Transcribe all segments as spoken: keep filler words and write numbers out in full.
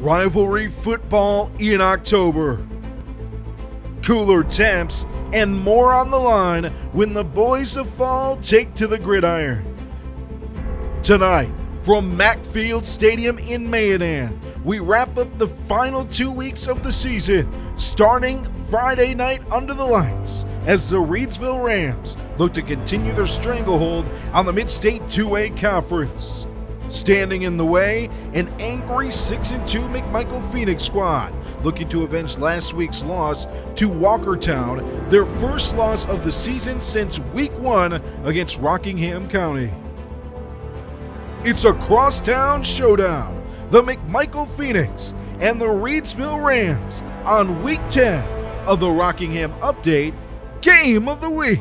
rivalry football in October, cooler temps, and more on the line when the boys of fall take to the gridiron. Tonight, from Macfield Stadium in Mayodan, we wrap up the final two weeks of the season, starting Friday night under the lights as the Reidsville Rams look to continue their stranglehold on the Mid-State two A Conference. Standing in the way, an angry six and two McMichael Phoenix squad looking to avenge last week's loss to Walkertown, their first loss of the season since week one against Rockingham County. It's a crosstown showdown, the McMichael Phoenix and the Reidsville Rams on week ten of the Rockingham Update Game of the Week.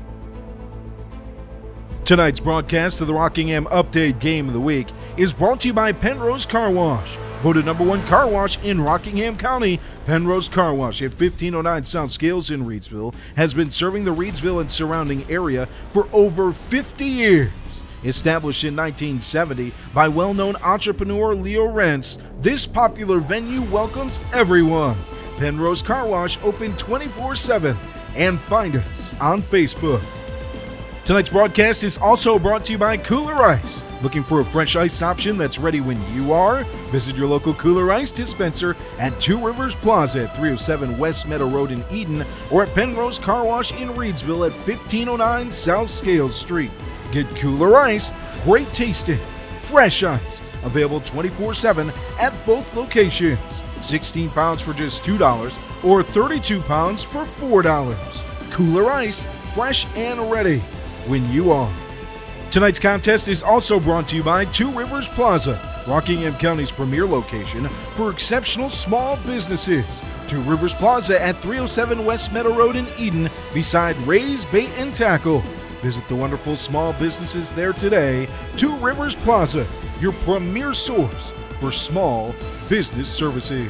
Tonight's broadcast of the Rockingham Update Game of the Week is brought to you by Pennrose Carwash. Voted number one car wash in Rockingham County, Pennrose Carwash at fifteen oh nine South Scales in Reidsville has been serving the Reidsville and surrounding area for over fifty years. Established in nineteen seventy by well-known entrepreneur Leo Rentz, this popular venue welcomes everyone. Pennrose Car Wash open twenty-four seven, and find us on Facebook. Tonight's broadcast is also brought to you by Kooler Ice. Looking for a fresh ice option that's ready when you are? Visit your local Kooler Ice dispenser at Two Rivers Plaza at three oh seven West Meadow Road in Eden, or at Pennrose Car Wash in Reidsville at fifteen oh nine South Scales Street. Get Kooler Ice, great tasting, fresh ice, available twenty-four seven at both locations. sixteen pounds for just two dollars or thirty-two pounds for four dollars. Kooler Ice, fresh and ready when you are. Tonight's contest is also brought to you by Two Rivers Plaza, Rockingham County's premier location for exceptional small businesses. Two Rivers Plaza at three oh seven West Meadow Road in Eden, beside Ray's Bait and Tackle. Visit the wonderful small businesses there today. Two Rivers Plaza, your premier source for small business services.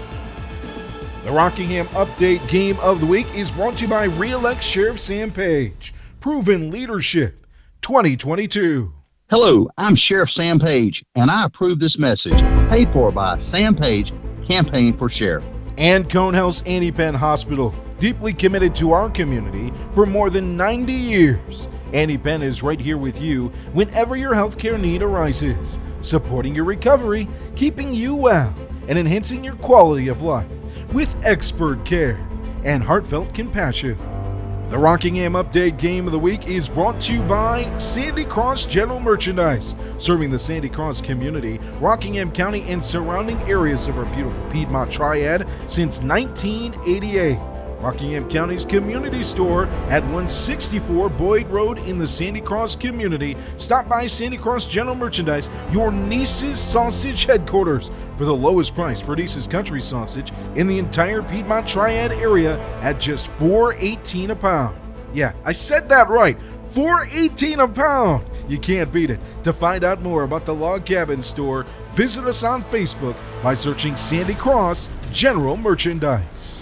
The Rockingham Update Game of the Week is brought to you by Re-elect Sheriff Sam Page. Proven Leadership twenty twenty-two. Hello, I'm Sheriff Sam Page, and I approve this message, paid for by Sam Page, Campaign for Sheriff. And Cone Health's Annie-Penn Hospital, deeply committed to our community for more than ninety years. Annie-Penn is right here with you whenever your healthcare need arises, supporting your recovery, keeping you well, and enhancing your quality of life with expert care and heartfelt compassion. The Rockingham Update Game of the Week is brought to you by Sandy Cross General Merchandise, serving the Sandy Cross community, Rockingham County, and surrounding areas of our beautiful Piedmont Triad since nineteen eighty-eight. Rockingham County's community store at one sixty-four Boyd Road in the Sandy Cross community. Stop by Sandy Cross General Merchandise, your Niece's Sausage headquarters, for the lowest price for Niece's Country Sausage in the entire Piedmont Triad area at just four eighteen a pound. Yeah, I said that right, four eighteen a pound. You can't beat it. To find out more about the Log Cabin store, visit us on Facebook by searching Sandy Cross General Merchandise.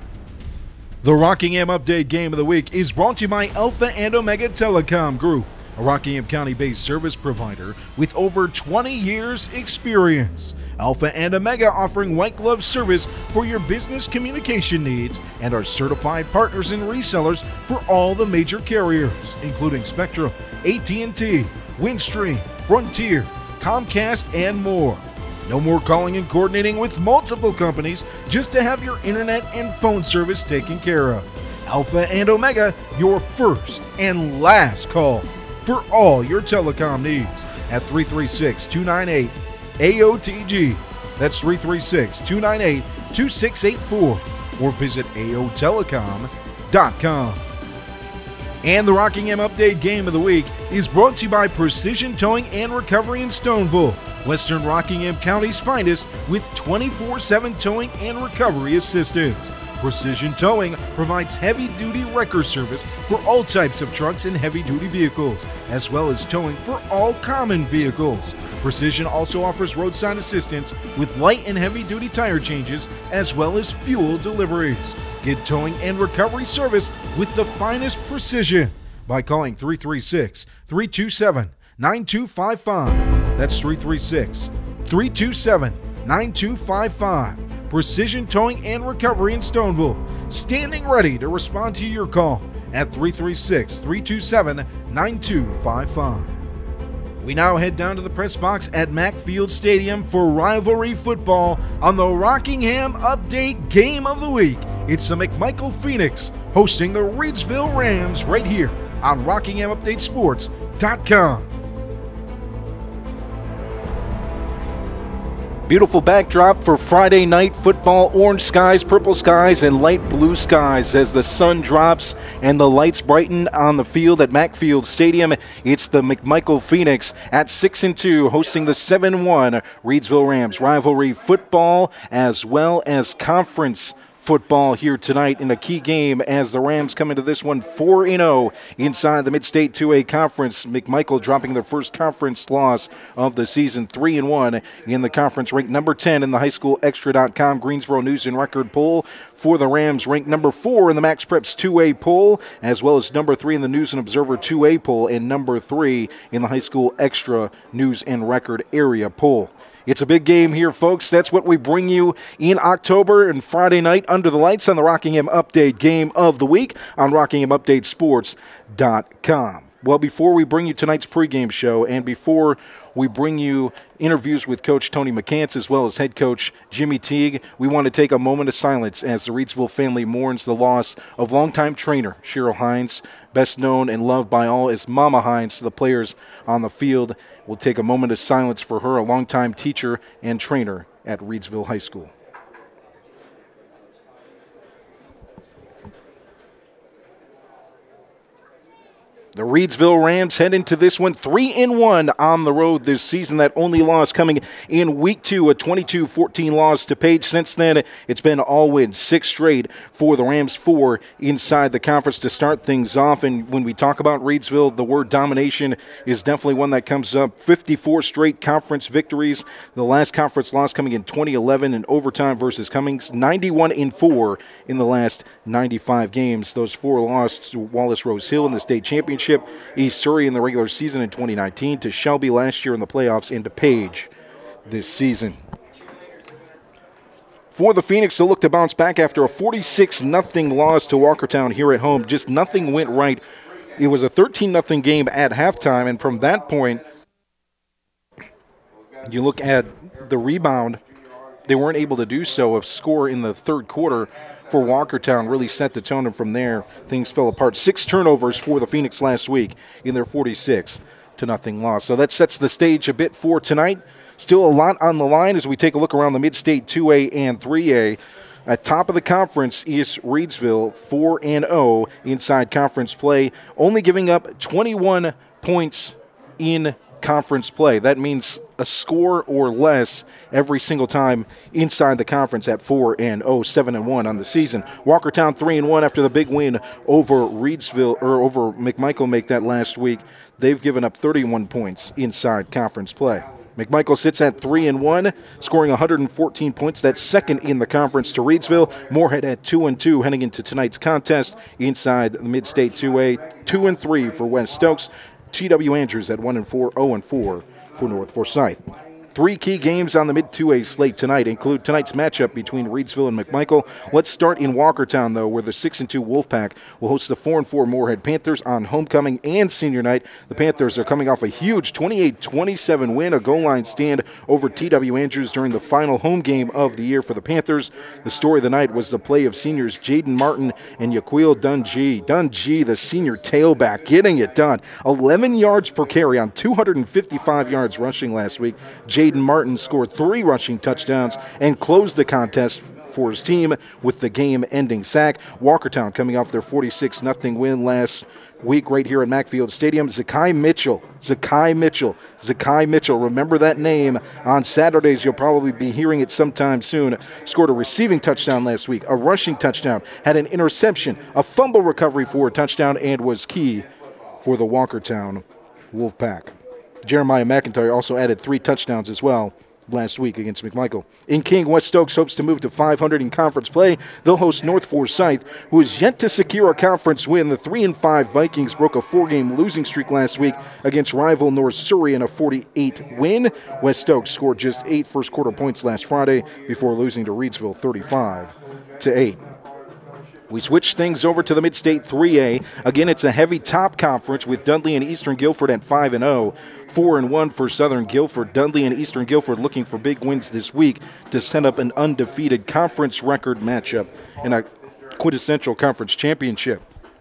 The Rockingham Update Game of the Week is brought to you by Alpha and Omega Telecom Group, a Rockingham County-based service provider with over twenty years experience. Alpha and Omega offering white glove service for your business communication needs and are certified partners and resellers for all the major carriers, including Spectrum, A T and T, Windstream, Frontier, Comcast, and more. No more calling and coordinating with multiple companies just to have your internet and phone service taken care of. Alpha and Omega, your first and last call for all your telecom needs at three three six, two nine eight, A O T G. That's three three six, two nine eight, two six eight four, or visit A O telecom dot com. And the Rockingham Update Game of the Week is brought to you by Precision Towing and Recovery in Stoneville, Western Rockingham County's finest, with twenty-four seven towing and recovery assistance. Precision Towing provides heavy-duty wrecker service for all types of trucks and heavy-duty vehicles, as well as towing for all common vehicles. Precision also offers roadside assistance with light and heavy-duty tire changes, as well as fuel deliveries. Get towing and recovery service with the finest precision by calling three three six, three two seven, nine two five five. That's three three six, three two seven, nine two five five. Precision Towing and Recovery in Stoneville, standing ready to respond to your call at three three six, three two seven, nine two five five. We now head down to the press box at Macfield Stadium for rivalry football on the Rockingham Update Game of the Week. It's the McMichael Phoenix hosting the Reidsville Rams right here on Rockingham Update Sports dot com. Beautiful backdrop for Friday night football. Orange skies, purple skies, and light blue skies as the sun drops and the lights brighten on the field at Macfield Stadium. It's the McMichael Phoenix at six and two hosting the seven and one Reidsville Rams. Rivalry football as well as conference football here tonight in a key game as the Rams come into this one four and oh inside the Mid-State two A Conference. McMichael dropping their first conference loss of the season, three and one in the conference, ranked number ten in the high school extra dot com Greensboro News and Record poll. For the Rams, ranked number four in the Max Preps two A poll, as well as number three in the News and Observer two A poll, and number three in the high school extra News and Record area poll. It's a big game here, folks. That's what we bring you in October and Friday night under the lights on the Rockingham Update Game of the Week on Rockingham Update Sports dot com. Well, before we bring you tonight's pregame show and before we bring you interviews with Coach Tony McCants as well as head coach Jimmy Teague, we want to take a moment of silence as the Reidsville family mourns the loss of longtime trainer Cheryl Hines, best known and loved by all as Mama Hines to the players on the field. We'll take a moment of silence for her, a longtime teacher and trainer at Reidsville High School. The Reidsville Rams head into this one three and one on the road this season. That only loss coming in week two, a twenty-two fourteen loss to Page. Since then, it's been all wins, six straight for the Rams, four inside the conference to start things off. And when we talk about Reidsville, the word domination is definitely one that comes up. fifty-four straight conference victories. The last conference loss coming in twenty eleven in overtime versus Cummings. ninety-one and four in the last ninety-five games. Those four lost to Wallace Rose Hill in the state championship, East Surrey in the regular season in twenty nineteen, to Shelby last year in the playoffs, and to Page this season. For the Phoenix, they'll look to bounce back after a forty-six nothing loss to Walkertown here at home. Just nothing went right. It was a thirteen nothing game at halftime, and from that point, you look at the rebound, they weren't able to do so. A score in the third quarter for Walkertown really set the tone, and from there, things fell apart. Six turnovers for the Phoenix last week in their forty-six to nothing loss. So that sets the stage a bit for tonight. Still a lot on the line as we take a look around the Mid-State two A and three A. At top of the conference is Reidsville, four and oh inside conference play, only giving up twenty-one points in conference play. That means a score or less every single time inside the conference at four and oh, seven and one on the season. Walkertown three and one after the big win over Reidsville or over McMichael make that last week. They've given up thirty-one points inside conference play. McMichael sits at three and one, scoring one hundred fourteen points. That's second in the conference to Reidsville. Moorhead at two and two heading into tonight's contest inside the Mid-State two A. two and three for West Stokes. T W Andrews at one and four, oh and four for North Forsyth. Three key games on the mid two A slate tonight include tonight's matchup between Reidsville and McMichael. Let's start in Walkertown, though, where the six and two Wolfpack will host the four and four Moorhead Panthers on homecoming and senior night. The Panthers are coming off a huge twenty-eight twenty-seven win, a goal line stand over T W Andrews during the final home game of the year for the Panthers. The story of the night was the play of seniors Jaden Martin and Yaquil Dungy. Dungy, the senior tailback, getting it done. eleven yards per carry on two hundred fifty-five yards rushing last week. Jaden Martin scored three rushing touchdowns and closed the contest for his team with the game-ending sack. Walkertown coming off their forty-six nothing win last week right here at Macfield Stadium. Zakai Mitchell, Zakai Mitchell, Zakai Mitchell. Remember that name. On Saturdays, you'll probably be hearing it sometime soon. Scored a receiving touchdown last week, a rushing touchdown, had an interception, a fumble recovery for a touchdown, and was key for the Walkertown Wolfpack. Jeremiah McIntyre also added three touchdowns as well last week against McMichael. In King, West Stokes hopes to move to five hundred in conference play. They'll host North Forsyth, who is yet to secure a conference win. The three and five Vikings broke a four-game losing streak last week against rival North Surrey in a forty-eight win. West Stokes scored just eight first-quarter points last Friday before losing to Reidsville thirty-five to eight. We switch things over to the Mid-State three A. Again, it's a heavy top conference with Dudley and Eastern Guilford at five and oh. four and one for Southern Guilford. Dudley and Eastern Guilford looking for big wins this week to set up an undefeated conference record matchup in a quintessential conference championship.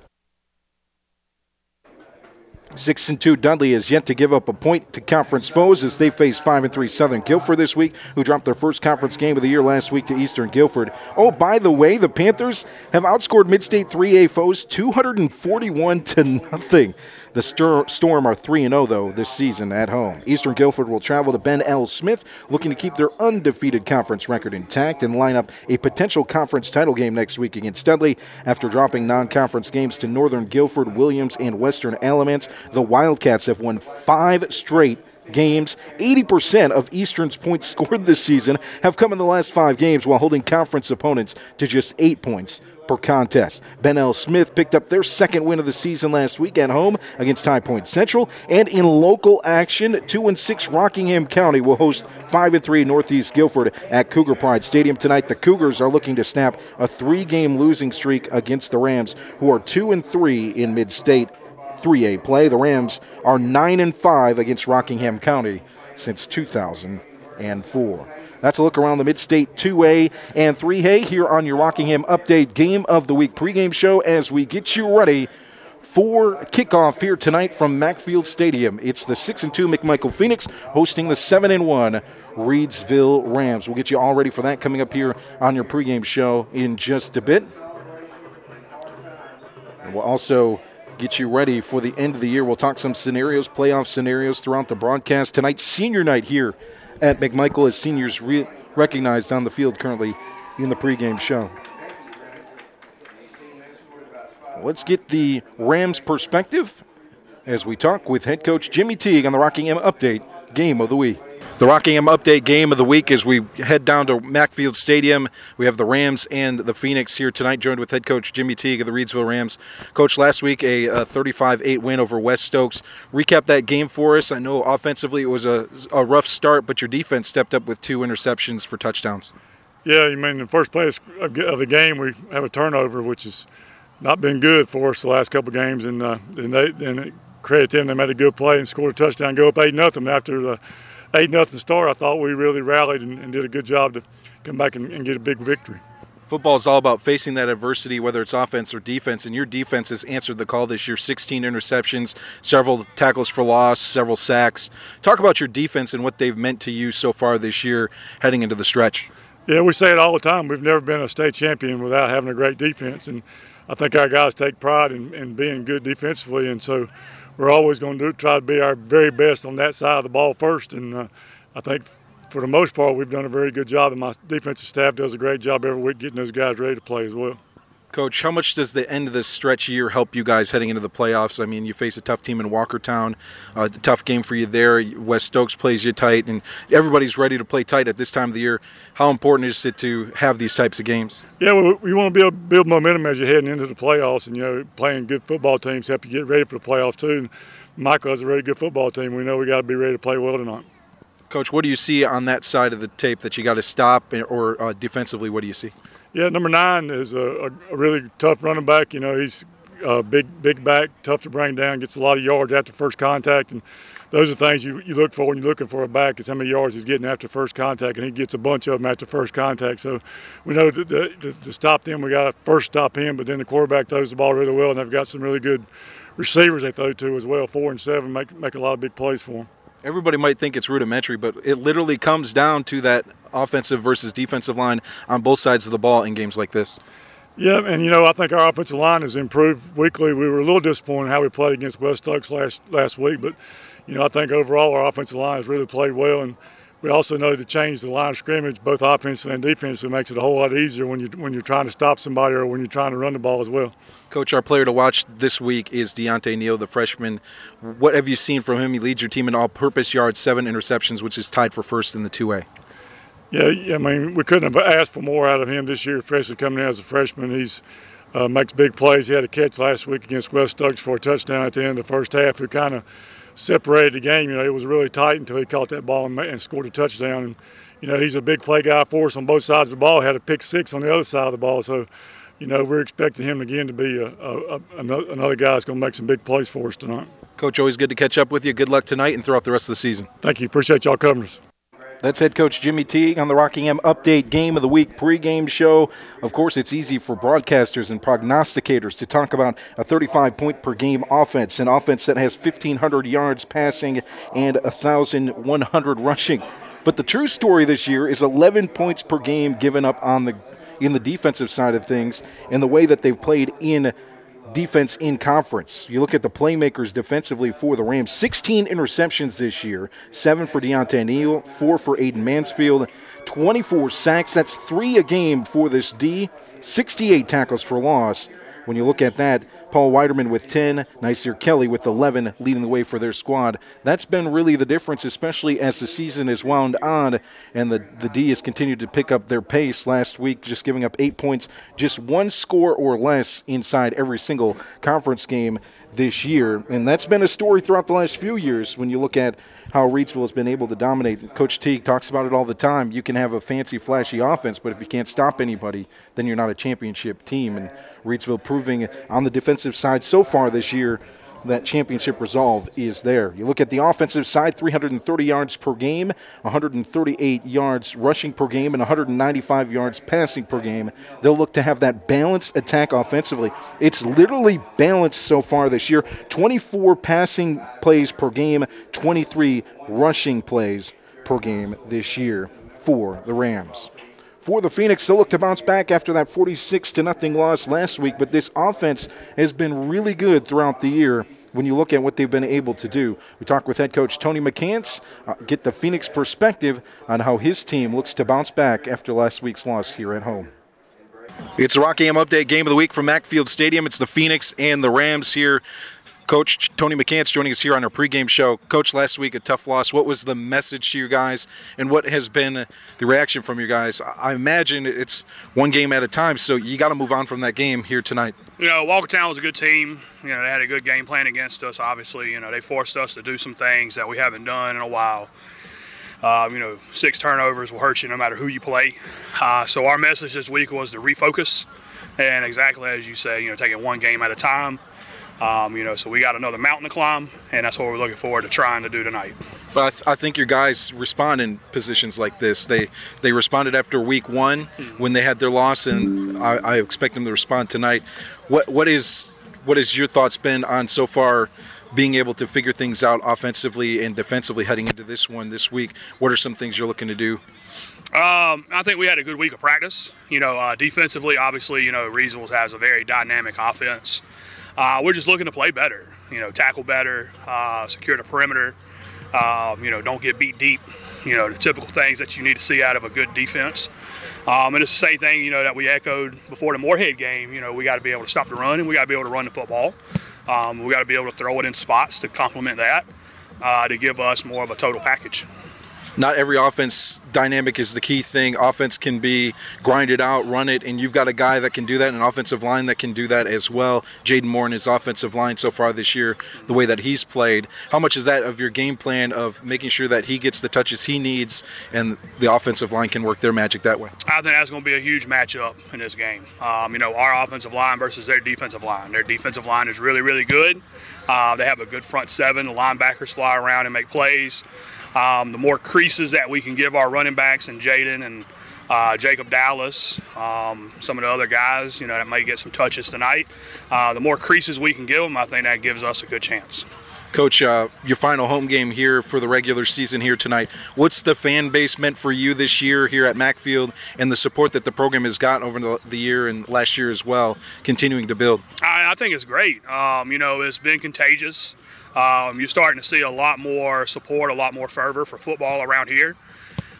Six and two Dudley is yet to give up a point to conference foes as they face five and three Southern Guilford this week, who dropped their first conference game of the year last week to Eastern Guilford. Oh, by the way, the Panthers have outscored Mid-State three A foes two hundred forty-one to nothing. The Stor- Storm are three and oh, though, this season at home. Eastern Guilford will travel to Ben L. Smith, looking to keep their undefeated conference record intact and line up a potential conference title game next week against Dudley. After dropping non-conference games to Northern Guilford, Williams, and Western Alamance, the Wildcats have won five straight games. eighty percent of Eastern's points scored this season have come in the last five games while holding conference opponents to just eight points per contest. Ben L. Smith picked up their second win of the season last week at home against High Point Central. And in local action, two and six Rockingham County will host five and three Northeast Guilford at Cougar Pride Stadium tonight. The Cougars are looking to snap a three-game losing streak against the Rams, who are two and three in Mid-State three A play. The Rams are nine and five against Rockingham County since two thousand four. That's a look around the Mid-State two A and three A here on your Rockingham Update Game of the Week pregame show as we get you ready for kickoff here tonight from Macfield Stadium. It's the six and two McMichael Phoenix hosting the seven and one Reidsville Rams. We'll get you all ready for that coming up here on your pregame show in just a bit. And we'll also get you ready for the end of the year. We'll talk some scenarios, playoff scenarios throughout the broadcast. Tonight's senior night here at McMichael as seniors re- recognized on the field currently in the pregame show. Let's get the Rams perspective as we talk with head coach Jimmy Teague on the Rockingham Update Game of the Week. The Rockingham Update Game of the Week as we head down to Macfield Stadium. We have the Rams and the Phoenix here tonight, joined with head coach Jimmy Teague of the Reidsville Rams. Coach, last week a thirty-five eight win over West Stokes. Recap that game for us. I know offensively it was a, a rough start, but your defense stepped up with two interceptions for touchdowns. Yeah, you mean in the first place of the game we have a turnover, which has not been good for us the last couple of games, and uh, then they then credit them. They made a good play and scored a touchdown, go up eight nothing after the eight nothing start. I thought we really rallied and, and did a good job to come back and, and get a big victory. Football is all about facing that adversity, whether it's offense or defense, and your defense has answered the call this year. sixteen interceptions, several tackles for loss, several sacks. Talk about your defense and what they've meant to you so far this year heading into the stretch. Yeah, we say it all the time. We've never been a state champion without having a great defense, and I think our guys take pride in, in being good defensively, and so we're always going to do, try to be our very best on that side of the ball first. And uh, I think for the most part we've done a very good job, and my defensive staff does a great job every week getting those guys ready to play as well. Coach, how much does the end of this stretch year help you guys heading into the playoffs? I mean, you face a tough team in Walkertown, uh, a tough game for you there. West Stokes plays you tight, and everybody's ready to play tight at this time of the year. How important is it to have these types of games? Yeah, we, we want to build, build momentum as you're heading into the playoffs, and, you know, playing good football teams help you get ready for the playoffs too. And Michael has a really good football team. We know we got to be ready to play well tonight. Coach, what do you see on that side of the tape that you got to stop, or uh, defensively, what do you see? Yeah, number nine is a, a really tough running back. You know, he's a big, big back, tough to bring down, gets a lot of yards after first contact. And those are things you, you look for when you're looking for a back, is how many yards he's getting after first contact, and he gets a bunch of them after first contact. So we know that the, to, to stop them, we got to first stop him, but then the quarterback throws the ball really well, and they've got some really good receivers they throw to as well. Four and seven make, make a lot of big plays for them. Everybody might think it's rudimentary, but it literally comes down to that offensive versus defensive line on both sides of the ball in games like this. Yeah, and, you know, I think our offensive line has improved weekly. We were a little disappointed how we played against West Stokes last, last week, but, you know, I think overall our offensive line has really played well, and we also know to change the line of scrimmage, both offensive and defensive, makes it a whole lot easier when you when you're trying to stop somebody or when you're trying to run the ball as well. Coach, our player to watch this week is Deontay Neal, the freshman. What have you seen from him? He leads your team in all-purpose yards, seven interceptions, which is tied for first in the two A. Yeah, I mean, we couldn't have asked for more out of him this year, especially coming in as a freshman. He's uh, makes big plays. He had a catch last week against West Stokes for a touchdown at the end of the first half. Who kind of separated the game. You know, it was really tight until he caught that ball and, and scored a touchdown. And you know, he's a big play guy for us on both sides of the ball. Had a pick six on the other side of the ball. So, you know, we're expecting him again to be a, a, a, another guy that's going to make some big plays for us tonight. Coach, always good to catch up with you. Good luck tonight and throughout the rest of the season. Thank you. Appreciate y'all covering us. That's head coach Jimmy Teague on the Rockingham Update Game of the Week pregame show. Of course, it's easy for broadcasters and prognosticators to talk about a thirty-five point per game offense, an offense that has fifteen hundred yards passing and one thousand one hundred rushing. But the true story this year is eleven points per game given up on the in the defensive side of things and the way that they've played in defense in conference. You look at the playmakers defensively for the Rams, sixteen interceptions this year, seven for Deontay Neal, four for Aiden Mansfield, twenty-four sacks. That's three a game for this D, sixty-eight tackles for loss. When you look at that, Paul Weiderman with ten, Nasir Kelly with eleven leading the way for their squad. That's been really the difference, especially as the season is wound on and the, the D has continued to pick up their pace. Last week, just giving up eight points, just one score or less inside every single conference game this year. And that's been a story throughout the last few years when you look at how Reidsville has been able to dominate. Coach Teague talks about it all the time. You can have a fancy, flashy offense, but if you can't stop anybody, then you're not a championship team. And Reidsville proving on the defensive side so far this year that championship resolve is there. You look at the offensive side, three hundred thirty yards per game, one hundred thirty-eight yards rushing per game, and one hundred ninety-five yards passing per game. They'll look to have that balanced attack offensively. It's literally balanced so far this year. twenty-four passing plays per game, twenty-three rushing plays per game this year for the Rams. For the Phoenix, they'll look to bounce back after that forty-six to nothing loss last week, but this offense has been really good throughout the year when you look at what they've been able to do. We talk with head coach Tony McCants, uh, get the Phoenix perspective on how his team looks to bounce back after last week's loss here at home. It's the Rockingham Update Game of the Week from Macfield Stadium. It's the Phoenix and the Rams here. Coach Tony McCants joining us here on our pregame show. Coach, last week a tough loss. What was the message to you guys, and what has been the reaction from you guys? I imagine it's one game at a time, so you got to move on from that game here tonight. You know, Walkertown was a good team. You know, they had a good game plan against us, obviously. You know, they forced us to do some things that we haven't done in a while. Uh, you know, six turnovers will hurt you no matter who you play. Uh, so our message this week was to refocus, and exactly as you say, you know, taking one game at a time. Um, you know, so we got another mountain to climb, and that's what we're looking forward to trying to do tonight. But I, th- I think your guys respond in positions like this. They they responded after week one mm-hmm. when they had their loss, and I, I expect them to respond tonight. What what is what has your thoughts been on so far being able to figure things out offensively and defensively heading into this one this week? What are some things you're looking to do? Um, I think we had a good week of practice. You know, uh, defensively, obviously, you know, Reidsville has a very dynamic offense. Uh, we're just looking to play better, you know, tackle better, uh, secure the perimeter, um, you know, don't get beat deep, you know, the typical things that you need to see out of a good defense. Um, and it's the same thing, you know, that we echoed before the Moorhead game. You know, we got to be able to stop the run, and we got to be able to run the football. Um, we got to be able to throw it in spots to complement that, uh, to give us more of a total package. Not every offense dynamic is the key thing. Offense can be grinded out, run it, and you've got a guy that can do that, an offensive line that can do that as well. Jaden Moore and his offensive line so far this year, the way that he's played. How much is that of your game plan of making sure that he gets the touches he needs and the offensive line can work their magic that way? I think that's going to be a huge matchup in this game. Um, you know, our offensive line versus their defensive line. Their defensive line is really, really good. Uh, they have a good front seven. The linebackers fly around and make plays. Um, the more creases that we can give our running backs and Jaden and uh, Jacob Dallas, um, some of the other guys, you know, that might get some touches tonight, uh, the more creases we can give them, I think that gives us a good chance. Coach, uh, your final home game here for the regular season here tonight. What's the fan base meant for you this year here at Macfield and the support that the program has gotten over the, the year and last year as well, continuing to build? I, I think it's great. Um, you know, it's been contagious. Um, you're starting to see a lot more support, a lot more fervor for football around here.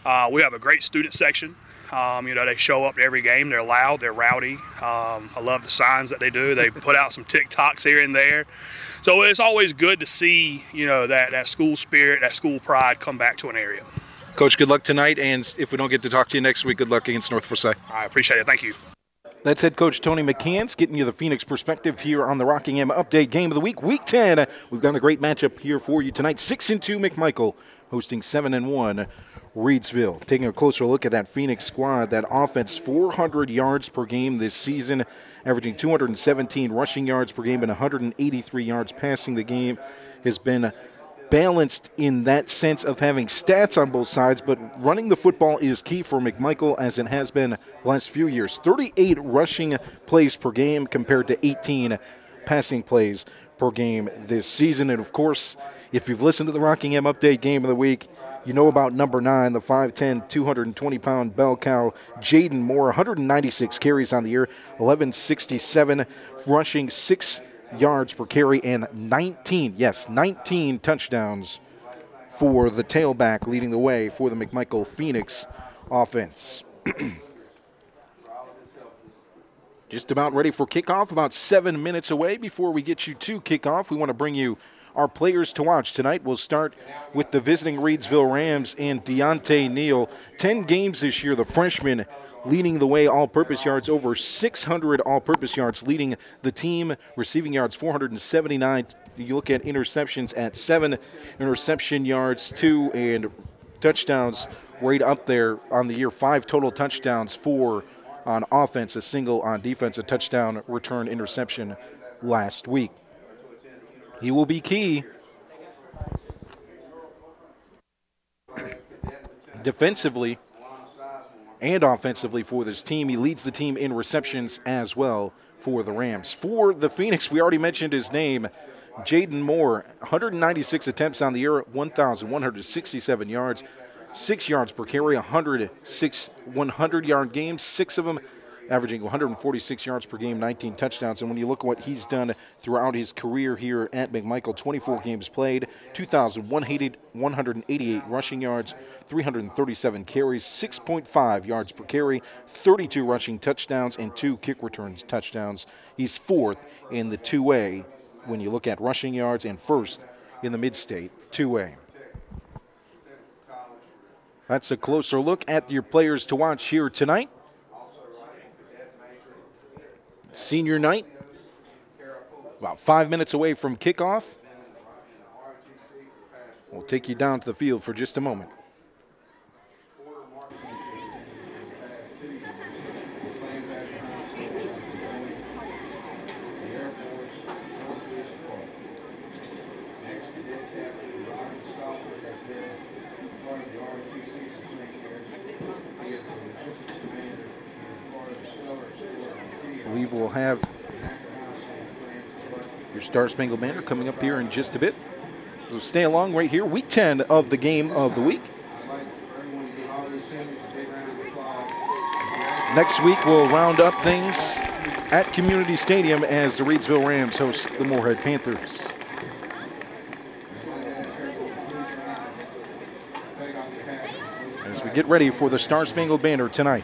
Uh, we have a great student section. Um, you know, they show up to every game. They're loud. They're rowdy. Um, I love the signs that they do. They put out some TikToks here and there. So it's always good to see, you know, that, that school spirit, that school pride come back to an area. Coach, good luck tonight, and if we don't get to talk to you next week, good luck against North Forsyth. I appreciate it. Thank you. That's head coach Tony McCants getting you the Phoenix perspective here on the Rockingham Update Game of the Week, Week ten. We've got a great matchup here for you tonight. Six and two McMichael hosting seven and one Reidsville. Taking a closer look at that Phoenix squad, that offense, four hundred yards per game this season, averaging two hundred seventeen rushing yards per game and one hundred eighty-three yards passing. The game has been balanced in that sense of having stats on both sides, but running the football is key for McMichael, as it has been the last few years. thirty-eight rushing plays per game compared to eighteen passing plays per game this season. And, of course, if you've listened to the Rockingham Update Game of the Week, you know about number nine, the five ten, two hundred twenty pound bell cow, Jaden Moore, one hundred ninety-six carries on the year, eleven sixty-seven, rushing six yards per carry, and nineteen, yes, nineteen touchdowns for the tailback, leading the way for the McMichael Phoenix offense. Just about ready for kickoff, about seven minutes away. Before we get you to kickoff, we want to bring you our players to watch tonight. We'll start with the visiting Reidsville Rams and Deontay Neal. Ten games this year, the freshman leading the way, all-purpose yards, over six hundred all-purpose yards, leading the team, receiving yards four hundred seventy-nine. You look at interceptions at seven, interception yards two, and touchdowns right up there on the year. Five total touchdowns, four on offense, a single on defense, a touchdown return interception last week. He will be key defensively and offensively for this team. He leads the team in receptions as well for the Rams. For the Phoenix, we already mentioned his name, Jaden Moore, one hundred ninety-six attempts on the year, one thousand one hundred sixty-seven yards, six yards per carry, one hundred six hundred-yard games, six of them averaging one hundred forty-six yards per game, nineteen touchdowns. And when you look at what he's done throughout his career here at McMichael, twenty-four games played, two thousand one hundred eighty-eight rushing yards, three hundred thirty-seven carries, six point five yards per carry, thirty-two rushing touchdowns, and two kick returns touchdowns. He's fourth in the two-way when you look at rushing yards, and first in the mid-state two-way. That's a closer look at your players to watch here tonight. Senior night, about five minutes away from kickoff. We'll take you down to the field for just a moment. I believe we'll have your Star Spangled Banner coming up here in just a bit. So stay along right here. Week ten of the Game of the Week. Next week we'll round up things at Community Stadium as the Reidsville Rams host the Moorhead Panthers. As we get ready for the Star Spangled Banner tonight.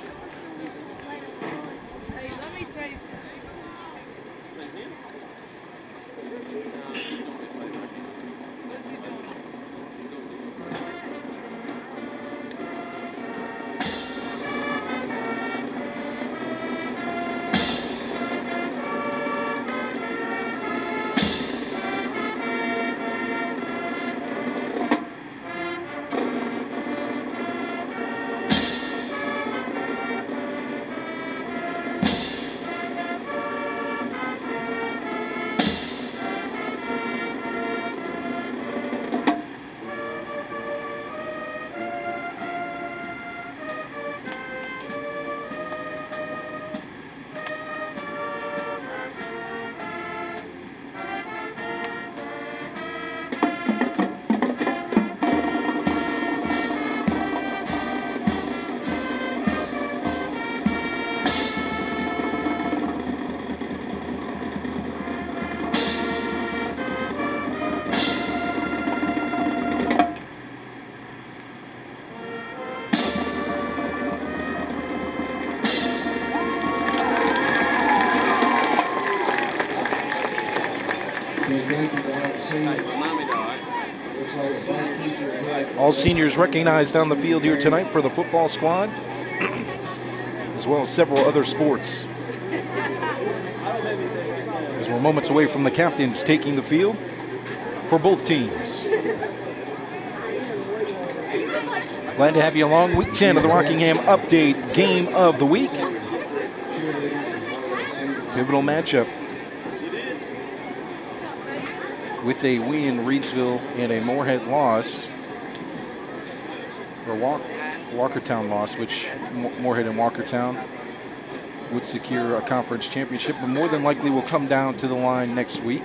All seniors recognized on the field here tonight for the football squad, as well as several other sports. As we're moments away from the captains taking the field for both teams. Glad to have you along. Week ten of the Rockingham Update Game of the Week. Pivotal matchup with a win, Reidsville, and a Moorhead loss, or Walk, Walkertown loss, which Moorhead and Walkertown would secure a conference championship, but more than likely will come down to the line next week.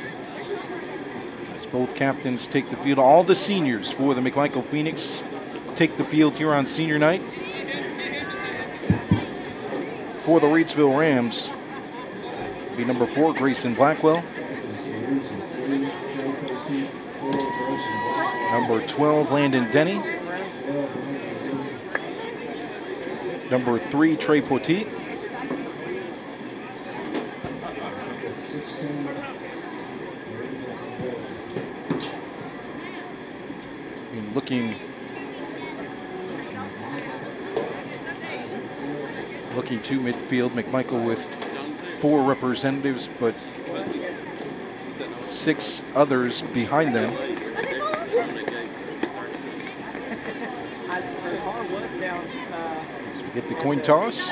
As both captains take the field, all the seniors for the McMichael Phoenix take the field here on senior night. For the Reidsville Rams, be number four, Grayson Blackwell. Number twelve, Landon Denny. Number three, Trey Poteet. And looking, looking to midfield, McMichael with four representatives, but six others behind them. As we get the coin toss.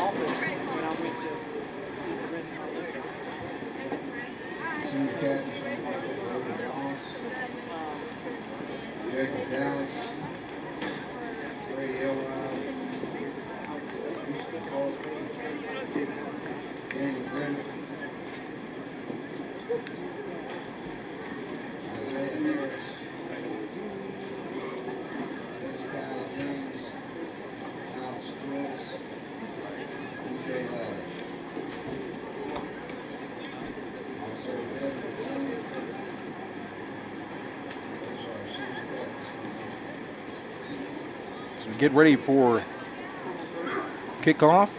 Get ready for kickoff.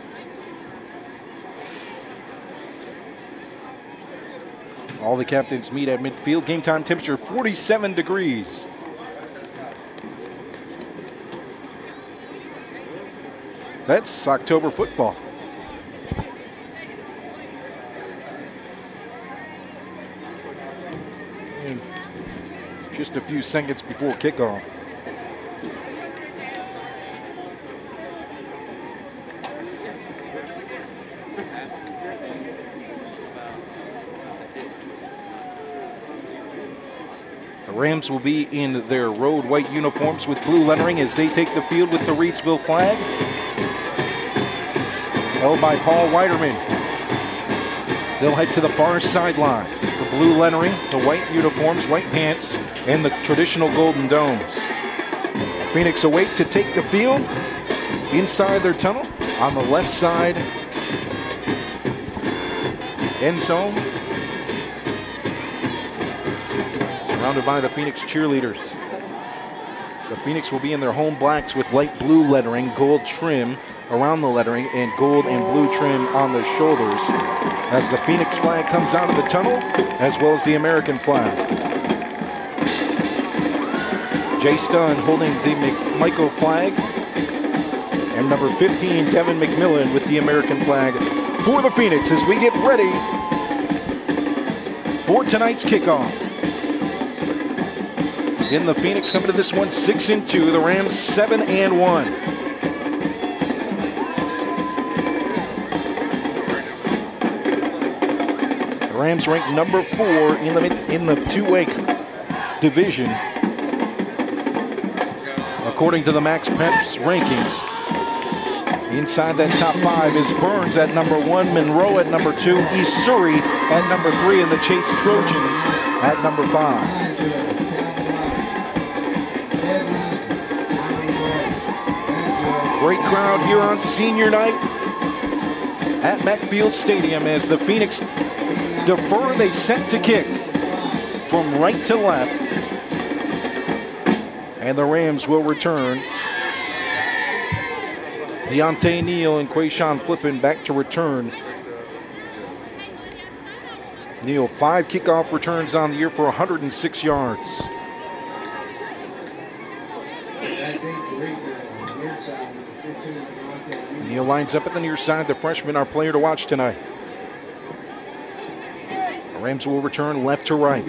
All the captains meet at midfield. Game time temperature forty-seven degrees. That's October football. And just a few seconds before kickoff. Rams will be in their road white uniforms with blue lettering as they take the field with the Reidsville flag, held by Paul Weiderman. They'll head to the far sideline. The blue lettering, the white uniforms, white pants, and the traditional golden domes. Phoenix await to take the field inside their tunnel on the left side end zone. Surrounded by the Phoenix cheerleaders. The Phoenix will be in their home blacks with light blue lettering, gold trim around the lettering, and gold and blue trim on the shoulders as the Phoenix flag comes out of the tunnel, as well as the American flag. Jay Stunn holding the McMichael flag, and number fifteen, Devin McMillan, with the American flag for the Phoenix as we get ready for tonight's kickoff. In the Phoenix coming to this one six and two, the Rams seven and one. The Rams ranked number four in the in the two-way division, according to the Max Peps rankings. Inside that top five is Burns at number one, Monroe at number two, East Surrey at number three, and the Chase Trojans at number five. Great crowd here on senior night at Macfield Stadium as the Phoenix defer. They set to kick from right to left, and the Rams will return. Deontay Neal and Quayshawn Flippin back to return. Neal, five kickoff returns on the year for one hundred six yards. Neal lines up at the near side. The freshman, our player to watch tonight. The Rams will return left to right.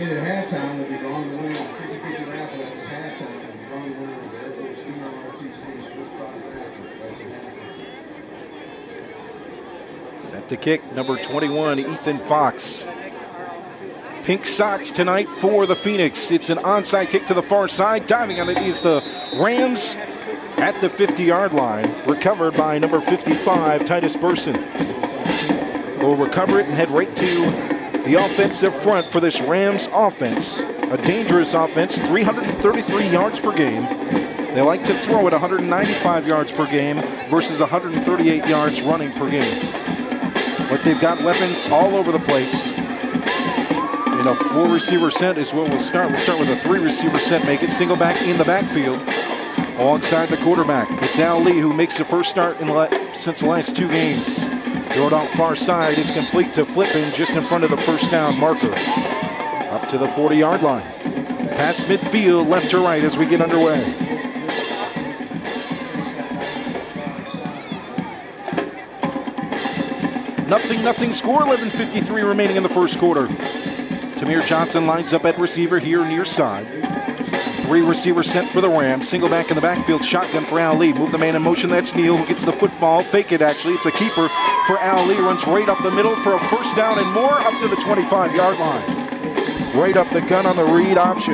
Set to kick, number twenty-one, Ethan Fox. Pink socks tonight for the Phoenix. It's an onside kick to the far side. Diving on it is the Rams at the fifty-yard line. Recovered by number fifty-five, Titus Burson. Will recover it and head right to the offensive front for this Rams offense. A dangerous offense, three hundred thirty-three yards per game. They like to throw at one hundred ninety-five yards per game versus one hundred thirty-eight yards running per game. But they've got weapons all over the place. In a four receiver set is what we'll start. We'll start with a three receiver set, make it single back in the backfield alongside the quarterback. It's Al Lee who makes the first start in the since the last two games. Throw it out far side is complete to Flippin just in front of the first down marker. Up to the forty-yard line. Past midfield, left to right as we get underway. Nothing, nothing score, eleven fifty-three remaining in the first quarter. Tamir Johnson lines up at receiver here near side. Three receiver set for the Rams. Single back in the backfield. Shotgun for Al Lee. Move the man in motion. That's Neal who gets the football. Fake it actually. It's a keeper for Al Lee. Runs right up the middle for a first down and more up to the twenty-five-yard line. Right up the gun on the read option.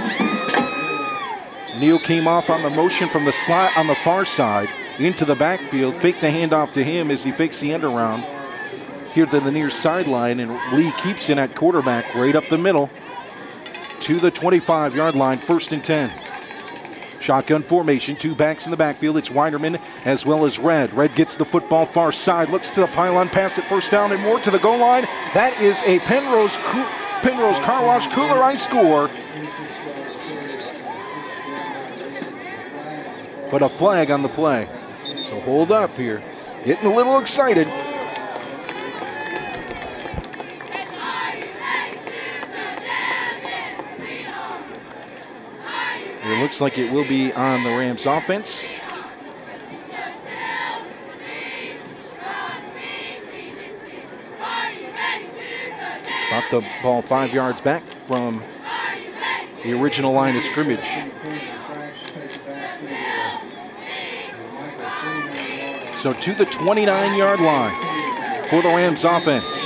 Neal came off on the motion from the slot on the far side into the backfield. Fake the handoff to him as he fakes the end around. Here to the near sideline, and Lee keeps in at quarterback right up the middle to the twenty-five-yard line, first and ten. Shotgun formation, two backs in the backfield. It's Weiderman as well as Red. Red gets the football far side, looks to the pylon, passed it first down and more to the goal line. That is a Pennrose, Pennrose Carwash Kooler Ice score. But a flag on the play. So hold up here. Getting a little excited. It looks like it will be on the Rams offense. Spot the ball five yards back from the original line of scrimmage. So to the twenty-nine-yard line for the Rams offense.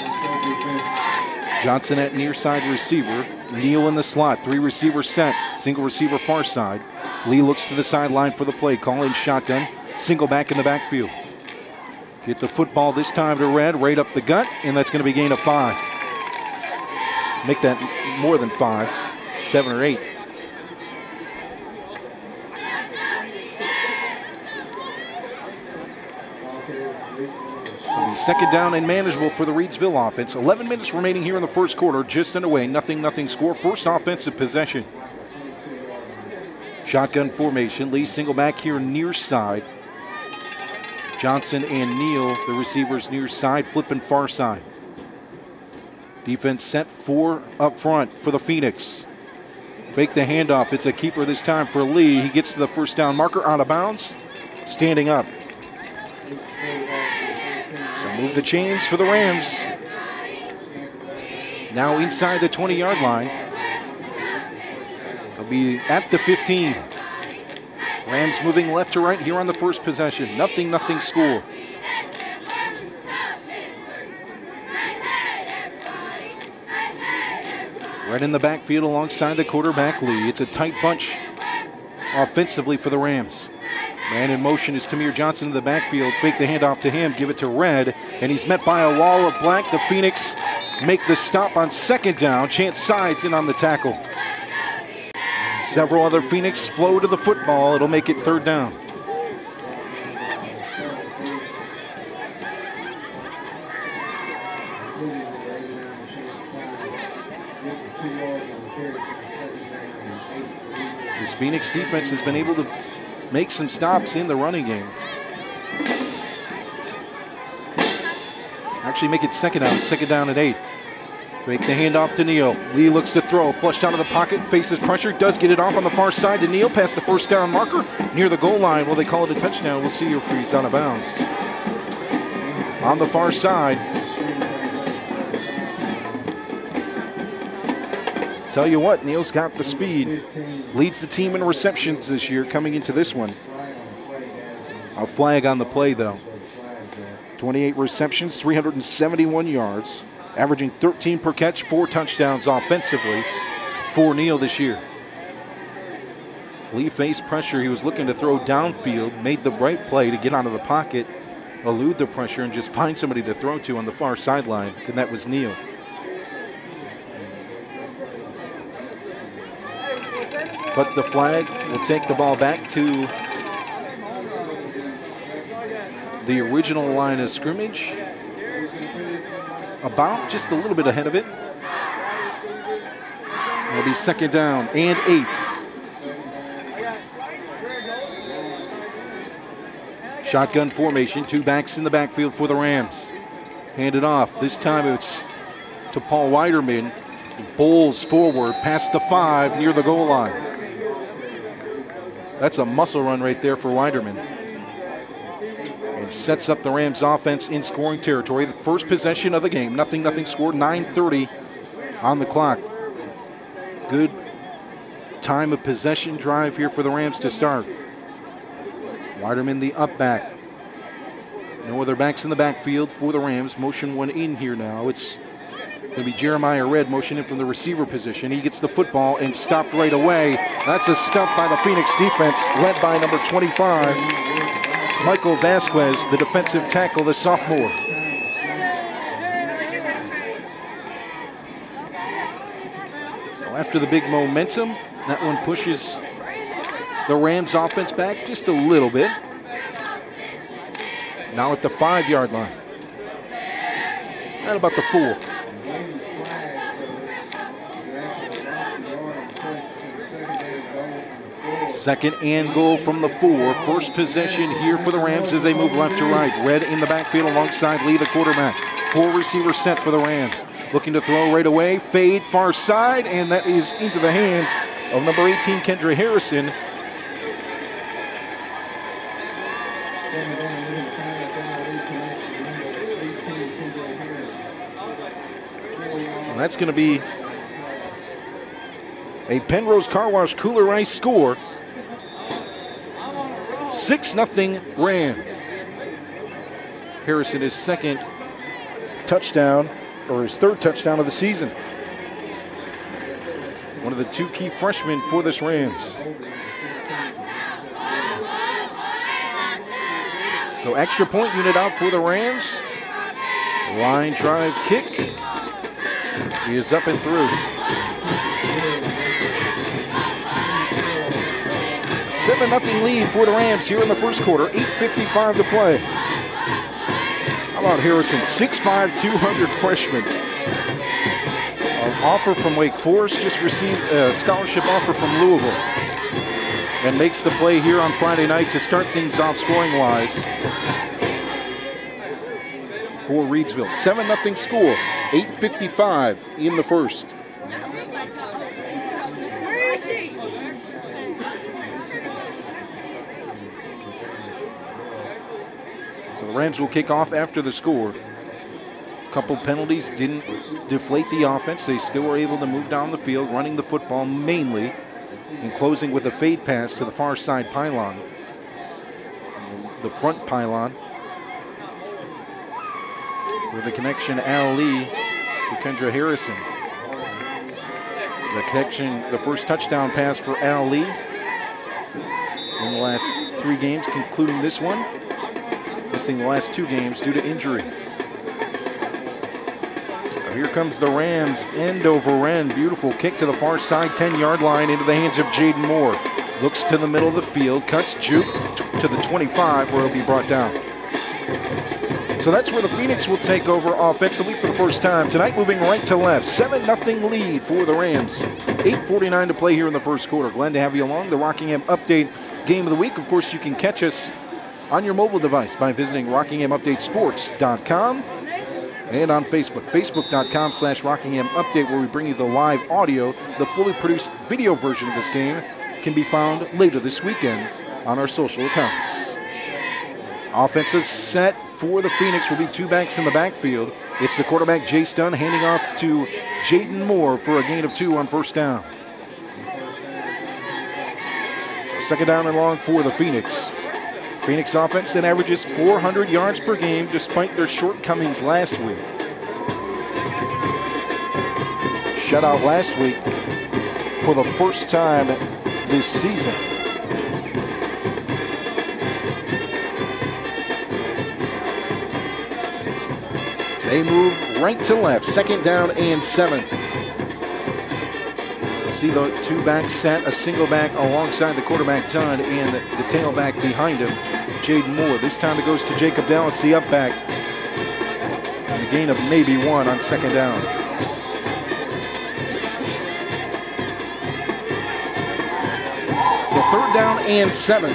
Johnson at near side receiver. Neal in the slot, three receiver set, single receiver far side. Lee looks to the sideline for the play, calling shotgun, single back in the backfield. Get the football this time to Red, right up the gut, and that's going to be gain of five. Make that more than five, seven or eight. Second down and manageable for the Reidsville offense. eleven minutes remaining here in the first quarter, just underway. Nothing, nothing score. First offensive possession. Shotgun formation. Lee single back here near side. Johnson and Neal, the receivers near side, flipping far side. Defense set four up front for the Phoenix. Fake the handoff. It's a keeper this time for Lee. He gets to the first down marker, out of bounds, standing up. Move the chains for the Rams. Now inside the twenty-yard line. They'll be at the fifteen. Rams moving left to right here on the first possession. Nothing, nothing score. Right in the backfield alongside the quarterback Lee. It's a tight bunch offensively for the Rams. Man in motion is Tamir Johnson in the backfield. Fake the handoff to him, give it to Red, and he's met by a wall of black. The Phoenix make the stop on second down. Chance sides in on the tackle. Several other Phoenix flow to the football. It'll make it third down. This Phoenix defense has been able to make some stops in the running game. Actually make it second down, second down at eight. Fake the handoff to Neal. Lee looks to throw. Flushed out of the pocket. Faces pressure. Does get it off on the far side to Neal. Past the first down marker. Near the goal line. Will they call it a touchdown? We'll see if he's out of bounds. On the far side. Tell you what, Neal's got the speed. Leads the team in receptions this year coming into this one. A flag on the play, though. twenty-eight receptions, three hundred seventy-one yards. Averaging thirteen per catch, four touchdowns offensively for Neal this year. Lee faced pressure. He was looking to throw downfield, made the right play to get out of the pocket, elude the pressure, and just find somebody to throw to on the far sideline, and that was Neal. But the flag will take the ball back to the original line of scrimmage. About just a little bit ahead of it. It'll be second down and eight. Shotgun formation, two backs in the backfield for the Rams. Handed off. This time it's to Paul Weiderman. Bowls forward past the five near the goal line. That's a muscle run right there for Weiderman. And sets up the Rams offense in scoring territory. The first possession of the game. Nothing, nothing scored. nine thirty on the clock. Good time of possession drive here for the Rams to start. Weiderman the up back. No other backs in the backfield for the Rams. Motion one in here now. It's going to be Jeremiah Red motioning from the receiver position. He gets the football and stopped right away. That's a stump by the Phoenix defense, led by number twenty-five, Michael Vasquez, the defensive tackle, the sophomore. So after the big momentum, that one pushes the Rams offense back just a little bit. Now at the five-yard line. And about the four. Second and goal from the four. First possession here for the Rams as they move left to right. Red in the backfield alongside Lee, the quarterback. Four receiver set for the Rams. Looking to throw right away. Fade far side, and that is into the hands of number eighteen, Kendra Harrison. And that's going to be a Pennrose Carwash Kooler Ice score. six nothing Rams. Harrison, his second touchdown, or his third touchdown of the season. One of the two key freshmen for this Rams. So extra point unit out for the Rams. Line drive kick. He is up and through. seven nothing lead for the Rams here in the first quarter. eight fifty-five to play. How about Harrison? six five, two hundred freshman. An offer from Wake Forest, just received a scholarship offer from Louisville. And makes the play here on Friday night to start things off scoring-wise for Reidsville. seven nothing score. eight fifty-five in the first. Where is she? So the Rams will kick off after the score. A couple penalties didn't deflate the offense. They still were able to move down the field, running the football mainly, and closing with a fade pass to the far side pylon. The front pylon. With a connection, Al Lee to Kendra Harrison. The connection, the first touchdown pass for Al Lee in the last three games, concluding this one. Missing the last two games due to injury. So here comes the Rams, end over end. Beautiful kick to the far side, ten-yard line into the hands of Jaden Moore. Looks to the middle of the field, cuts juke to the twenty-five where it'll be brought down. So that's where the Phoenix will take over offensively for the first time tonight, moving right to left. seven nothing lead for the Rams. eight forty-nine to play here in the first quarter. Glad to have you along. The Rockingham Update Game of the Week. Of course, you can catch us on your mobile device by visiting Rockingham Update Sports dot com. and on Facebook, facebook.com slash Rockingham Update, where we bring you the live audio. The fully produced video version of this game can be found later this weekend on our social accounts. Offensive set for the Phoenix will be two backs in the backfield. It's the quarterback, Jay Stun, handing off to Jaden Moore for a gain of two on first down. So second down and long for the Phoenix. Phoenix offense that averages four hundred yards per game despite their shortcomings last week. Shutout last week for the first time this season. They move right to left, second down and seven. See the two backs set, a single back alongside the quarterback Todd and the, the tailback behind him, Jaden Moore. This time it goes to Jacob Dallas, the up back. And a gain of maybe one on second down. So third down and seven.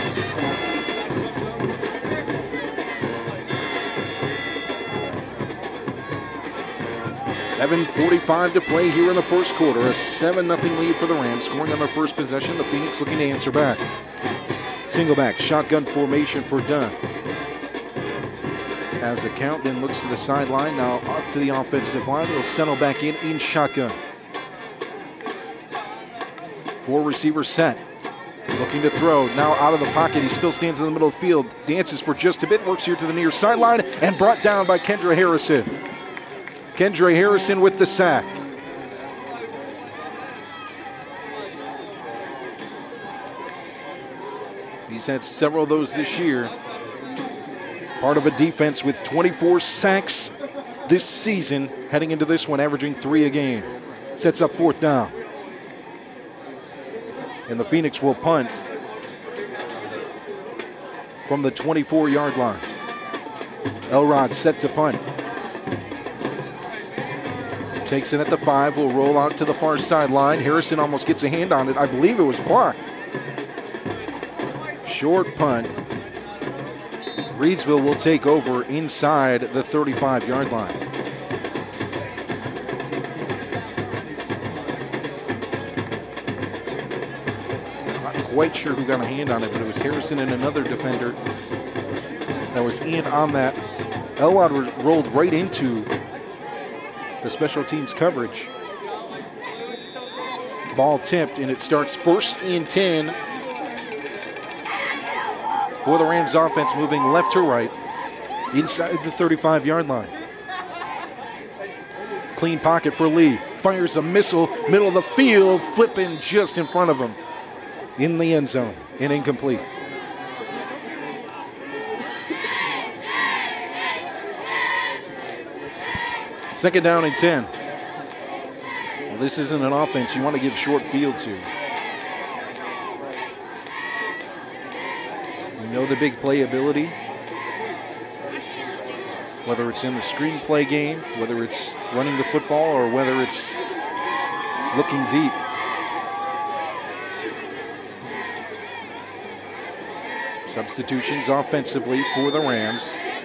seven forty-five to play here in the first quarter. A seven nothing lead for the Rams. Scoring on their first possession, the Phoenix looking to answer back. Single back, shotgun formation for Dunn. Has a count, then looks to the sideline. Now up to the offensive line. He'll settle back in in shotgun. Four receivers set. Looking to throw. Now out of the pocket. He still stands in the middle of the field. Dances for just a bit. Works here to the near sideline and brought down by Kendra Harrison. Kendra Harrison with the sack. He's had several of those this year. Part of a defense with twenty-four sacks this season, heading into this one, averaging three a game. Sets up fourth down. And the Phoenix will punt from the twenty-four yard line. Elrod set to punt. Takes it at the five, will roll out to the far sideline. Harrison almost gets a hand on it. I believe it was blocked. Short punt. Reidsville will take over inside the thirty-five yard line. Not quite sure who got a hand on it, but it was Harrison and another defender that was in on that. Elwad rolled right into the special teams coverage. Ball tipped, and it starts first and ten for the Rams offense, moving left to right inside the thirty-five yard line. Clean pocket for Lee. Fires a missile, middle of the field, flipping just in front of him in the end zone and incomplete. Second down and ten. Well, this isn't an offense you want to give short field to. We know the big playability, whether it's in the screenplay game, whether it's running the football, or whether it's looking deep. Substitutions offensively for the Rams.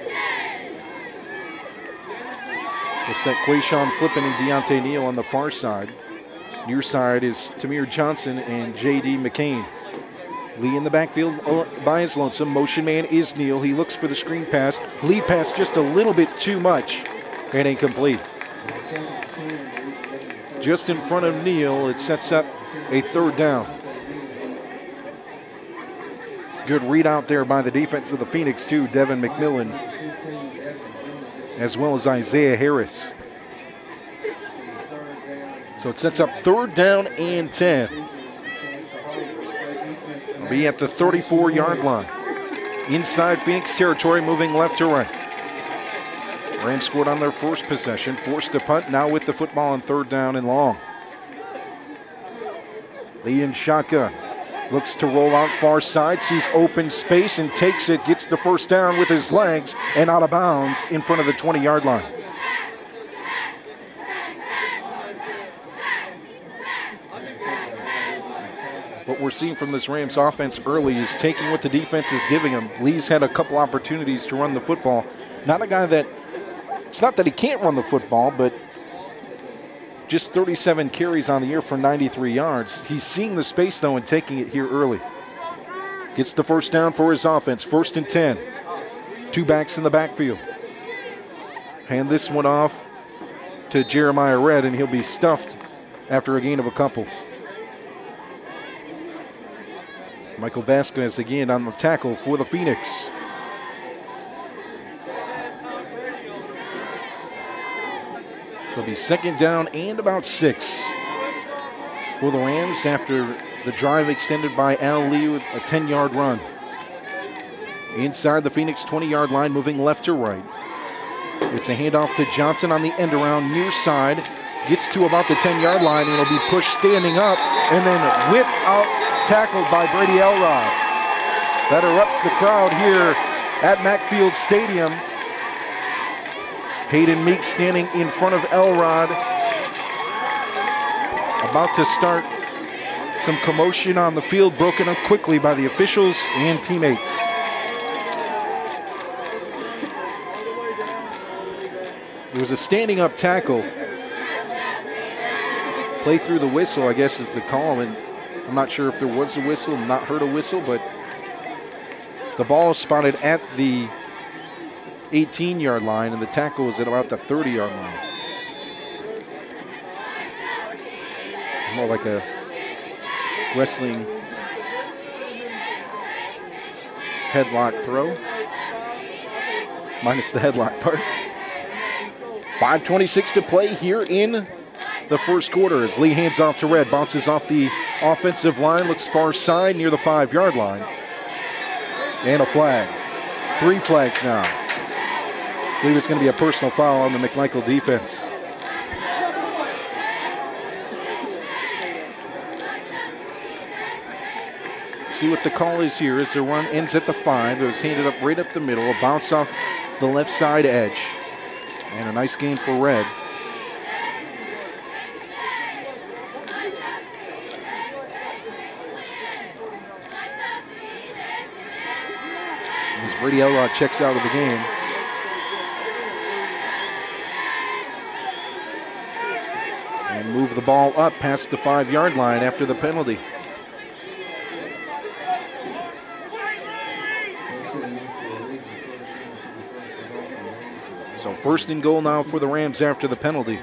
We'll set Quayshawn Flippin and Deontay Neal on the far side. Near side is Tamir Johnson and J D McCain. Lee in the backfield by his lonesome. Motion man is Neal. He looks for the screen pass. Lee passed just a little bit too much and incomplete. Just in front of Neal, it sets up a third down. Good read out there by the defense of the Phoenix too, Devin McMillan, as well as Isaiah Harris. So it sets up third down and ten. It'll be at the thirty-four yard line. Inside Phoenix territory, moving left to right. Rams scored on their first possession, forced to punt, now with the football on third down and long. Lee in shotgun. Looks to roll out far side, sees open space and takes it, gets the first down with his legs and out of bounds in front of the twenty yard line. What we're seeing from this Rams offense early is taking what the defense is giving him. Lee's had a couple opportunities to run the football. Not a guy that It's not that he can't run the football, but just thirty-seven carries on the year for ninety-three yards. He's seeing the space, though, and taking it here early. Gets the first down for his offense, first and ten. Two backs in the backfield. Hand this one off to Jeremiah Red, and he'll be stuffed after a gain of a couple. Michael Vasquez again on the tackle for the Phoenix. So it'll be second down and about six for the Rams after the drive extended by Al Lee with a ten-yard run. Inside the Phoenix twenty-yard line, moving left to right. It's a handoff to Johnson on the end around near side. Gets to about the ten-yard line, and it'll be pushed standing up and then whipped out, tackled by Brady Elrod. That erupts the crowd here at Macfield Stadium. Hayden Meeks standing in front of Elrod. About to start some commotion on the field, broken up quickly by the officials and teammates. It was a standing up tackle. Play through the whistle, I guess, is the call, and I'm not sure if there was a whistle, not heard a whistle, but the ball is spotted at the eighteen-yard line, and the tackle is at about the thirty-yard line. More like a wrestling headlock throw, minus the headlock part. five twenty-six to play here in the first quarter as Lee hands off to Red, bounces off the offensive line, looks far side near the five-yard line. And a flag. Three flags now. I believe it's going to be a personal foul on the McMichael defense. See what the call is here as the run ends at the five. It was handed up right up the middle, a bounce off the left side edge. And a nice gain for Red. As Brady Elrod checks out of the game. And move the ball up past the five-yard line after the penalty. So first and goal now for the Rams after the penalty.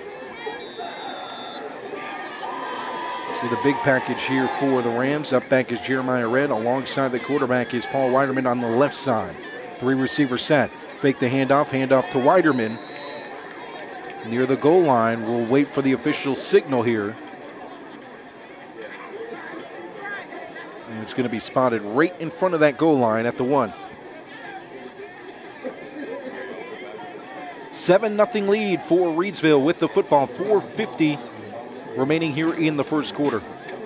See the big package here for the Rams. Up back is Jeremiah Red. Alongside the quarterback is Paul Weiderman on the left side. Three receiver set. Fake the handoff. Handoff to Weiderman. Near the goal line. We'll wait for the official signal here. And it's going to be spotted right in front of that goal line at the one. seven nothing lead for Reidsville with the football. four fifty remaining here in the first quarter.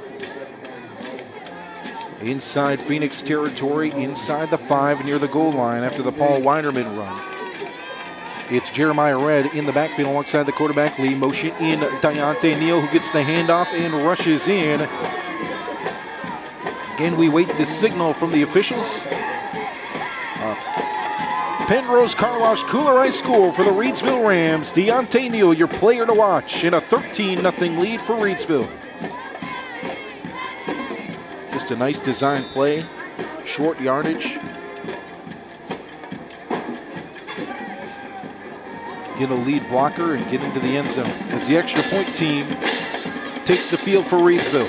Inside Phoenix territory, inside the five near the goal line after the Paul Weiderman run. It's Jeremiah Red in the backfield alongside the quarterback. Lee motion in Deontay Neal, who gets the handoff and rushes in. Again, we wait the signal from the officials. Uh, Pennrose Carwash Kooler Ice School for the Reidsville Rams. Deontay Neal, your player to watch, in a thirteen nothing lead for Reidsville. Just a nice design play, short yardage. Get a lead blocker and get into the end zone as the extra point team takes the field for Reidsville.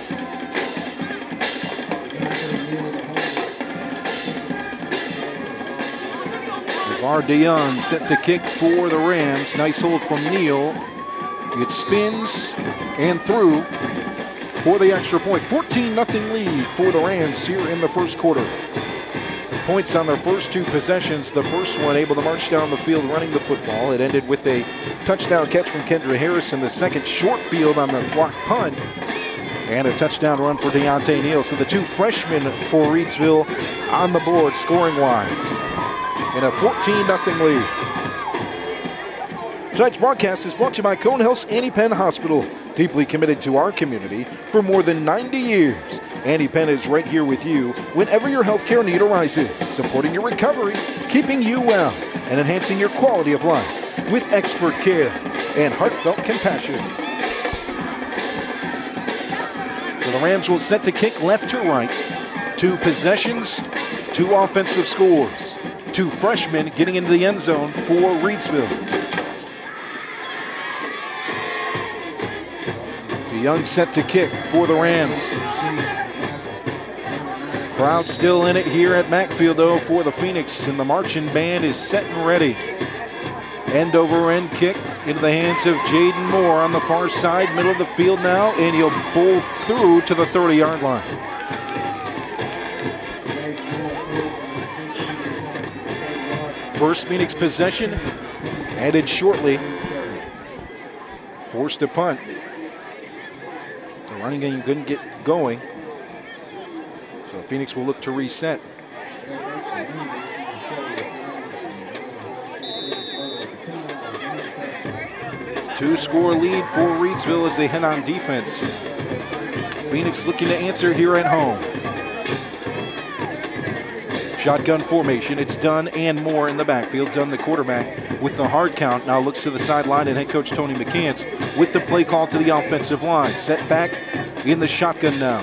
Var DeYoung set to kick for the Rams. Nice hold from Neal. It spins and through for the extra point. fourteen nothing lead for the Rams here in the first quarter. Points on their first two possessions. The first one able to march down the field running the football. It ended with a touchdown catch from Kendra Harrison. The second short field on the block punt. And a touchdown run for Deontay Neal. So the two freshmen for Reidsville on the board scoring-wise. In a fourteen nothing lead. Tonight's broadcast is brought to you by Cone Health's Annie Penn Hospital. Deeply committed to our community for more than ninety years. Annie Penn is right here with you whenever your healthcare need arises, supporting your recovery, keeping you well, and enhancing your quality of life. with expert care and heartfelt compassion. So the Rams will set to kick left to right. Two possessions, two offensive scores. Two freshmen getting into the end zone for Reidsville. DeYoung set to kick for the Rams. Crowd still in it here at Macfield, though, for the Phoenix, and the marching band is set and ready. End over end kick into the hands of Jaden Moore on the far side, middle of the field now, and he'll bowl through to the thirty-yard line. First Phoenix possession added shortly. Forced a punt. The running game couldn't get going. So Phoenix will look to reset. Two-score lead for Reidsville as they head on defense. Phoenix looking to answer here at home. Shotgun formation, it's Dunn and Moore in the backfield. Dunn, the quarterback, with the hard count, now looks to the sideline, and head coach Tony McCants with the play call to the offensive line. Set back in the shotgun now.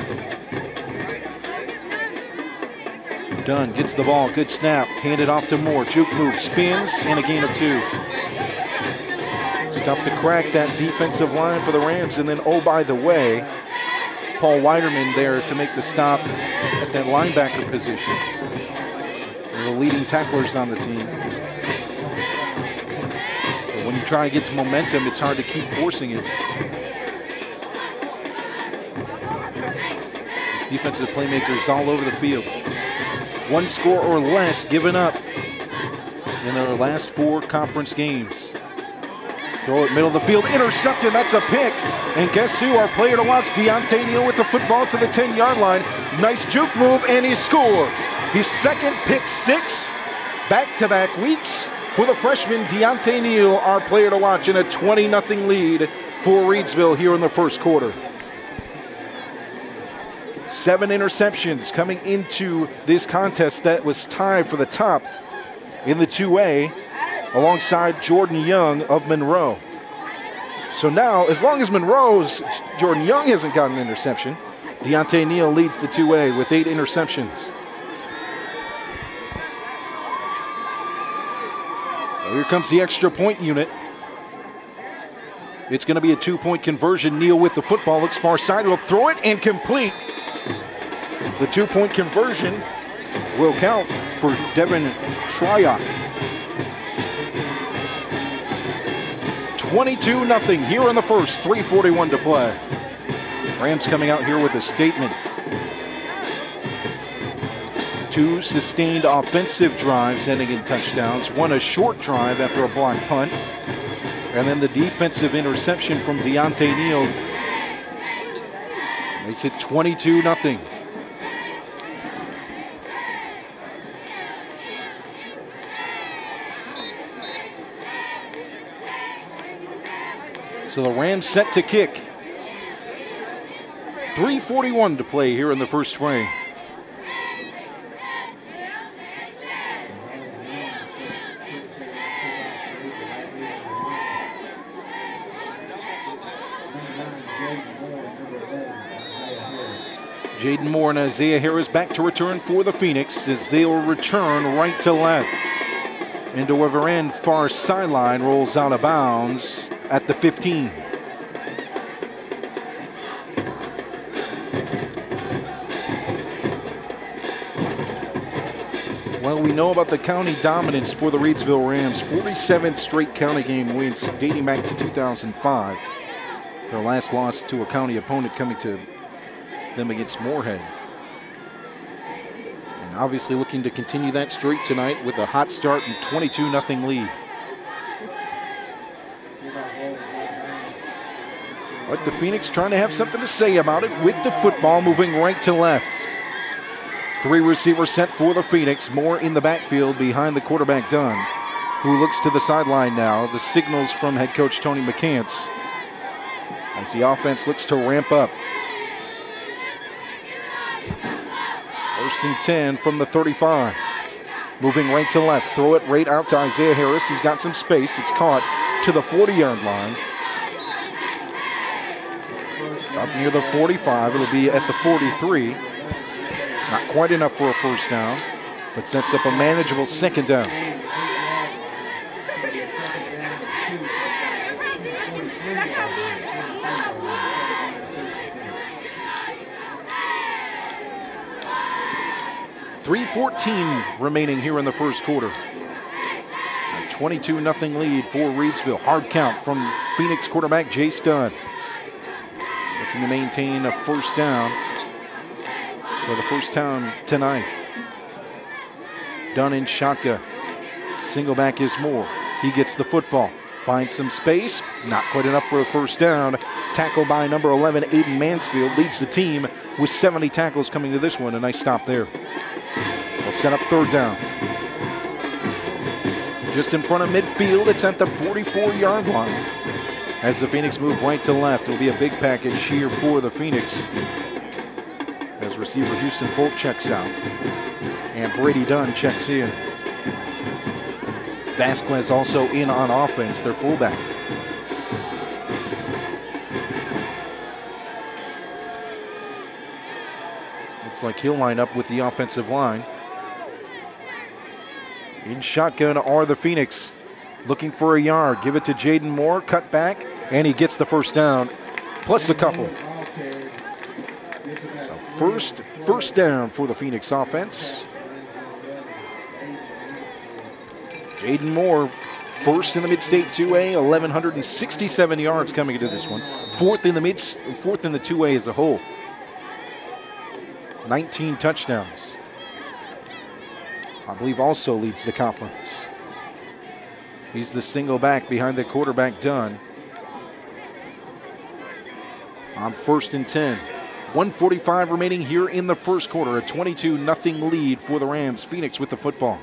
Dunn gets the ball, good snap, handed off to Moore. Juke move, spins, and a gain of two. It's tough to crack that defensive line for the Rams, and then, oh, by the way, Paul Weiderman there to make the stop at that linebacker position. One of the leading tacklers on the team. So when you try to get to momentum, it's hard to keep forcing it. Defensive playmakers all over the field. One score or less given up in their last four conference games. Throw it middle of the field, intercepted, that's a pick. And guess who? Our player to watch, Deontay Neal with the football to the ten-yard line. Nice juke move, and he scores. His second pick six, back-to-back weeks for the freshman Deontay Neal, our player to watch, in a twenty nothing lead for Reidsville here in the first quarter. Seven interceptions coming into this contest that was tied for the top in the two A alongside Jordan Young of Monroe. So now, as long as Monroe's Jordan Young hasn't got an interception, Deontay Neal leads the two A with eight interceptions. So here comes the extra point unit. It's going to be a two-point conversion. Neal with the football, looks far side, will throw it and complete. The two-point conversion will count for Devin Shryock. twenty-two nothing here in the first, three forty-one to play. Rams coming out here with a statement. Two sustained offensive drives ending in touchdowns. One a short drive after a blocked punt. And then the defensive interception from Deontay Neal makes it twenty-two nothing. So the Rams set to kick. three forty-one to play here in the first frame. Jaden Moore and Isaiah Harris back to return for the Phoenix as they'll return right to left. Into whatever end far sideline rolls out of bounds at the fifteen. Well, we know about the county dominance for the Reidsville Rams. forty-seven straight county game wins dating back to two thousand five. Their last loss to a county opponent coming to them against Moorhead. And obviously looking to continue that streak tonight with a hot start and twenty-two nothing lead. But the Phoenix trying to have something to say about it with the football moving right to left. Three receivers set for the Phoenix. Moore in the backfield behind the quarterback Dunn, who looks to the sideline now. The signals from head coach Tony McCants as the offense looks to ramp up. First and ten from the thirty-five. Moving right to left, throw it right out to Isaiah Harris. He's got some space. It's caught to the forty-yard line. Up near the forty-five, it'll be at the forty-three. Not quite enough for a first down, but sets up a manageable second down. three fourteen remaining here in the first quarter. A twenty-two nothing lead for Reidsville. Hard count from Phoenix quarterback Jace Dunn. Looking to maintain a first down for the first time tonight. Dunn in shotgun. Single back is Moore. He gets the football. Finds some space. Not quite enough for a first down. Tackle by number eleven, Aiden Mansfield. Leads the team with seventy tackles coming to this one. A nice stop there. We'll set up third down. Just in front of midfield, it's at the forty-four-yard line. As the Phoenix move right to left, it'll be a big package here for the Phoenix. As receiver Houston Folk checks out. And Brady Dunn checks in. Vasquez also in on offense, their fullback. Looks like he'll line up with the offensive line. In shotgun are the Phoenix. Looking for a yard. Give it to Jaden Moore. Cut back. And he gets the first down. Plus a couple. A first, first down for the Phoenix offense. Jaden Moore, first in the Mid-State two A. eleven sixty-seven yards coming into this one. Fourth in the mid, fourth in the two A as a whole. nineteen touchdowns. I believe also leads the conference. He's the single back behind the quarterback Dunn. On first and ten. one forty-five remaining here in the first quarter. A twenty-two nothing lead for the Rams. Phoenix with the football.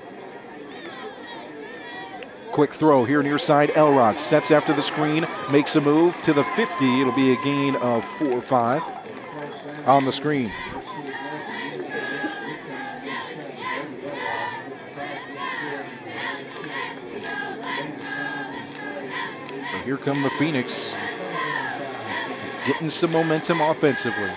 Quick throw here near side. Elrod sets after the screen. Makes a move to the fifty. It'll be a gain of four or five on the screen. Here come the Phoenix, getting some momentum offensively.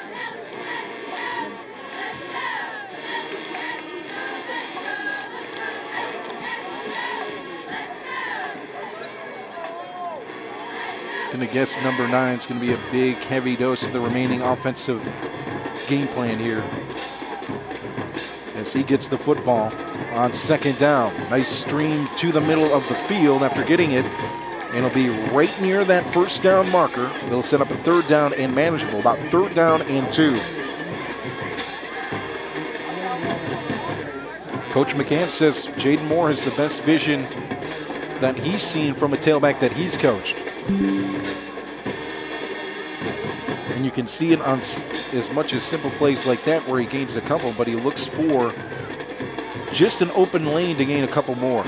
Gonna guess number nine is gonna be a big, heavy dose of the remaining offensive game plan here. As he gets the football on second down. Nice stream to the middle of the field after getting it. And it'll be right near that first down marker. It'll set up a third down and manageable, about third down and two. Coach McCann says Jaden Moore has the best vision that he's seen from a tailback that he's coached. And you can see it on as much as simple plays like that where he gains a couple, but he looks for just an open lane to gain a couple more.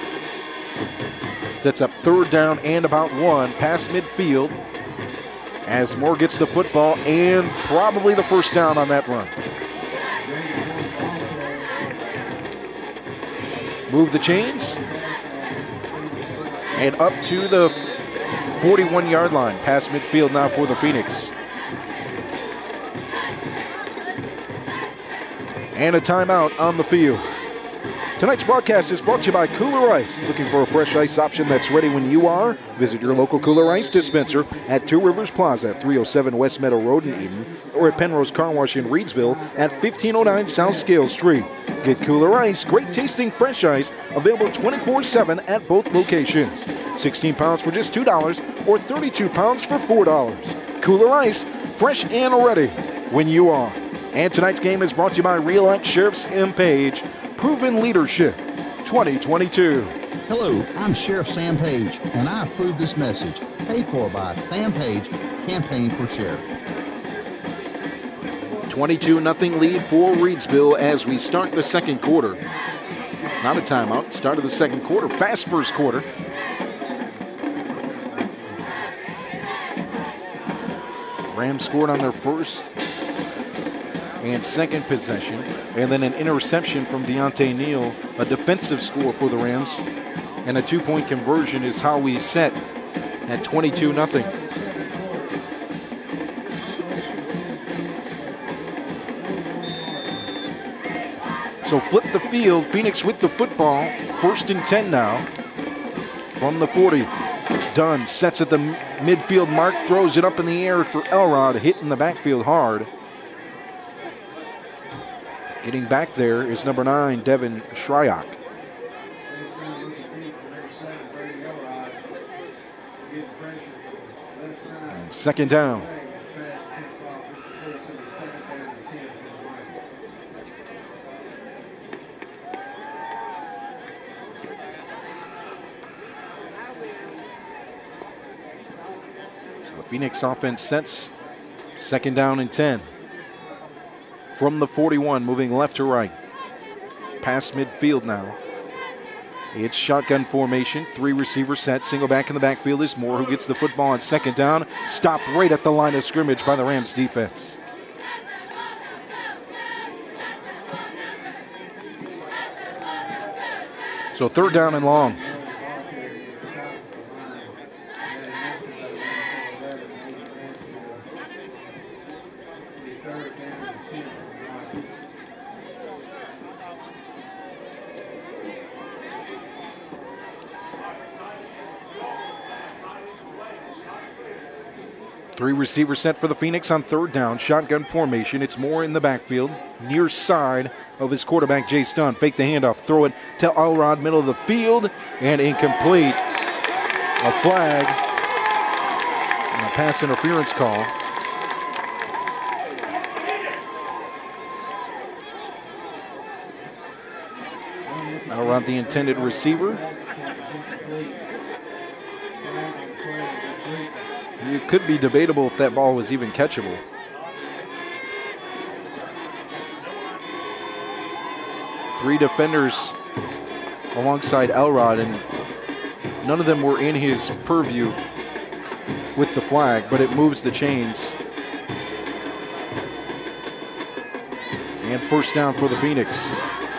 Sets up third down and about one past midfield as Moore gets the football and probably the first down on that run. Move the chains and up to the forty-one-yard line past midfield now for the Phoenix. And a timeout on the field. Tonight's broadcast is brought to you by Kooler Ice. Looking for a fresh ice option that's ready when you are? Visit your local Kooler Ice dispenser at Two Rivers Plaza at three oh seven West Meadow Road in Eden or at Pennrose Carwash in Reidsville at fifteen oh nine South Scale Street. Get Kooler Ice, great tasting fresh ice, available twenty-four seven at both locations. sixteen pounds for just two dollars or thirty-two pounds for four dollars. Kooler Ice, fresh and ready when you are. And tonight's game is brought to you by Reelect Sheriff's M. Page. Proven Leadership twenty twenty-two. Hello, I'm Sheriff Sam Page, and I approve this message. Paid for by Sam Page, Campaign for Sheriff. twenty-two nothing lead for Reidsville as we start the second quarter. Not a timeout. Start of the second quarter. Fast first quarter. Rams scored on their first and second possession. And then an interception from Deontay Neal, a defensive score for the Rams. And a two-point conversion is how we set at twenty-two nothing. So flip the field, Phoenix with the football, first and ten now from the forty. Dunn sets at the midfield mark, throws it up in the air for Elrod, hitting the backfield hard. Getting back there is number nine, Devin Shryock. And second down. Phoenix offense sets second down and ten. From the forty-one, moving left to right. Past midfield now. It's shotgun formation, three receiver set, single back in the backfield is Moore, who gets the football on second down. Stopped right at the line of scrimmage by the Rams defense. So third down and long. Three receivers set for the Phoenix on third down. Shotgun formation. It's Moore in the backfield. Near side of his quarterback, Jace Dunn. Fake the handoff. Throw it to Elrod, middle of the field. And incomplete. A flag. And a pass interference call. Elrod, the intended receiver. It could be debatable if that ball was even catchable. Three defenders alongside Elrod, and none of them were in his purview with the flag, but it moves the chains. And first down for the Phoenix.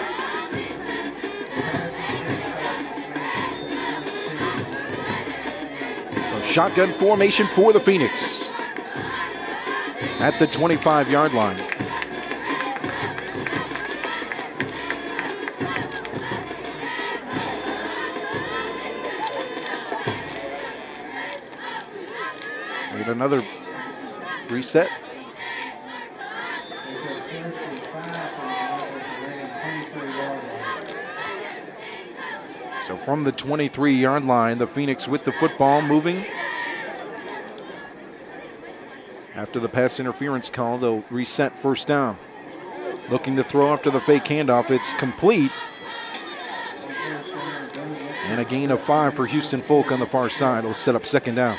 Shotgun formation for the Phoenix at the twenty-five yard line. Need another reset. So from the twenty-three yard line, the Phoenix with the football moving. After the pass interference call, they'll reset first down. Looking to throw after the fake handoff. It's complete. And a gain of five for Houston Folk on the far side. Will set up second down.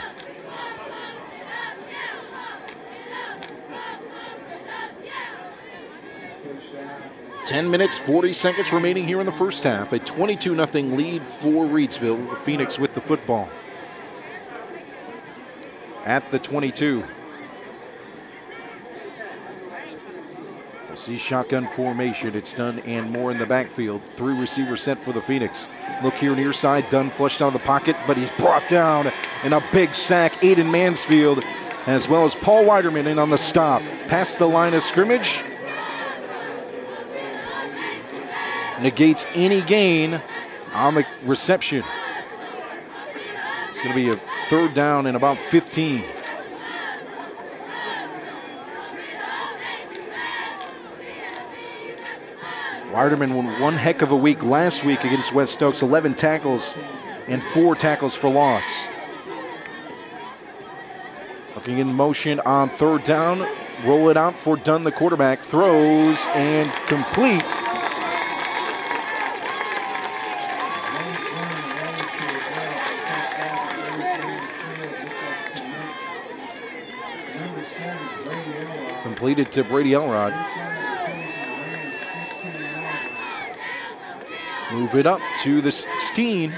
ten minutes, forty seconds remaining here in the first half. A twenty-two nothing lead for Reidsville. Phoenix with the football. At the twenty-two. We'll see shotgun formation. It's Dunn and Moore in the backfield. Three receivers set for the Phoenix. Look here near side. Dunn flushed out of the pocket, but he's brought down in a big sack. Aiden Mansfield, as well as Paul Weiderman in on the stop. Past the line of scrimmage. Negates any gain on the reception. It's going to be a third down and about fifteen. Weiderman won one heck of a week last week against West Stokes. eleven tackles and four tackles for loss. Looking in motion on third down. Roll it out for Dunn, the quarterback. Throws and complete. Completed to Brady Elrod. Move it up to the sixteen.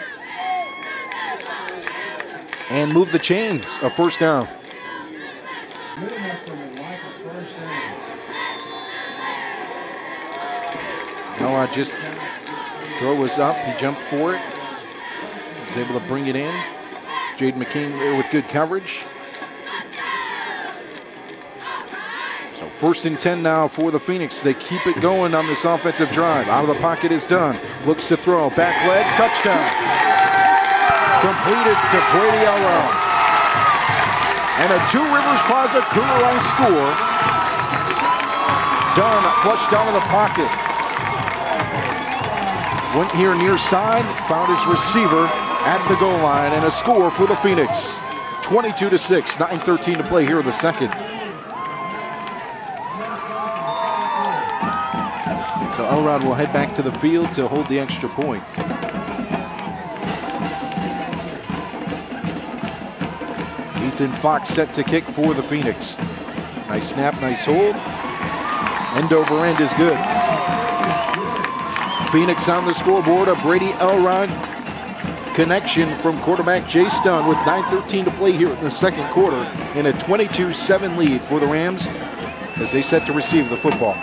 And move the chains. A first down. just throw was up. He jumped for it. Was able to bring it in. Jade McKean there with good coverage. So first and ten now for the Phoenix. They keep it going on this offensive drive. Out of the pocket is done. Looks to throw. Back leg. Touchdown. Completed to Brady Elrod. And a Two Rivers Plaza Kooler Ice score. Dunn flushed out of the pocket. Went here near side. Found his receiver at the goal line, and a score for the Phoenix. twenty-two to six, nine thirteen to play here in the second. So Elrod will head back to the field to hold the extra point. Ethan Fox set to kick for the Phoenix. Nice snap, nice hold. End over end is good. Phoenix on the scoreboard, a Brady Elrod connection from quarterback Jay Stun with nine thirteen to play here in the second quarter, in a twenty-two seven lead for the Rams as they set to receive the football.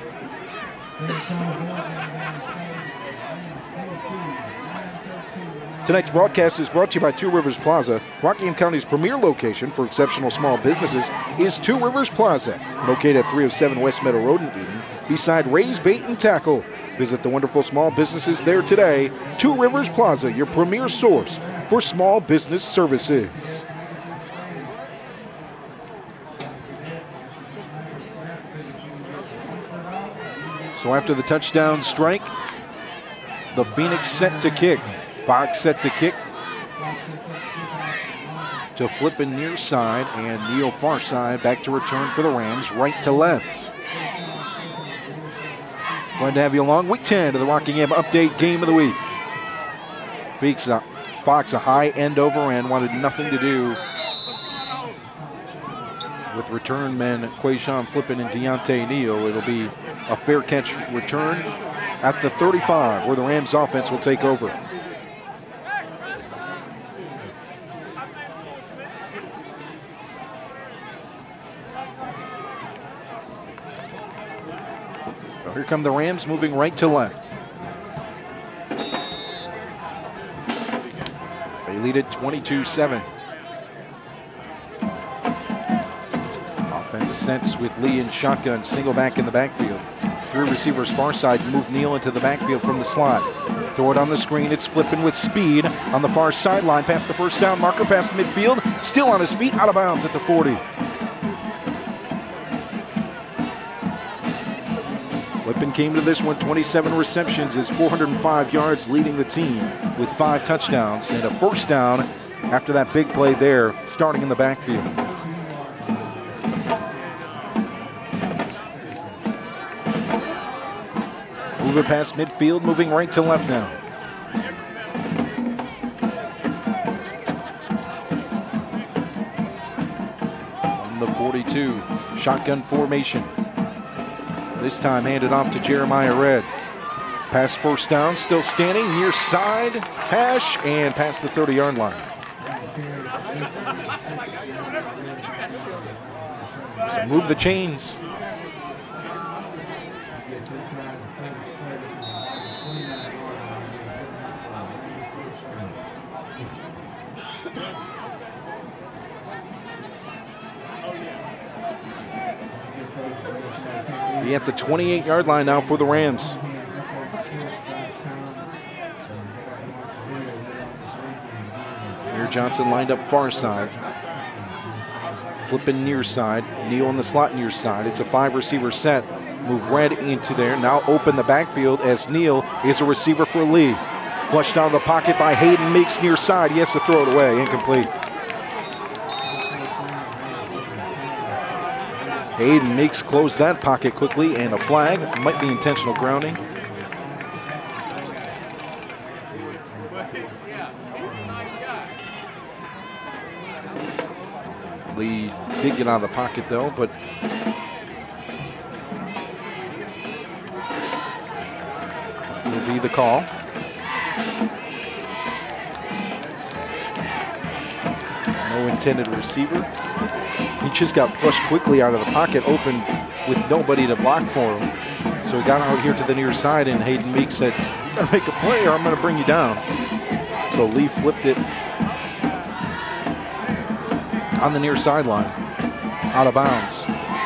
Tonight's broadcast is brought to you by Two Rivers Plaza. Rockingham County's premier location for exceptional small businesses is Two Rivers Plaza, located at three oh seven West Meadow Road in Eden, beside Ray's Bait and Tackle. Visit the wonderful small businesses there today. Two Rivers Plaza, your premier source for small business services. So after the touchdown strike, the Phoenix set to kick. Fox set to kick to flipping near side, and Neal far side back to return for the Rams, right to left. Glad to have you along. Week ten of the Rockingham Update Game of the Week. Fox, uh, Fox a high end over end, wanted nothing to do with return men Quayshawn Flippin and Deontay Neal. It'll be a fair catch return at the thirty-five, where the Rams offense will take over. So here come the Rams moving right to left. They lead it twenty-two seven. Offense sets with Lee in shotgun, single back in the backfield. Three receivers far side, move Neal into the backfield from the slot. Throw it on the screen, it's flipping with speed on the far sideline, past the first down marker, past midfield, still on his feet, out of bounds at the forty. Flippin came to this one, twenty-seven receptions, is four hundred five yards, leading the team with five touchdowns and a first down after that big play there, starting in the backfield. Moving past midfield, moving right to left now. On the forty-two, shotgun formation. This time handed off to Jeremiah Red. Pass first down, still standing, near side, hash, and past the thirty-yard line. So move the chains. Be at the twenty-eight-yard line now for the Rams. Here Johnson lined up far side. Flipping near side. Neal on the slot near side. It's a five-receiver set. Move Red into there. Now open the backfield as Neal is a receiver for Lee. Flushed out of the pocket by Hayden Meeks near side. He has to throw it away. Incomplete. Hayden Meeks closed that pocket quickly, and a flag. Might be intentional grounding. Lee did get out of the pocket though, but will be the call. No intended receiver. He just got flushed quickly out of the pocket, open with nobody to block for him. So he got out here to the near side, and Hayden Meek said, "You gotta make a play or I'm gonna bring you down." So Lee flipped it on the near sideline, out of bounds.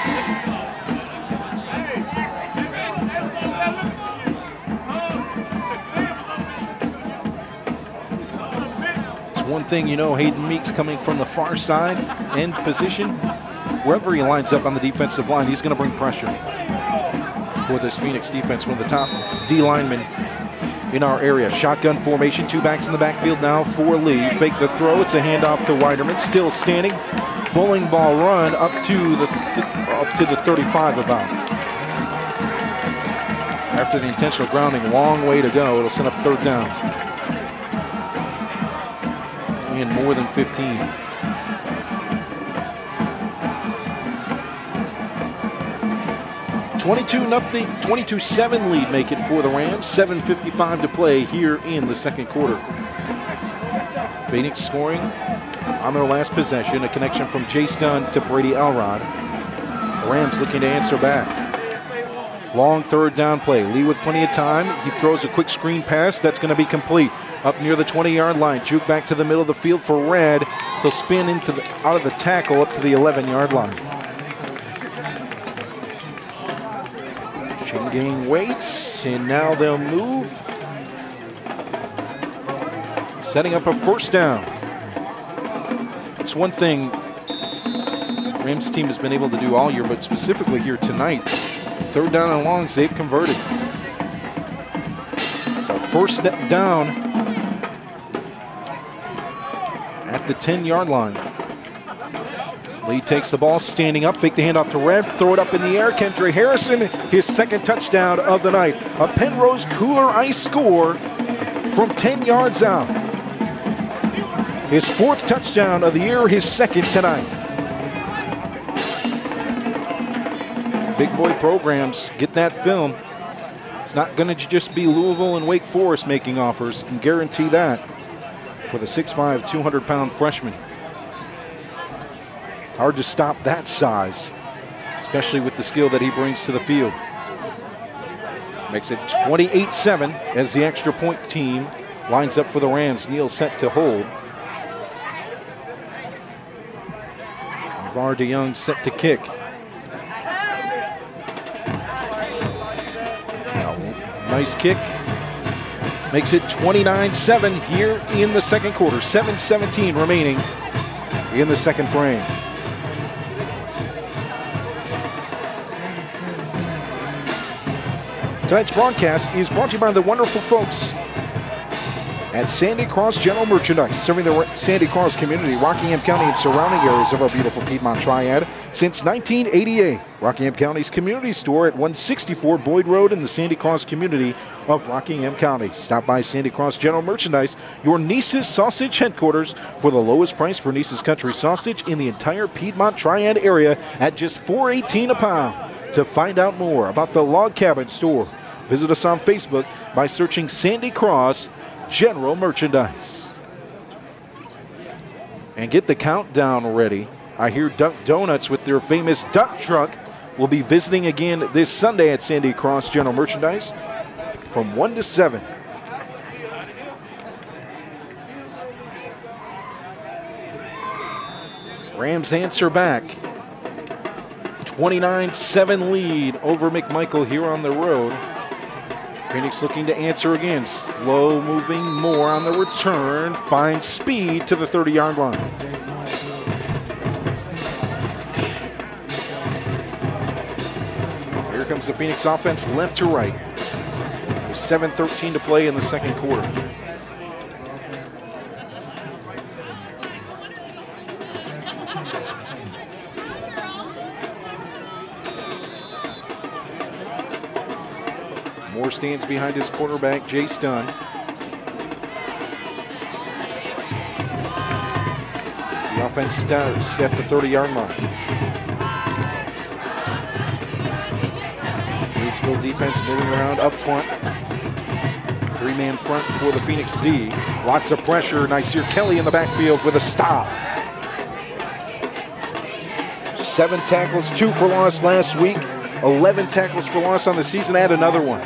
It's one thing you know, Hayden Meek's coming from the far side, end position. Wherever he lines up on the defensive line, he's gonna bring pressure for this Phoenix defense, one of the top D linemen in our area. Shotgun formation, two backs in the backfield now for Lee. Fake the throw, it's a handoff to Weiderman, still standing. Bowling ball run up to the th up to the thirty-five about. After the intentional grounding, long way to go. It'll send up third down. And more than fifteen. twenty-two nothing, twenty-two seven lead make it for the Rams. seven fifty-five to play here in the second quarter. Phoenix scoring on their last possession, a connection from Jace Dunn to Brady Elrod. The Rams looking to answer back. Long third down play. Lee with plenty of time. He throws a quick screen pass. That's going to be complete. Up near the twenty-yard line. Juke back to the middle of the field for Red. He'll spin into the, out of the tackle up to the eleven-yard line. Gang waits, and now they'll move. Setting up a first down. It's one thing Rams team has been able to do all year, but specifically here tonight, third down and longs, they've converted. So first step down at the ten-yard line. Lee takes the ball, standing up, fake the handoff to Red, throw it up in the air. Kendra Harrison, his second touchdown of the night. A Pennrose Kooler Ice score from ten yards out. His fourth touchdown of the year, his second tonight. Big boy programs, get that film. It's not going to just be Louisville and Wake Forest making offers, I can guarantee that, for the six five, two hundred pound freshman. Hard to stop that size, especially with the skill that he brings to the field. Makes it twenty-eight seven as the extra point team lines up for the Rams. Neal set to hold. Var DeYoung set to kick. Nice kick. Makes it twenty-nine seven here in the second quarter. seven seventeen remaining in the second frame. Tonight's broadcast is brought to you by the wonderful folks at Sandy Cross General Merchandise, serving the Sandy Cross community, Rockingham County, and surrounding areas of our beautiful Piedmont Triad since nineteen eighty-eight. Rockingham County's community store at one sixty-four Boyd Road in the Sandy Cross community of Rockingham County. Stop by Sandy Cross General Merchandise, your Nice's Sausage headquarters, for the lowest price for Nice's Country Sausage in the entire Piedmont Triad area at just four eighteen a pound. To find out more about the Log Cabin store, visit us on Facebook by searching Sandy Cross General Merchandise. And get the countdown ready. I hear Dunk Donuts with their famous duck truck will be visiting again this Sunday at Sandy Cross General Merchandise from one to seven. Rams answer back. twenty-nine seven lead over McMichael here on the road. Phoenix looking to answer again. Slow moving, more on the return. Finds speed to the thirty-yard line. Here comes the Phoenix offense left to right. seven thirteen to play in the second quarter. Moore stands behind his quarterback, Jace Dunn. As the offense starts at the thirty-yard line. Reidsville defense moving around up front. Three-man front for the Phoenix D. Lots of pressure. Nasir Kelly in the backfield with a stop. Seven tackles, two for loss last week. eleven tackles for loss on the season. Add another one.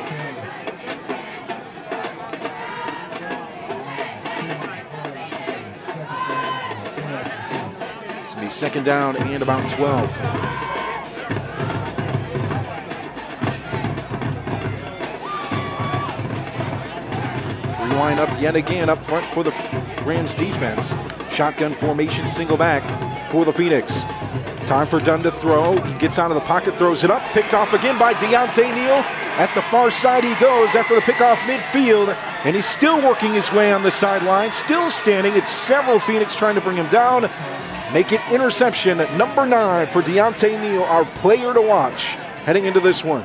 It's going to be second down and about twelve. Line up yet again up front for the Rams defense. Shotgun formation, single back for the Phoenix. Time for Dunn to throw. He gets out of the pocket, throws it up, picked off again by Deontay Neal. At the far side he goes after the pickoff midfield, and he's still working his way on the sideline, still standing. It's several Phoenix trying to bring him down. Make it interception at number nine for Deontay Neal, our player to watch heading into this one.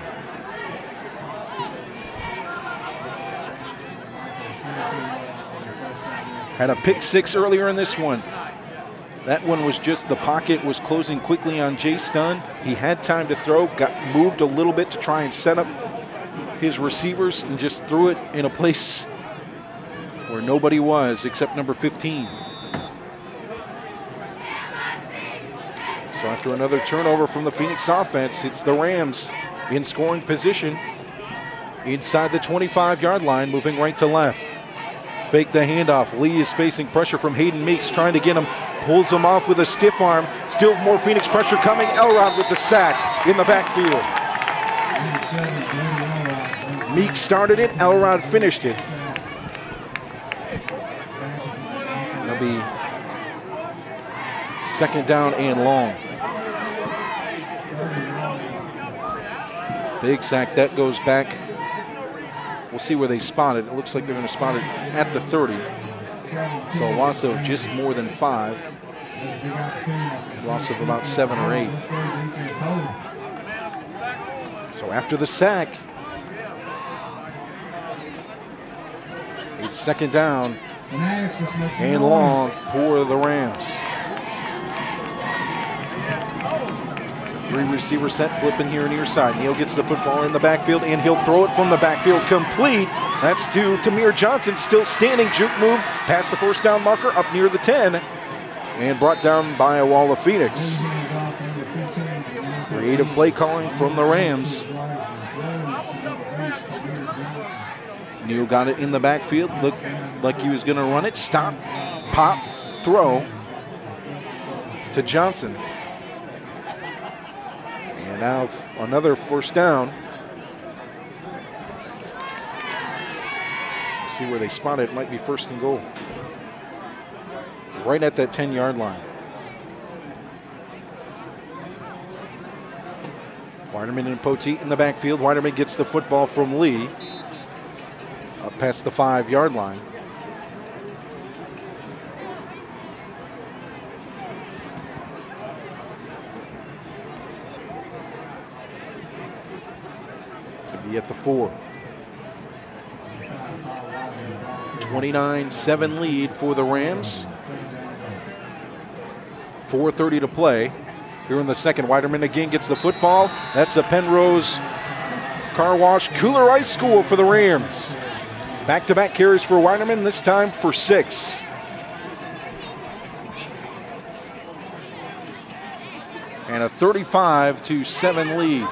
Had a pick six earlier in this one. That one was just the pocket was closing quickly on Jace Dunn. He had time to throw, got moved a little bit to try and set up his receivers and just threw it in a place where nobody was except number fifteen. So after another turnover from the Phoenix offense, it's the Rams in scoring position inside the twenty-five yard line, moving right to left. Fake the handoff. Lee is facing pressure from Hayden Meeks, trying to get him. Pulls him off with a stiff arm. Still more Phoenix pressure coming. Elrod with the sack in the backfield. Meeks started it. Elrod finished it. It'll be second down and long. Big sack. That goes back. We'll see where they spot it. It looks like they're going to spot it at the thirty. So a loss of just more than five. Loss of about seven or eight. So after the sack, it's second down and long for the Rams. Three receiver set, flipping here near side. Neal gets the football in the backfield, and he'll throw it from the backfield complete. That's to Tamir Johnson, still standing. Juke move past the first down marker, up near the ten, and brought down by a wall of Phoenix. Creative play calling from the Rams. Neal got it in the backfield, looked like he was going to run it. Stop, pop, throw to Johnson. And now another first down. See where they spot it. It might be first and goal. Right at that ten yard line. Weiderman and Poteet in the backfield. Weiderman gets the football from Lee. Up past the five yard line. At the four. twenty-nine seven lead for the Rams. four thirty to play here in the second. Weiderman again gets the football. That's a Pennrose Carwash Kooler Ice score for the Rams. Back-to-back carries for Weiderman, this time for six. And a thirty-five to seven lead.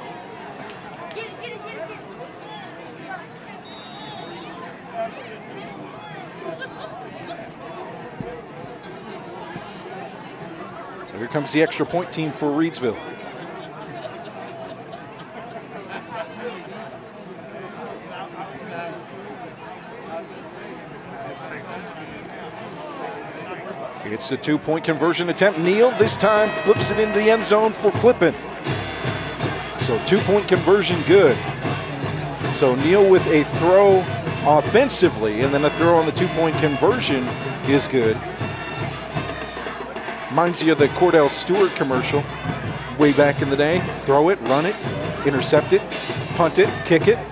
Here comes the extra point team for Reidsville. It's a two-point conversion attempt. Neal this time flips it into the end zone for Flippin. So two-point conversion good. So Neal with a throw offensively, and then a throw on the two-point conversion is good. Reminds you of the Cordell Stewart commercial way back in the day. Throw it, run it, intercept it, punt it, kick it.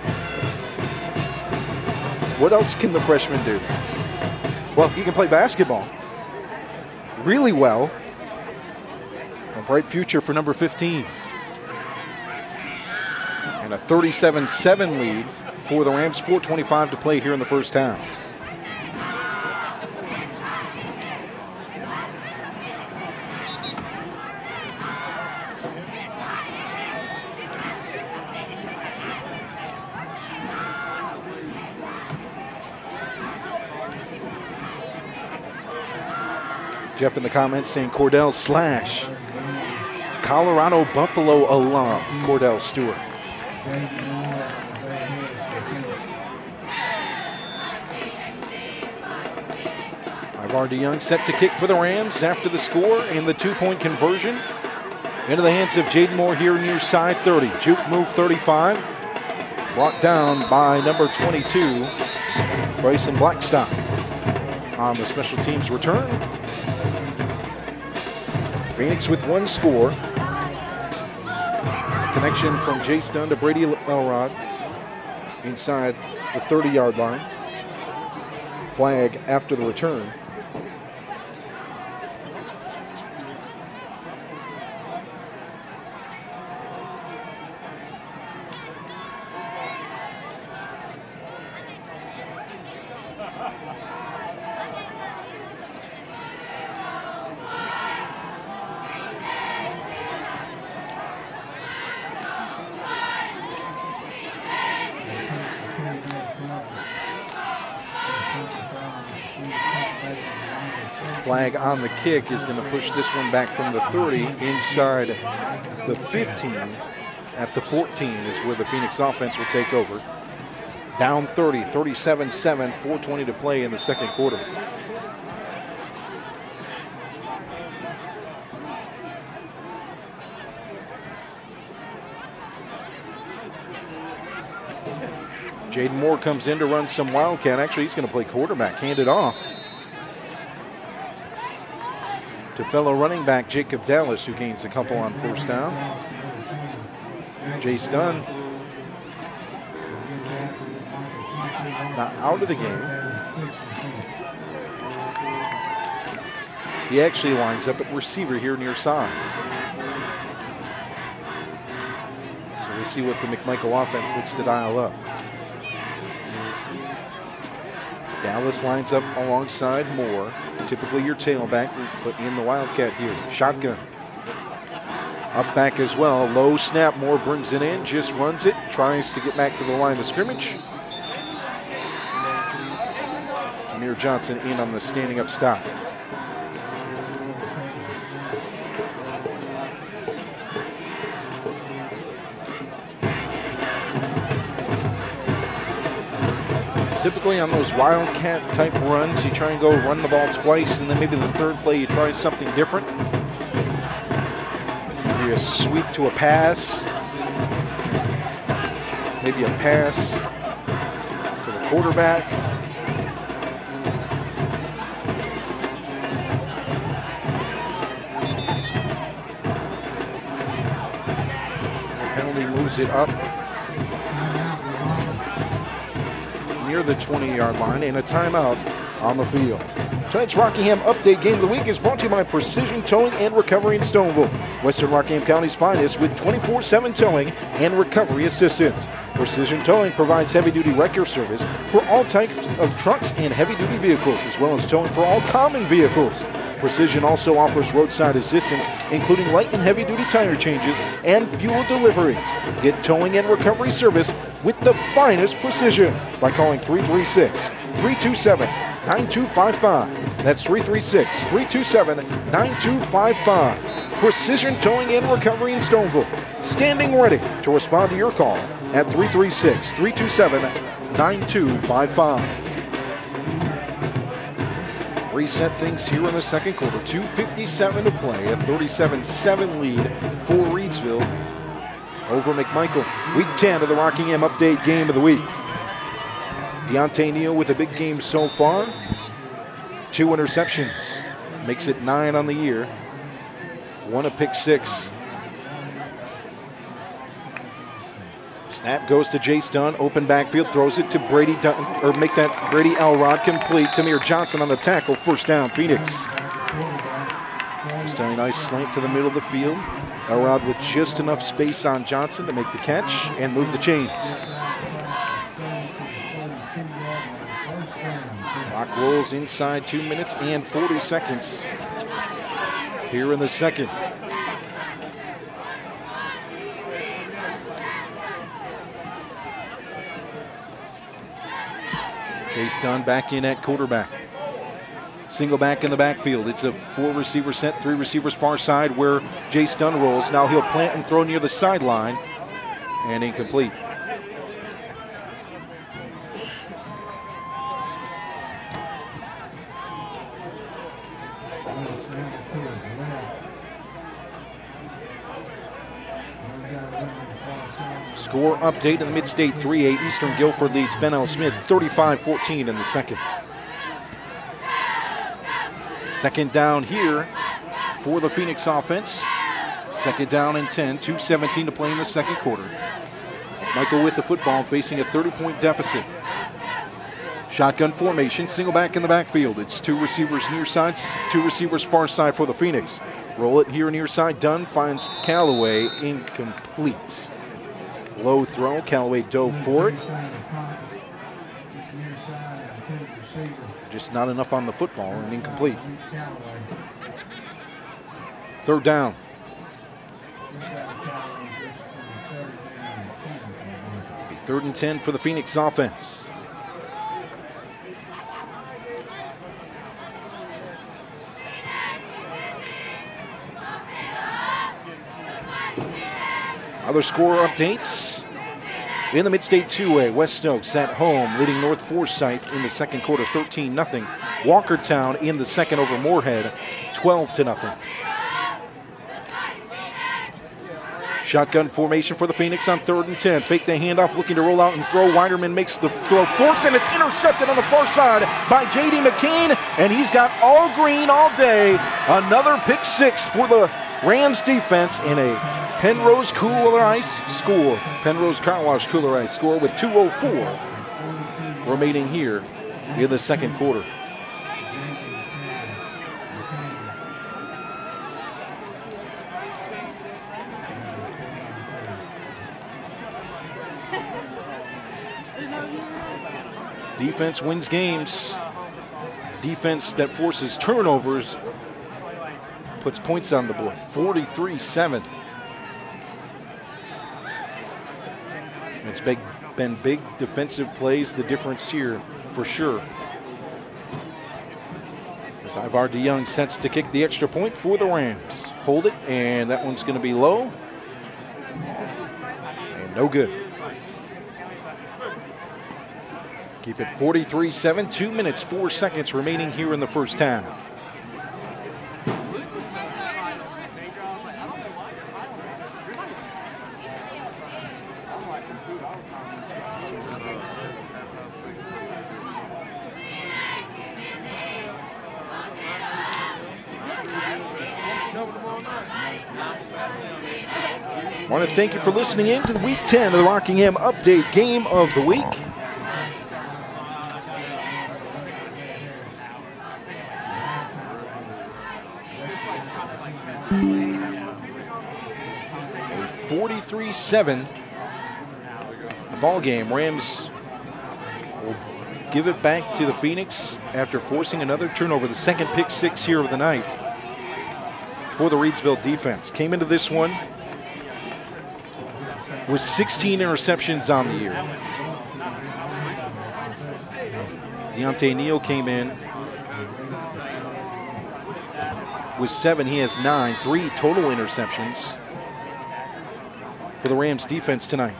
What else can the freshman do? Well, he can play basketball really well. A bright future for number fifteen. And a thirty-seven seven lead for the Rams. four twenty-five to play here in the first half. Jeff in the comments saying Cordell slash. Colorado Buffalo alum, Cordell Stewart. Ivar DeYoung set to kick for the Rams after the score and the two-point conversion. Into the hands of Jaden Moore here near side thirty. Juke move thirty-five. Brought down by number twenty-two, Bryson Blackstock. On the special teams return. Phoenix with one score. Connection from Jace Dunn to Brady Elrod inside the thirty-yard line. Flag after the return. Flag on the kick is going to push this one back from the thirty inside the fifteen. At the fourteen is where the Phoenix offense will take over. Down thirty, thirty-seven seven, four twenty to play in the second quarter. Jaden Moore comes in to run some Wildcat. Actually, he's going to play quarterback, hand it off to fellow running back Jacob Dallas, who gains a couple on first down. Jace Dunn not out of the game. He actually lines up at receiver here near side. So we'll see what the McMichael offense looks to dial up. Dallas lines up alongside Moore. Typically your tailback, but in the Wildcat here. Shotgun. Up back as well. Low snap. Moore brings it in, just runs it, tries to get back to the line of scrimmage. Amir Johnson in on the standing up stop. Typically on those Wildcat type runs, you try and go run the ball twice, and then maybe the third play you try something different. Maybe a sweep to a pass. Maybe a pass to the quarterback. The penalty moves it up near the twenty-yard line, and a timeout on the field. Tonight's Rockingham Update Game of the Week is brought to you by Precision Towing and Recovery in Stoneville, Western Rockingham County's finest with twenty-four seven towing and recovery assistance. Precision Towing provides heavy-duty wrecker service for all types of trucks and heavy-duty vehicles, as well as towing for all common vehicles. Precision also offers roadside assistance, including light and heavy-duty tire changes and fuel deliveries. Get towing and recovery service with the finest precision by calling three three six, three two seven, nine two five five. That's three three six, three two seven, nine two five five. Precision Towing and Recovery in Stoneville, standing ready to respond to your call at three three six, three two seven, nine two five five. Reset things here in the second quarter. two fifty-seven to play, a thirty-seven seven lead for Reidsville over McMichael. Week ten of the Rockingham Update Game of the Week. Deontay Neal with a big game so far. Two interceptions. Makes it nine on the year. One a pick six. Snap goes to Jace Dunn, open backfield, throws it to Brady Dunn, or make that Brady Elrod complete. Tamir Johnson on the tackle, first down, Phoenix. Just a nice slant to the middle of the field. Elrod with just enough space on Johnson to make the catch and move the chains. Clock rolls inside two minutes and forty seconds here in the second. Jace Dunn back in at quarterback. Single back in the backfield. It's a four receiver set, three receivers far side where Jace Dunn rolls. Now he'll plant and throw near the sideline, and incomplete. Score update in the Mid-State three A. Eastern Guilford leads Ben L. Smith thirty-five fourteen in the second. Second down here for the Phoenix offense. Second down and ten, two seventeen to play in the second quarter. Michael with the football facing a thirty-point deficit. Shotgun formation, single back in the backfield. It's two receivers near side, two receivers far side for the Phoenix. Roll it here near side. Dunn finds Callaway, incomplete. Low throw, Callaway dove for it. Just not enough on the football and incomplete. Third down. Third and ten for the Phoenix offense. Other score updates. In the Mid-State two A, West Oaks at home leading North Forsyth in the second quarter thirteen nothing. Walkertown in the second over Moorhead twelve to nothing. Shotgun formation for the Phoenix on third and ten. Fake the handoff, looking to roll out and throw. Widerman makes the throw, forced, and it's intercepted on the far side by J D McCain, and he's got all green all day. Another pick six for the Rams defense in a Pennrose Kooler Ice score. Pennrose Carwash Kooler Ice score with two oh four remaining here in the second quarter. Defense wins games. Defense that forces turnovers puts points on the board. forty-three seven. It's big, been big defensive plays the difference here for sure. As Ivar DeYoung sets to kick the extra point for the Rams. Hold it, and that one's going to be low. And no good. Keep it forty-three seven, two minutes, four seconds remaining here in the first half. I want to thank you for listening in to Week ten of the Rockingham Update Game of the Week. A forty-three seven ball game. Rams will give it back to the Phoenix after forcing another turnover. The second pick six here of the night for the Reidsville defense. Came into this one with sixteen interceptions on the year. Deontay Neal came in with seven. He has nine, three total interceptions for the Rams defense tonight.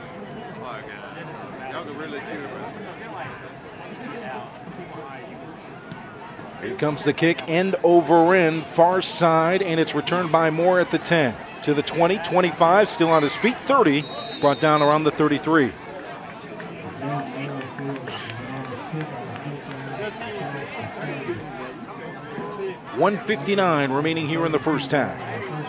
Here comes the kick, end over end, far side, and it's returned by Moore at the ten. To the twenty, twenty-five, still on his feet, thirty, brought down around the thirty-three. one fifty-nine remaining here in the first half.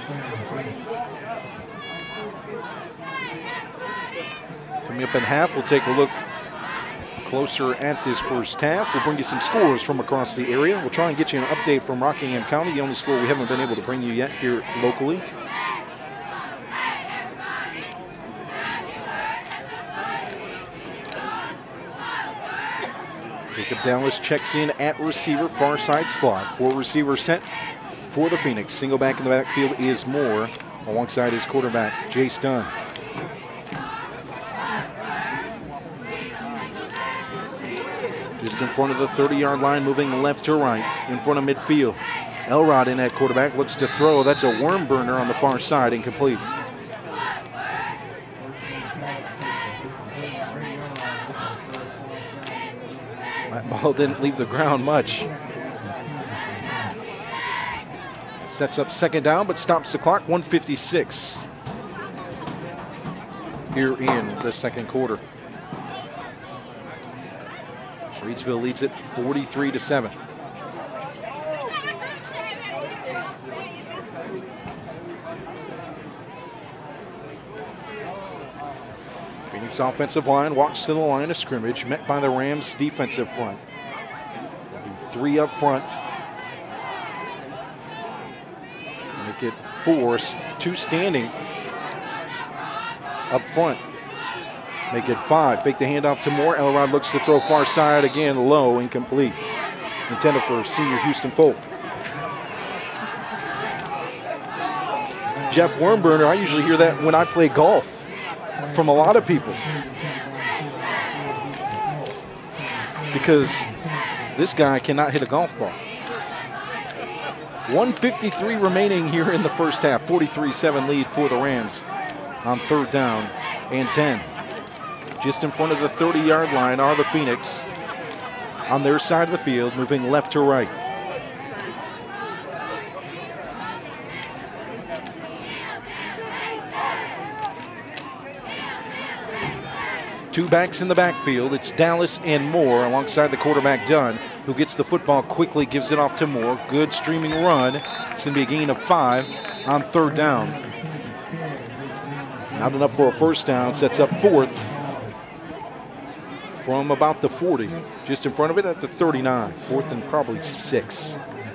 Coming up in half, we'll take a look closer at this first half. We'll bring you some scores from across the area. We'll try and get you an update from Rockingham County, the only score we haven't been able to bring you yet here locally. Jacob Dallas checks in at receiver, far side slot. Four receiver set for the Phoenix. Single back in the backfield is Moore alongside his quarterback, Jace Dunn. Just in front of the thirty-yard line, moving left to right, in front of midfield. Elrod in at quarterback, looks to throw. That's a worm burner on the far side, incomplete. That ball didn't leave the ground much. Sets up second down, but stops the clock, one fifty-six here in the second quarter. Reidsville leads it forty-three to seven. Phoenix offensive line walks to the line of scrimmage, met by the Rams defensive front. There'll be three up front. Make it four, two standing up front. Make it five. Fake the handoff to Moore. Elrod looks to throw far side again, low, incomplete. Intended for senior Houston Folk. Jeff Wormburner, I usually hear that when I play golf from a lot of people. Because this guy cannot hit a golf ball. one fifty-three remaining here in the first half. forty-three seven lead for the Rams on third down and ten. Just in front of the thirty-yard line are the Phoenix on their side of the field, moving left to right. Two backs in the backfield. It's Dallas and Moore alongside the quarterback Dunn, who gets the football quickly, gives it off to Moore. Good streaming run. It's going to be a gain of five on third down. Not enough for a first down. Sets up fourth from about the forty. Just in front of it at the thirty-nine. Fourth and probably six.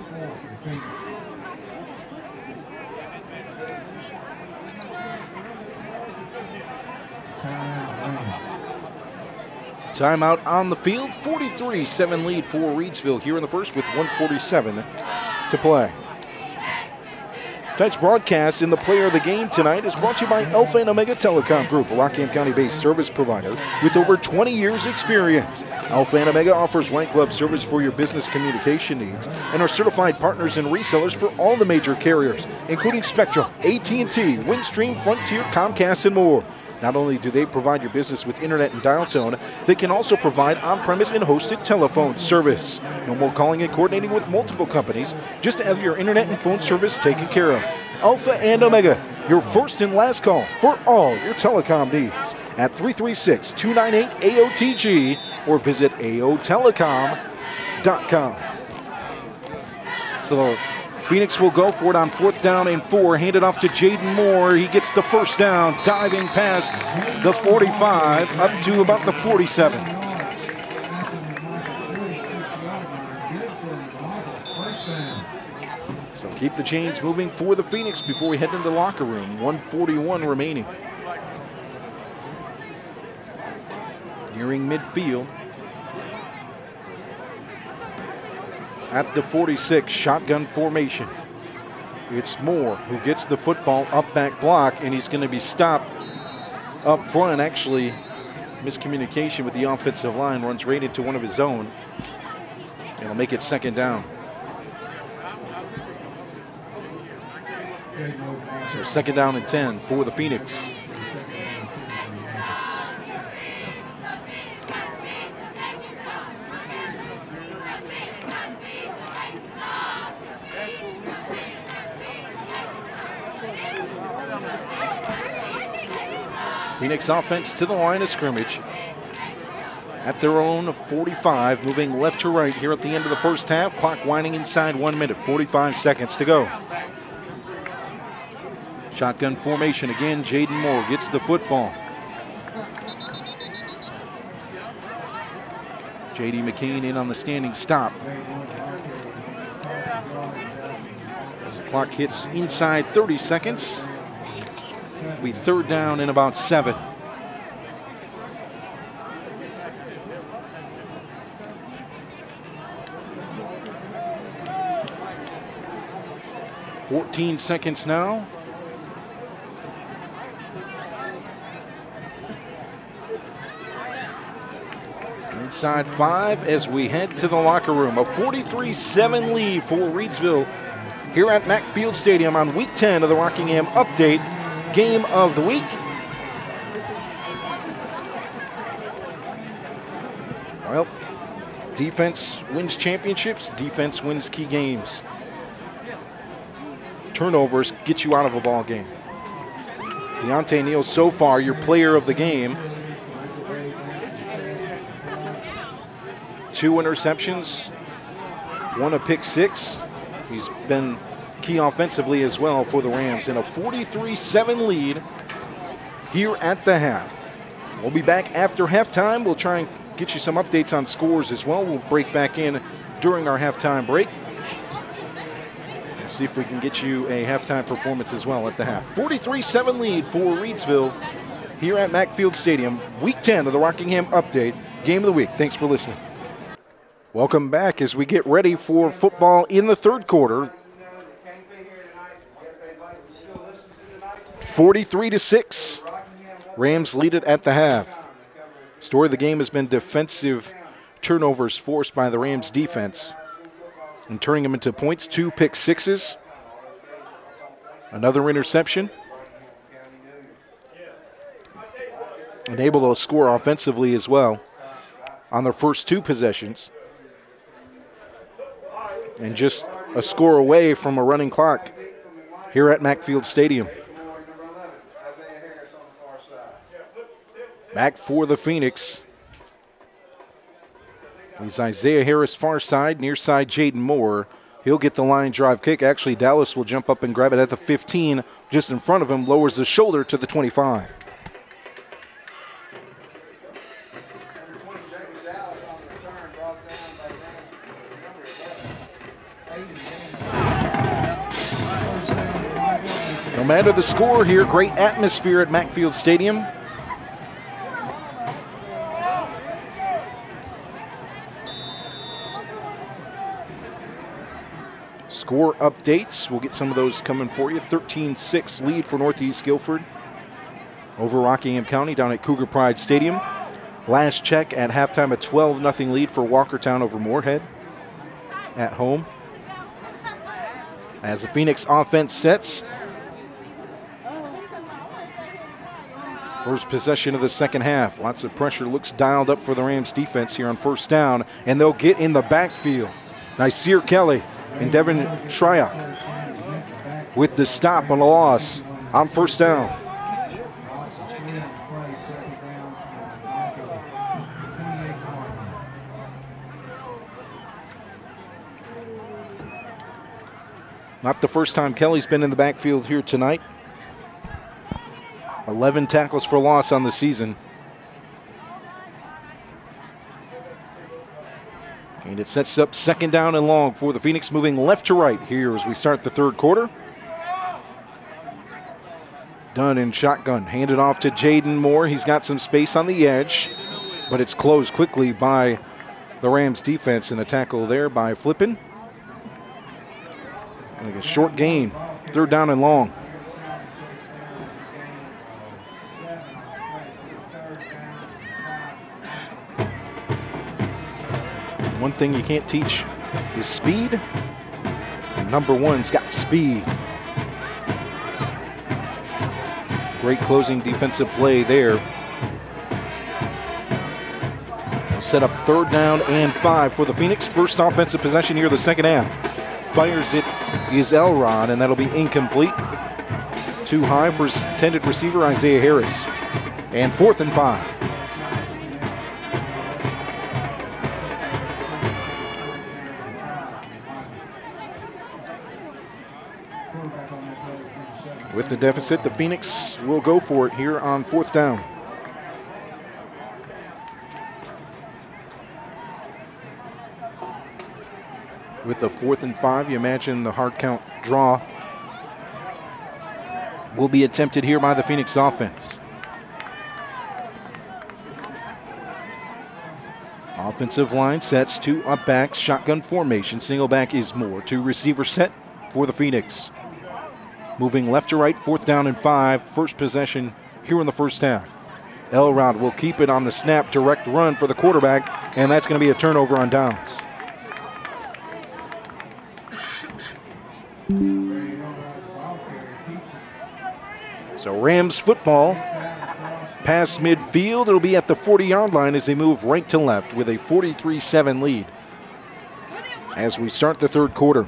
Timeout on the field. forty-three seven lead for Reidsville here in the first with one forty-seven to play. Tonight's broadcast in the player of the game tonight is brought to you by Alpha and Omega Telecom Group, a Rockingham County-based service provider with over twenty years experience. Alpha and Omega offers white glove service for your business communication needs and are certified partners and resellers for all the major carriers, including Spectrum, A T and T, Windstream, Frontier, Comcast, and more. Not only do they provide your business with internet and dial tone, they can also provide on-premise and hosted telephone service. No more calling and coordinating with multiple companies, just to have your internet and phone service taken care of. Alpha and Omega, your first and last call for all your telecom needs at three three six, two nine eight, A O T G or visit A O telecom dot com. So Phoenix will go for it on fourth down and four. Hand it off to Jaden Moore. He gets the first down, diving past the forty-five up to about the forty-seven. So keep the chains moving for the Phoenix before we head into the locker room. one forty-one remaining. Nearing midfield. At the forty-six, shotgun formation. It's Moore who gets the football up back block, and he's going to be stopped up front. Actually, miscommunication with the offensive line, runs right into one of his own. It'll make it second down. So second down and ten for the Phoenix. Phoenix offense to the line of scrimmage at their own forty-five, moving left to right here at the end of the first half. Clock winding inside one minute, forty-five seconds to go. Shotgun formation again. Jaden Moore gets the football. J D McCain in on the standing stop. As the clock hits inside thirty seconds. Be third down in about seven. fourteen seconds now. Inside five as we head to the locker room. A forty-three seven lead for Reidsville here at Macfield Stadium on week ten of the Rockingham Update Game of the Week. Well, defense wins championships, defense wins key games. Turnovers get you out of a ball game. Deontay Neal, so far, your player of the game. Two interceptions, one a pick six. He's been key offensively as well for the Rams in a forty-three seven lead here at the half. We'll be back after halftime. We'll try and get you some updates on scores as well. We'll break back in during our halftime break. We'll see if we can get you a halftime performance as well at the half. forty-three seven lead for Reidsville here at Macfield Stadium. Week ten of the Rockingham Update Game of the Week. Thanks for listening. Welcome back as we get ready for football in the third quarter. forty-three to six. Rams lead it at the half. Story of the game has been defensive turnovers forced by the Rams defense and turning them into points. Two pick sixes. Another interception. And able to score offensively as well on their first two possessions. And just a score away from a running clock here at Macfield Stadium. Back for the Phoenix. He's Isaiah Harris far side, near side Jaden Moore. He'll get the line drive kick. Actually, Dallas will jump up and grab it at the fifteen. Just in front of him, lowers the shoulder to the twenty-five. No matter the score here, great atmosphere at Macfield Stadium. Score updates, we'll get some of those coming for you. thirteen six lead for Northeast Guilford over Rockingham County down at Cougar Pride Stadium. Last check at halftime, a twelve nothing lead for Walkertown over Moorhead at home. As the Phoenix offense sets, first possession of the second half. Lots of pressure, looks dialed up for the Rams defense here on first down, and they'll get in the backfield. Nasir Kelly and Devin Shryock with the stop on the loss on first down. Not the first time Kelly's been in the backfield here tonight. eleven tackles for loss on the season. And it sets up second down and long for the Phoenix, moving left to right here as we start the third quarter. Dunn in shotgun, handed off to Jaden Moore. He's got some space on the edge, but it's closed quickly by the Rams defense, and a tackle there by Flippin. Like a short gain, third down and long. One thing you can't teach is speed. And number one's got speed. Great closing defensive play there. They'll set up third down and five for the Phoenix. First offensive possession here, the second half. Fires it is Elrod, and that'll be incomplete. Too high for his intended receiver, Isaiah Harris. And fourth and five. With the deficit, the Phoenix will go for it here on fourth down. With the fourth and five, you imagine the hard count draw will be attempted here by the Phoenix offense. Offensive line sets two up backs, shotgun formation. Single back is Moore. Two receiver set for the Phoenix. Moving left to right, fourth down and five. First possession here in the first half. Elrod will keep it on the snap, direct run for the quarterback, and that's going to be a turnover on downs. So Rams football past midfield. It'll be at the forty-yard line as they move right to left with a forty-three seven lead as we start the third quarter.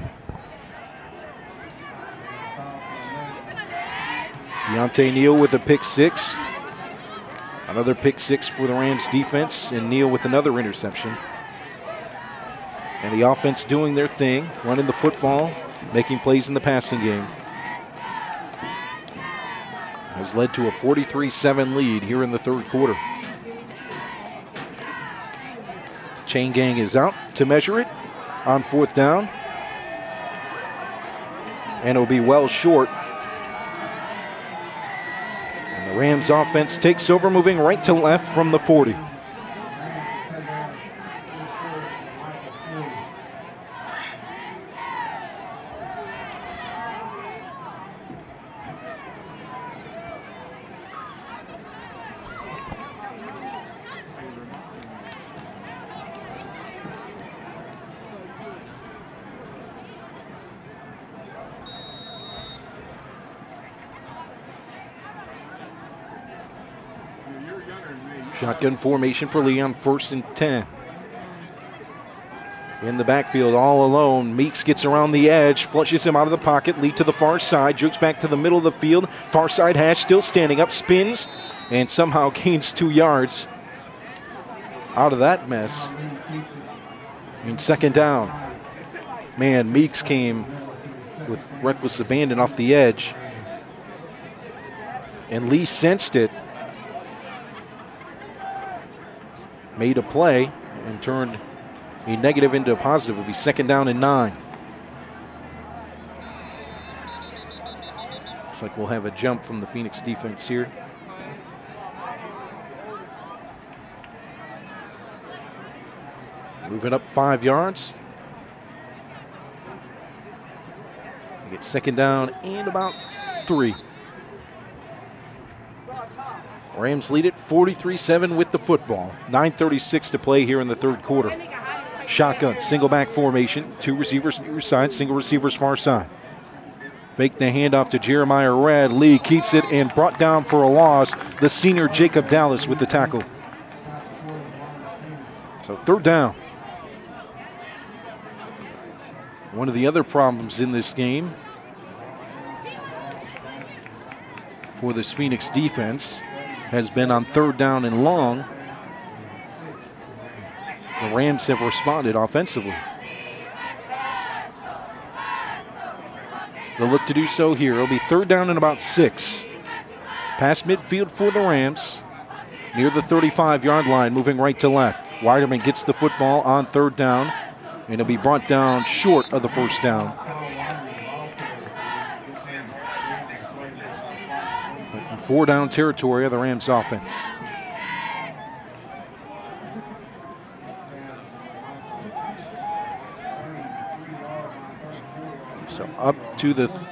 Deontay Neal with a pick six. Another pick six for the Rams defense, and Neal with another interception. And the offense doing their thing, running the football, making plays in the passing game. Has led to a forty-three seven lead here in the third quarter. Chain gang is out to measure it on fourth down. And it'll be well short. And the Rams offense takes over, moving right to left from the forty. Shotgun formation for Lee on first and ten. In the backfield all alone. Meeks gets around the edge, flushes him out of the pocket. Lee to the far side, jukes back to the middle of the field. Far side hash still standing up, spins, and somehow gains two yards out of that mess. And second down. Man, Meeks came with reckless abandon off the edge. And Lee sensed it. Made a play and turned a negative into a positive. It'll be second down and nine. Looks like we'll have a jump from the Phoenix defense here. Moving up five yards. We get second down and about three. Rams lead it forty-three seven with the football. nine thirty-six to play here in the third quarter. Shotgun, single back formation. Two receivers near side, single receivers far side. Fake the handoff to Jeremiah Red. Lee keeps it and brought down for a loss. The senior Jacob Dallas with the tackle. So third down. One of the other problems in this game for this Phoenix defense has been on third down and long. The Rams have responded offensively. They'll look to do so here. It'll be third down and about six. Past midfield for the Rams, near the thirty-five-yard line, moving right to left. Weiderman gets the football on third down, and it'll be brought down short of the first down. Four down territory of the Rams offense. So up to the th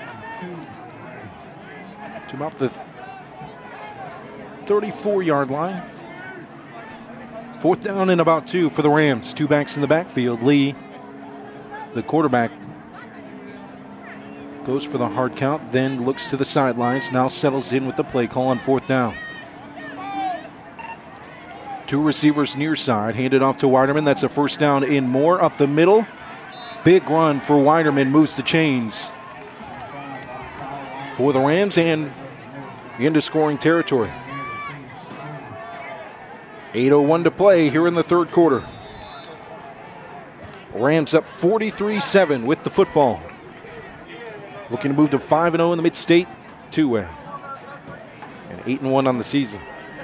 to about the thirty-four-yard line. Fourth down and about two for the Rams. Two backs in the backfield. Lee, the quarterback, goes for the hard count, then looks to the sidelines, now settles in with the play call on fourth down. Two receivers near side, handed off to Weiderman. That's a first down in more up the middle. Big run for Weiderman, moves the chains for the Rams and into scoring territory. eight oh one to play here in the third quarter. Rams up forty-three seven with the football. Looking to move to five and oh in the mid-state two-way. And eight and one on the season.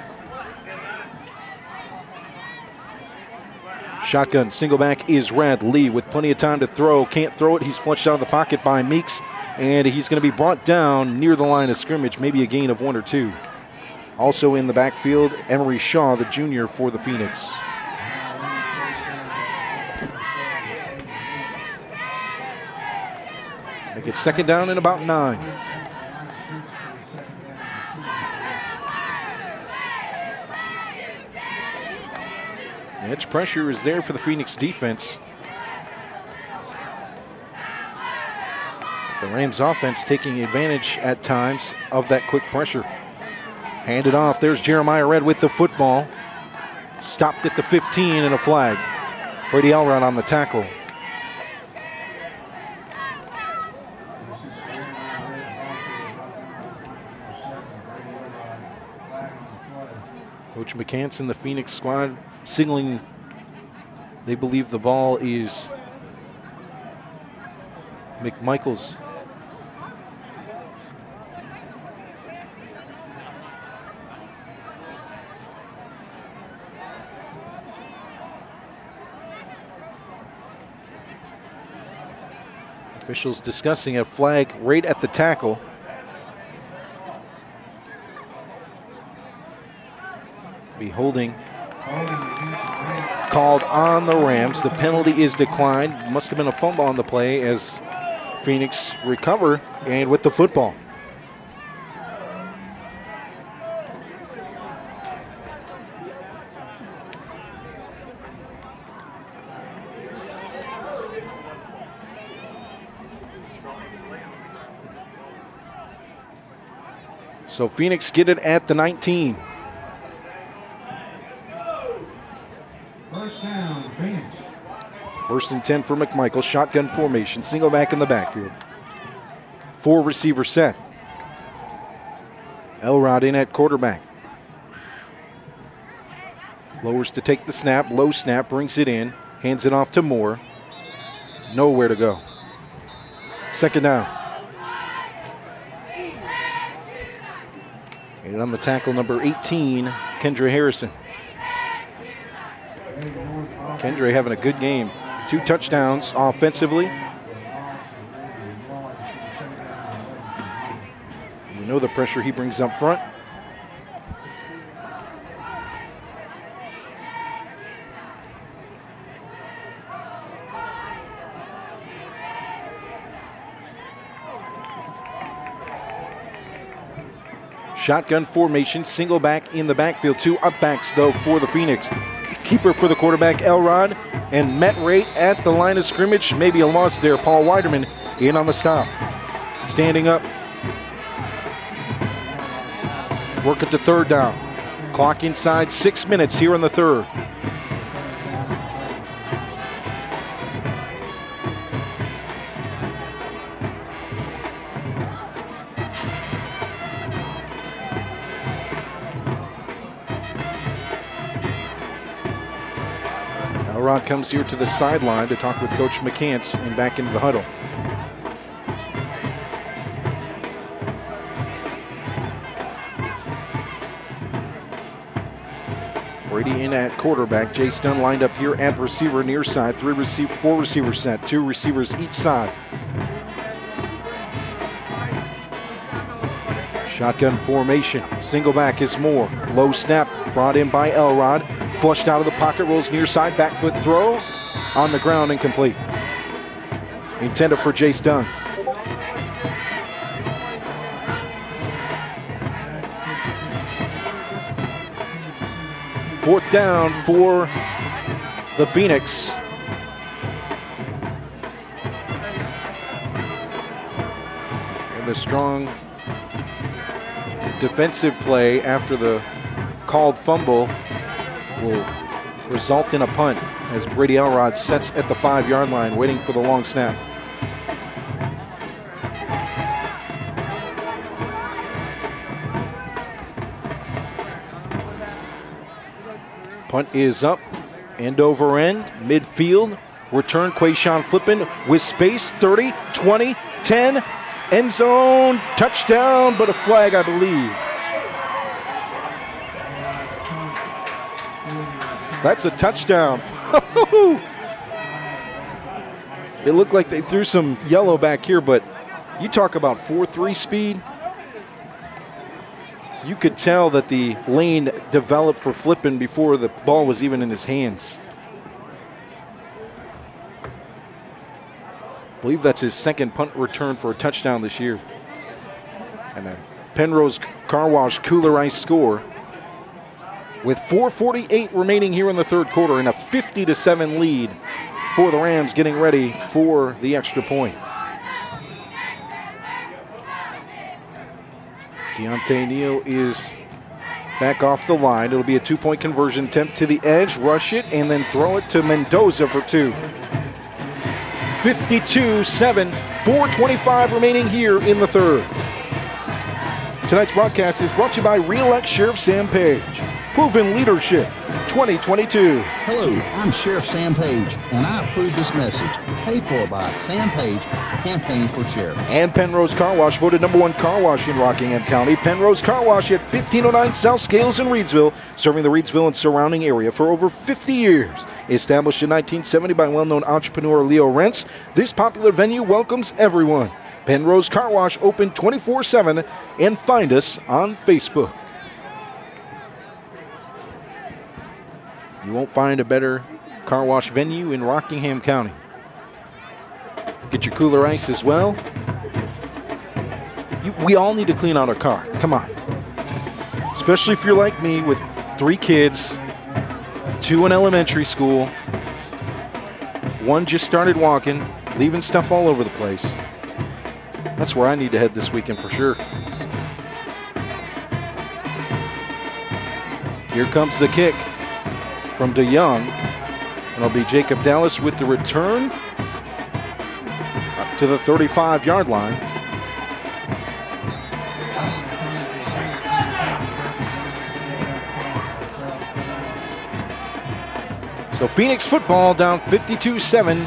Shotgun, single back is Red. Lee with plenty of time to throw. Can't throw it. He's flushed out of the pocket by Meeks. And he's going to be brought down near the line of scrimmage. Maybe a gain of one or two. Also in the backfield, Emery Shaw, the junior for the Phoenix. Make it second down and about nine. Edge pressure is there for the Phoenix defense. The Rams offense taking advantage at times of that quick pressure. Handed off. There's Jeremiah Red with the football. Stopped at the fifteen and a flag. Brady Elrod on the tackle. Coach McCants and the Phoenix squad signaling they believe the ball is McMichael's. Officials discussing a flag right at the tackle. Be holding called on the Rams. The penalty is declined. Must have been a fumble on the play as Phoenix recover and with the football. So Phoenix get it at the nineteen. First down, Phoenix. First and ten for McMichael. Shotgun formation. Single back in the backfield. Four receiver set. Elrod in at quarterback. Lowers to take the snap. Low snap. Brings it in. Hands it off to Moore. Nowhere to go. Second down. And on the tackle, number eighteen, Kendra Harrison. Kendra having a good game. Two touchdowns offensively. You know the pressure he brings up front. Shotgun formation, single back in the backfield. Two up backs, though, for the Phoenix. Keeper for the quarterback, Elrod, and met right at the line of scrimmage. Maybe a loss there. Paul Weiderman in on the stop. Standing up. Work at the third down. Clock inside six minutes here in the third. Elrod comes here to the sideline to talk with Coach McCants and back into the huddle. Brady in at quarterback. Jay Stun lined up here at receiver near side. Three receiver, four receivers set. Two receivers each side. Shotgun formation. Single back is Moore. Low snap brought in by Elrod. Flushed out of the pocket, rolls near side, back foot throw. On the ground, incomplete. Intended for Jay Stun. Fourth down for the Phoenix. And the strong defensive play after the called fumble will result in a punt as Brady Elrod sets at the five-yard line waiting for the long snap. Punt is up, end over end, midfield. Return, Quayshawn Flippin with space, thirty, twenty, ten, end zone, touchdown, but a flag, I believe. That's a touchdown. It looked like they threw some yellow back here, but you talk about four three speed. You could tell that the lane developed for Flippin before the ball was even in his hands. I believe that's his second punt return for a touchdown this year. And a Pennrose Carwash Kooler Ice score. with four forty-eight remaining here in the third quarter and a fifty to seven lead for the Rams, getting ready for the extra point. Deontay Neal is back off the line. It'll be a two-point conversion attempt to the edge, rush it, and then throw it to Mendoza for two. fifty-two seven, four twenty-five remaining here in the third. Tonight's broadcast is brought to you by Re-elect Sheriff Sam Page. Proven leadership twenty twenty-two. Hello, I'm Sheriff Sam Page, and I approve this message. Paid for by Sam Page, Campaign for Sheriff. And Pennrose Carwash, voted number one car wash in Rockingham County. Pennrose Carwash at fifteen oh nine South Scales in Reidsville, serving the Reidsville and surrounding area for over fifty years. Established in nineteen seventy by well-known entrepreneur Leo Rentz, this popular venue welcomes everyone. Pennrose Carwash open twenty-four seven, and find us on Facebook. You won't find a better car wash venue in Rockingham County. Get your Kooler Ice as well. You, we all need to clean out our car. Come on. Especially if you're like me with three kids, two in elementary school, one just started walking, leaving stuff all over the place. That's where I need to head this weekend for sure. Here comes the kick from DeYoung. And it'll be Jacob Dallas with the return up to the thirty-five yard line. So Phoenix football down fifty-two seven.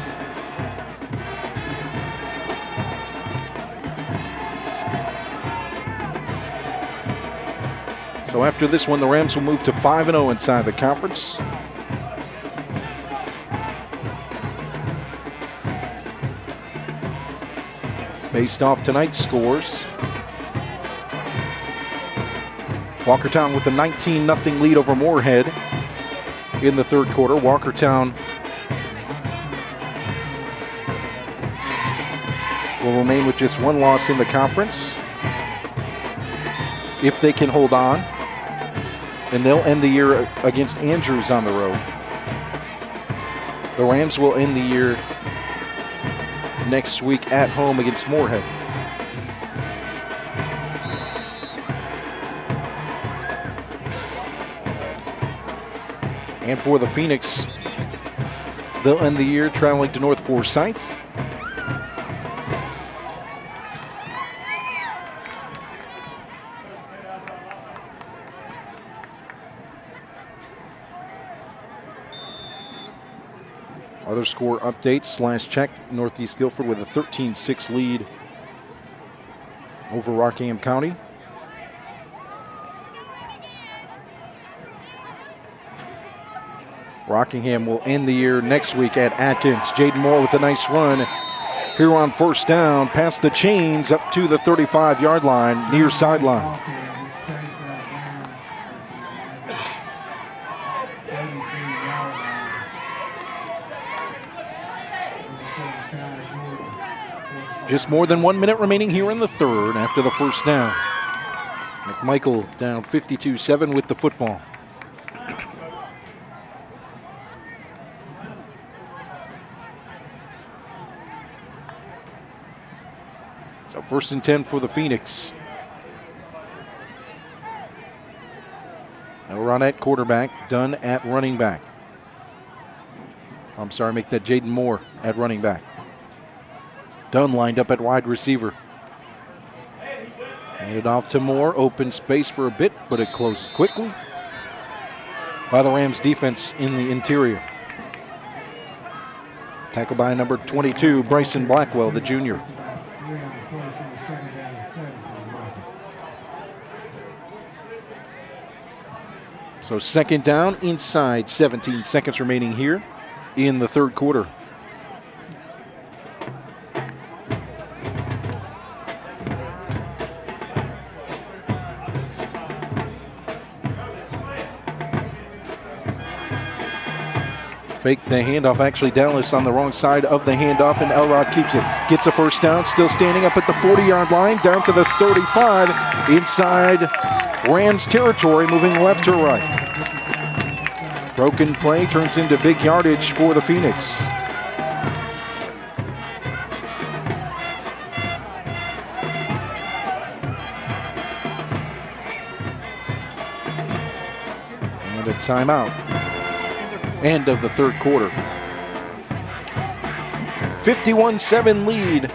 So after this one, the Rams will move to five and oh inside the conference. Based off tonight's scores, Walkertown with a nineteen nothing lead over Moorhead in the third quarter. Walkertown will remain with just one loss in the conference if they can hold on. And they'll end the year against Andrews on the road. The Rams will end the year next week at home against Moorhead. And for the Phoenix, they'll end the year traveling to North Forsyth. Other score updates, last check, Northeast Guilford with a thirteen six lead over Rockingham County. Rockingham will end the year next week at Atkins. Jaden Moore with a nice run here on first down, past the chains up to the thirty-five yard line, near sideline. Just more than one minute remaining here in the third after the first down. McMichael down fifty-two seven with the football. So first and ten for the Phoenix. Now run at quarterback, Dunn at running back. I'm sorry, make that Jaden Moore at running back. Dunn lined up at wide receiver. Handed off to Moore, open space for a bit, but it closed quickly by the Rams defense in the interior. Tackled by number twenty-two, Bryson Blackwell, the junior. So second down inside, seventeen seconds remaining here in the third quarter. Fake the handoff. Actually, Dallas on the wrong side of the handoff, and Elrod keeps it. Gets a first down, still standing up at the forty yard line, down to the thirty-five, inside Rams territory, moving left to right. Broken play turns into big yardage for the Phoenix. And a timeout. End of the third quarter. fifty-one seven lead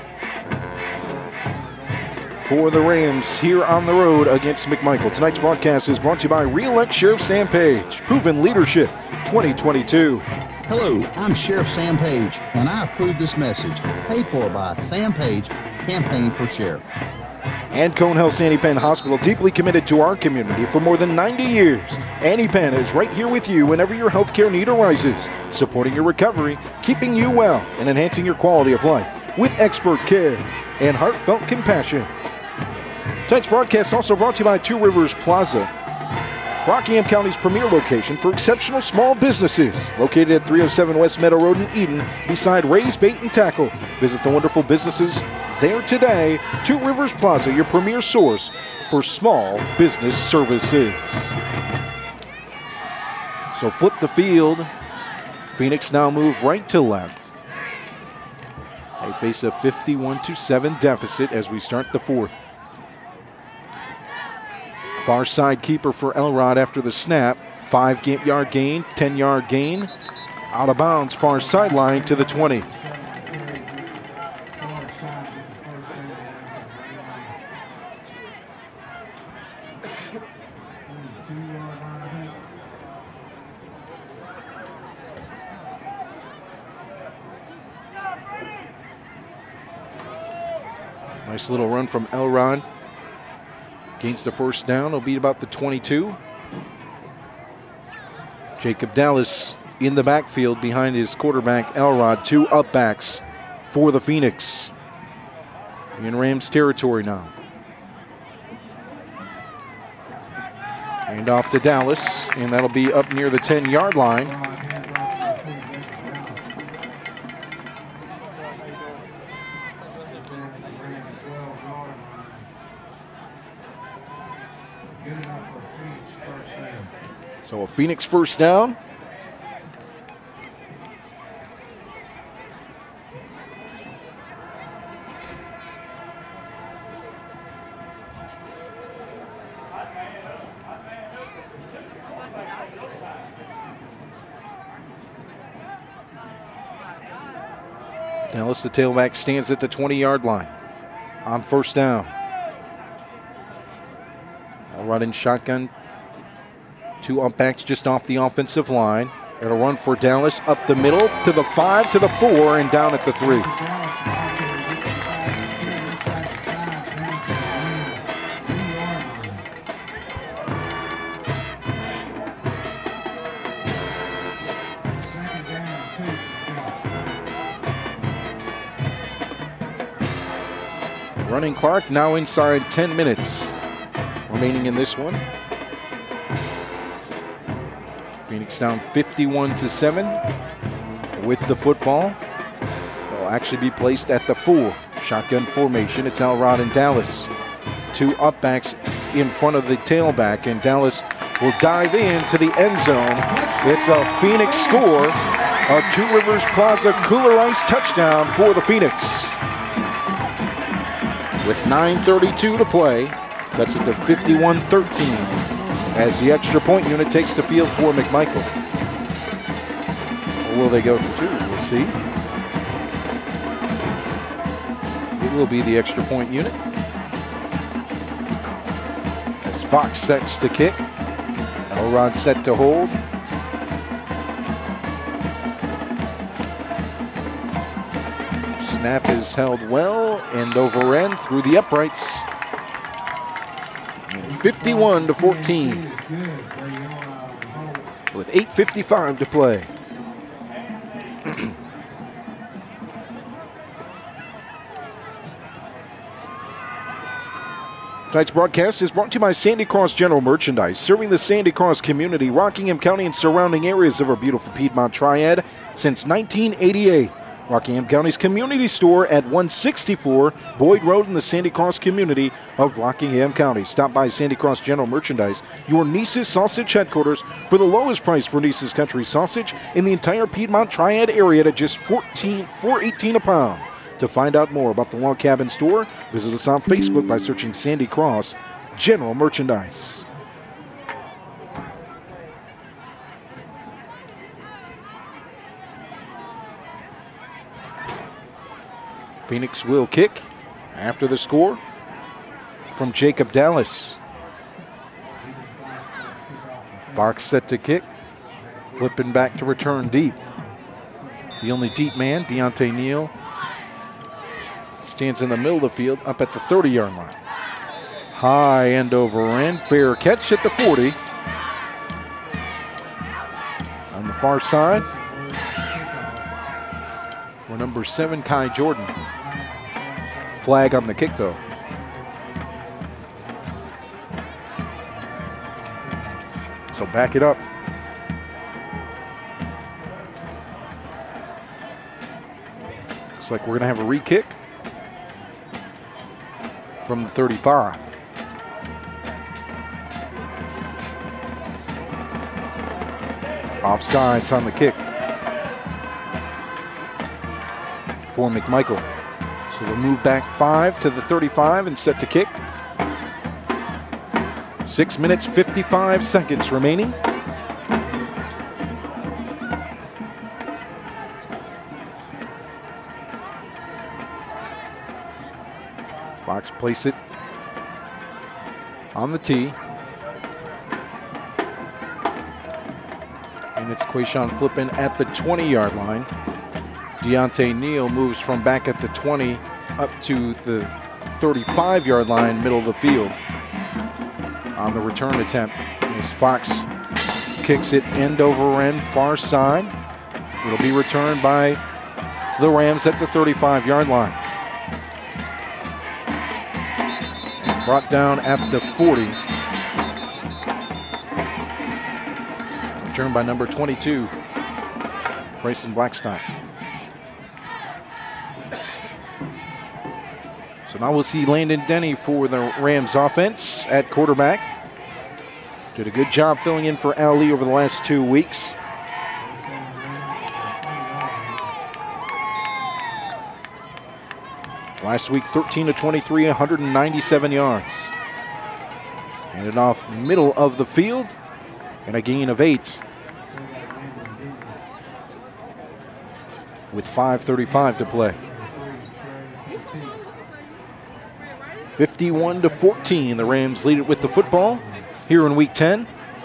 for the Rams here on the road against McMichael. Tonight's broadcast is brought to you by Re-elect Sheriff Sam Page. Proven leadership twenty twenty-two. Hello, I'm Sheriff Sam Page, and I approve this message. Paid for by Sam Page, Campaign for Sheriff. And Cone Health's Annie Penn Hospital, deeply committed to our community for more than ninety years. Annie Penn is right here with you whenever your healthcare need arises, supporting your recovery, keeping you well, and enhancing your quality of life with expert care and heartfelt compassion. Tonight's broadcast also brought to you by Two Rivers Plaza, Rockingham County's premier location for exceptional small businesses, located at three oh seven West Meadow Road in Eden, beside Ray's Bait and Tackle. Visit the wonderful businesses there today. Two Rivers Plaza, your premier source for small business services. So flip the field. Phoenix now move right to left. They face a fifty-one to seven deficit as we start the fourth. Far side keeper for Elrod after the snap. Five yard gain, ten yard gain. Out of bounds, far sideline to the twenty. Nice little run from Elrod. Gains the first down. It'll be about the twenty-two. Jacob Dallas in the backfield behind his quarterback, Elrod. Two up backs for the Phoenix. In Rams territory now. Hand off to Dallas, and that'll be up near the ten yard line. So a Phoenix first down. Dallas, the tailback, stands at the twenty yard line on first down. I'll run in shotgun. Two up backs just off the offensive line. It'll run for Dallas up the middle to the five, to the four, and down at the three. Running clock now inside ten minutes remaining in this one. Phoenix down fifty-one to seven with the football. They'll actually be placed at the four. Shotgun formation. It's Elrod and Dallas. Two up backs in front of the tailback, and Dallas will dive into the end zone. It's a Phoenix score. A Two Rivers Plaza Kooler Ice touchdown for the Phoenix. With nine thirty-two to play, that's it to fifty-one thirteen. As the extra point unit takes the field for McMichael. Or will they go for two? We'll see. It will be the extra point unit. As Fox sets to kick. Elrod set to hold. Snap is held well and over end through the uprights. fifty-one to fourteen with eight fifty-five to play. Tonight's broadcast is brought to you by Sandy Cross General Merchandise, serving the Sandy Cross community, Rockingham County, and surrounding areas of our beautiful Piedmont Triad since nineteen eighty-eight. Rockingham County's community store at one sixty-four Boyd Road in the Sandy Cross community of Rockingham County. Stop by Sandy Cross General Merchandise, your Nice's sausage headquarters, for the lowest price for Nice's country sausage in the entire Piedmont Triad area at just fourteen four eighteen a pound. To find out more about the Log Cabin store, visit us on Facebook by searching Sandy Cross General Merchandise. Phoenix will kick after the score from Jacob Dallas. Fox set to kick, flipping back to return deep. The only deep man, Deontay Neal, stands in the middle of the field up at the thirty-yard line. High end over end, fair catch at the forty. On the far side, for number seven, Kai Jordan. Flag on the kick, though. So back it up. Looks like we're going to have a re-kick from the thirty-five. Offsides on the kick for McMichael. So we'll move back five to the thirty-five and set to kick. Six minutes, fifty-five seconds remaining. Fox place it on the tee. And it's Quayshawn flipping at the twenty-yard line. Deontay Neal moves from back at the twenty up to the thirty-five-yard line, middle of the field. On the return attempt, as Fox kicks it end over end, far side. It'll be returned by the Rams at the thirty-five-yard line. And brought down at the forty. Returned by number twenty-two, Grayson Blackstock. So now we'll see Landon Denny for the Rams offense at quarterback. Did a good job filling in for Al Lee over the last two weeks. Last week, thirteen to twenty-three, one hundred ninety-seven yards. Handed off middle of the field and a gain of eight. With five thirty-five to play. fifty-one to fourteen, the Rams lead it with the football here in week ten.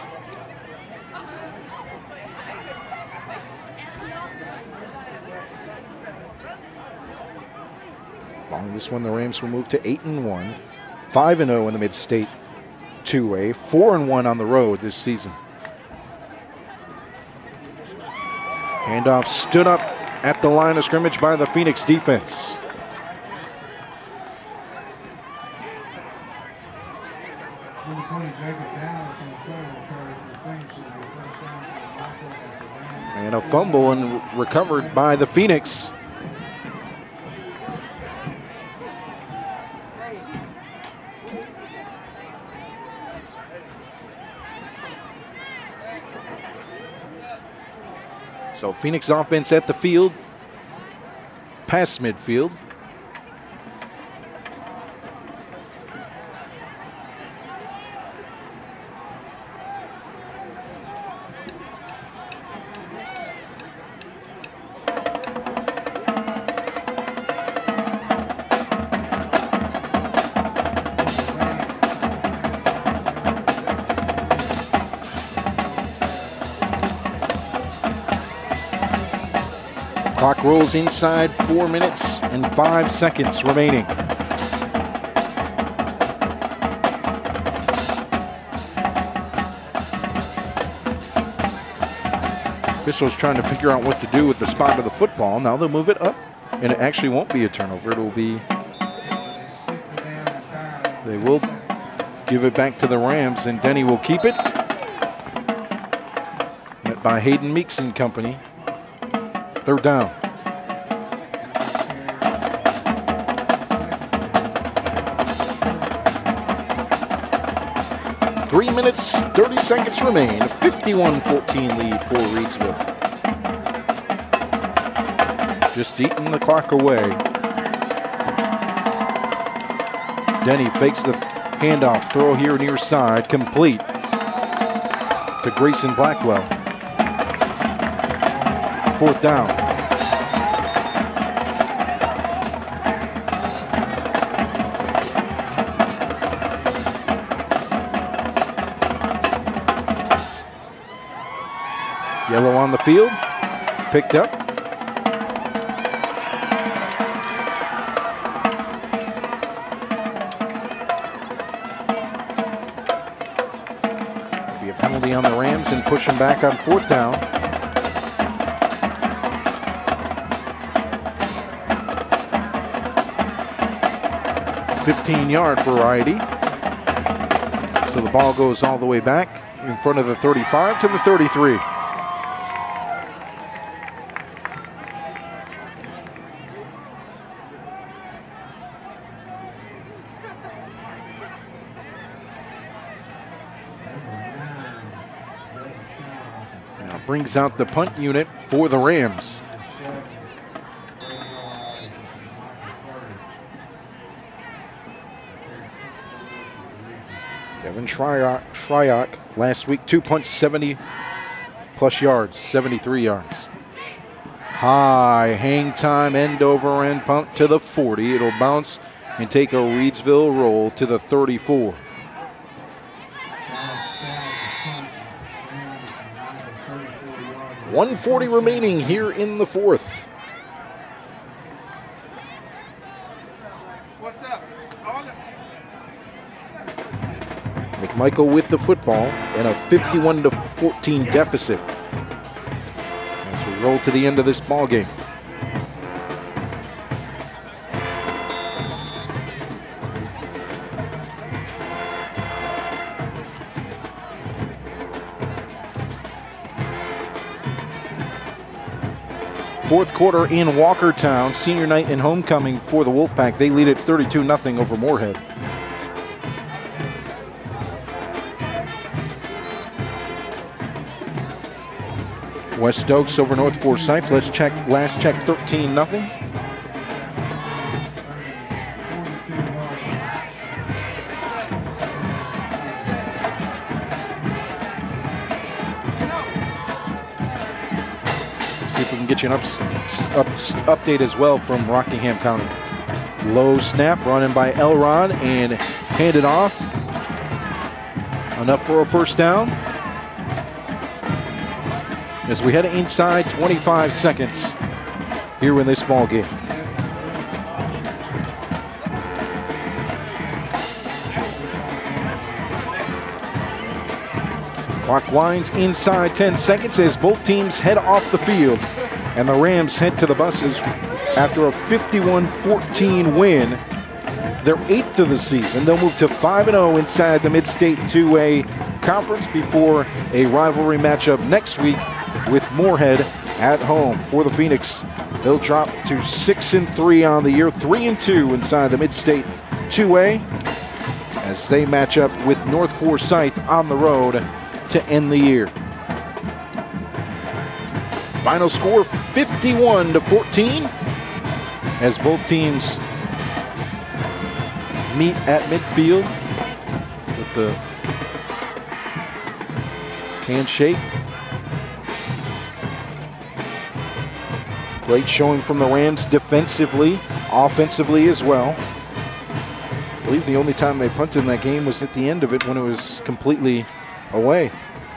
Following this one, the Rams will move to eight and one, five and oh in the Mid-State two A, four and one on the road this season. Handoff stood up at the line of scrimmage by the Phoenix defense. And a fumble and recovered by the Phoenix. So Phoenix offense at the field, past midfield. Clock rolls inside, four minutes and five seconds remaining. Officials trying to figure out what to do with the spot of the football. Now they'll move it up, and it actually won't be a turnover. It will be, they will give it back to the Rams, and Denny will keep it. Met by Hayden Meeks and company. Third down. Three minutes, thirty seconds remain. fifty-one fourteen lead for Reidsville. Just eating the clock away. Denny fakes the handoff. Throw here near side. Complete to Grayson Blackwell. Fourth down. Yellow on the field. Picked up. Be a penalty on the Rams and push them back on fourth down. fifteen yard variety. So the ball goes all the way back in front of the thirty-five to the thirty-three. Now brings out the punt unit for the Rams. Devin Shryock, Shryock last week, two punts, seventy plus yards, seventy-three yards. High hang time, end over end punt to the forty. It'll bounce and take a Reidsville roll to the thirty-four. one forty remaining here in the fourth. What's up? McMichael with the football and a fifty-one to fourteen deficit as we roll to the end of this ball game. Fourth quarter in Walkertown, senior night and homecoming for the Wolfpack. They lead at thirty-two nothing over Moorhead. West Stokes over North Forsyth. Let's check, last check, thirteen nothing. See if we can get you an up, up, update as well from Rockingham County. Low snap, run in by Elrod and handed off. Enough for a first down. As we head inside, twenty-five seconds here in this ball game. Clock winds inside ten seconds as both teams head off the field. And the Rams head to the buses after a fifty-one fourteen win. Their eighth of the season. They'll move to five and oh inside the Mid-State two A Conference before a rivalry matchup next week with Moorhead at home. For the Phoenix, they'll drop to six and three on the year, three and two inside the Mid-State two A as they match up with North Forsyth on the road to end the year. Final score fifty-one to fourteen as both teams meet at midfield with the handshake. Great showing from the Rams defensively, offensively as well. I believe the only time they punted in that game was at the end of it when it was completely away.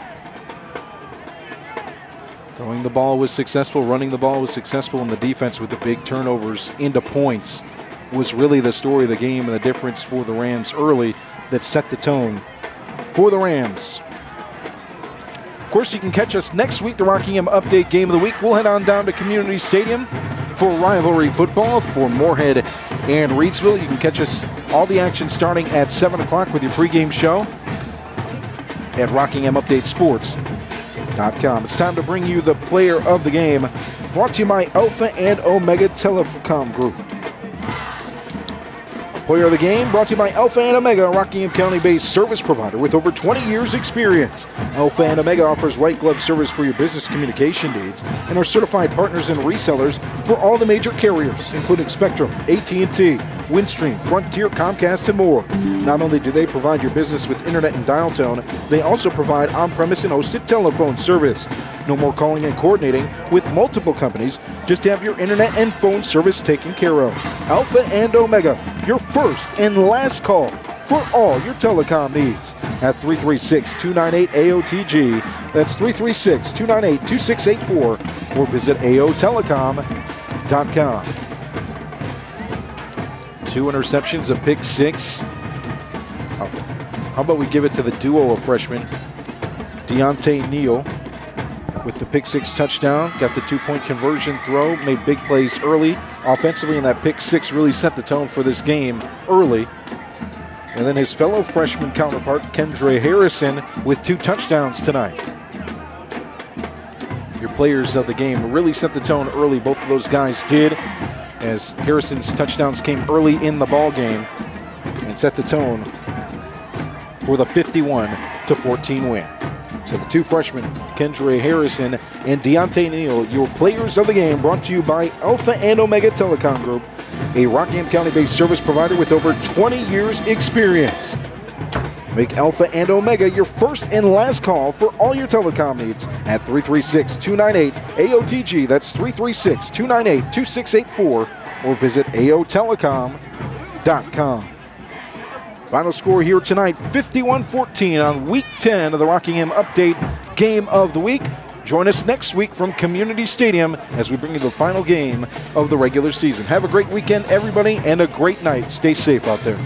Throwing the ball was successful, running the ball was successful, and the defense with the big turnovers into points was really the story of the game and the difference for the Rams early that set the tone for the Rams. Of course, you can catch us next week, the Rockingham Update Game of the Week. We'll head on down to Community Stadium for rivalry football for Moorhead and Reidsville. You can catch us all the action starting at seven o'clock with your pregame show at Rockingham Update Sports dot com. It's time to bring you the player of the game, brought to you by Alpha and Omega Telecom Group. Player of the game brought to you by Alpha and Omega, a Rockingham County-based service provider with over twenty years experience. Alpha and Omega offers white glove service for your business communication needs and are certified partners and resellers for all the major carriers, including Spectrum, A T and T, Windstream, Frontier, Comcast, and more. Not only do they provide your business with internet and dial tone, they also provide on-premise and hosted telephone service. No more calling and coordinating with multiple companies. Just have your internet and phone service taken care of. Alpha and Omega, your first and last call for all your telecom needs at three three six, two nine eight, A O T G. That's three three six, two nine eight, two six eight four or visit A O telecom dot com. Two interceptions, a pick six. How about we give it to the duo of freshmen, Deontay Neal with the pick six touchdown, got the two-point conversion throw, made big plays early offensively, and that pick six really set the tone for this game early. And then his fellow freshman counterpart, Kendra Harrison, with two touchdowns tonight. Your players of the game really set the tone early. Both of those guys did, as Harrison's touchdowns came early in the ball game and set the tone for the fifty-one to fourteen win. So the two freshmen, Kendra Harrison and Deontay Neal, your players of the game, brought to you by Alpha and Omega Telecom Group, a Rockingham County-based service provider with over twenty years experience. Make Alpha and Omega your first and last call for all your telecom needs at three three six, two nine eight, A O T G. That's three three six, two nine eight, two six eight four or visit A O telecom dot com. Final score here tonight, fifty-one fourteen on week ten of the Rockingham Update Game of the Week. Join us next week from Community Stadium as we bring you the final game of the regular season. Have a great weekend, everybody, and a great night. Stay safe out there.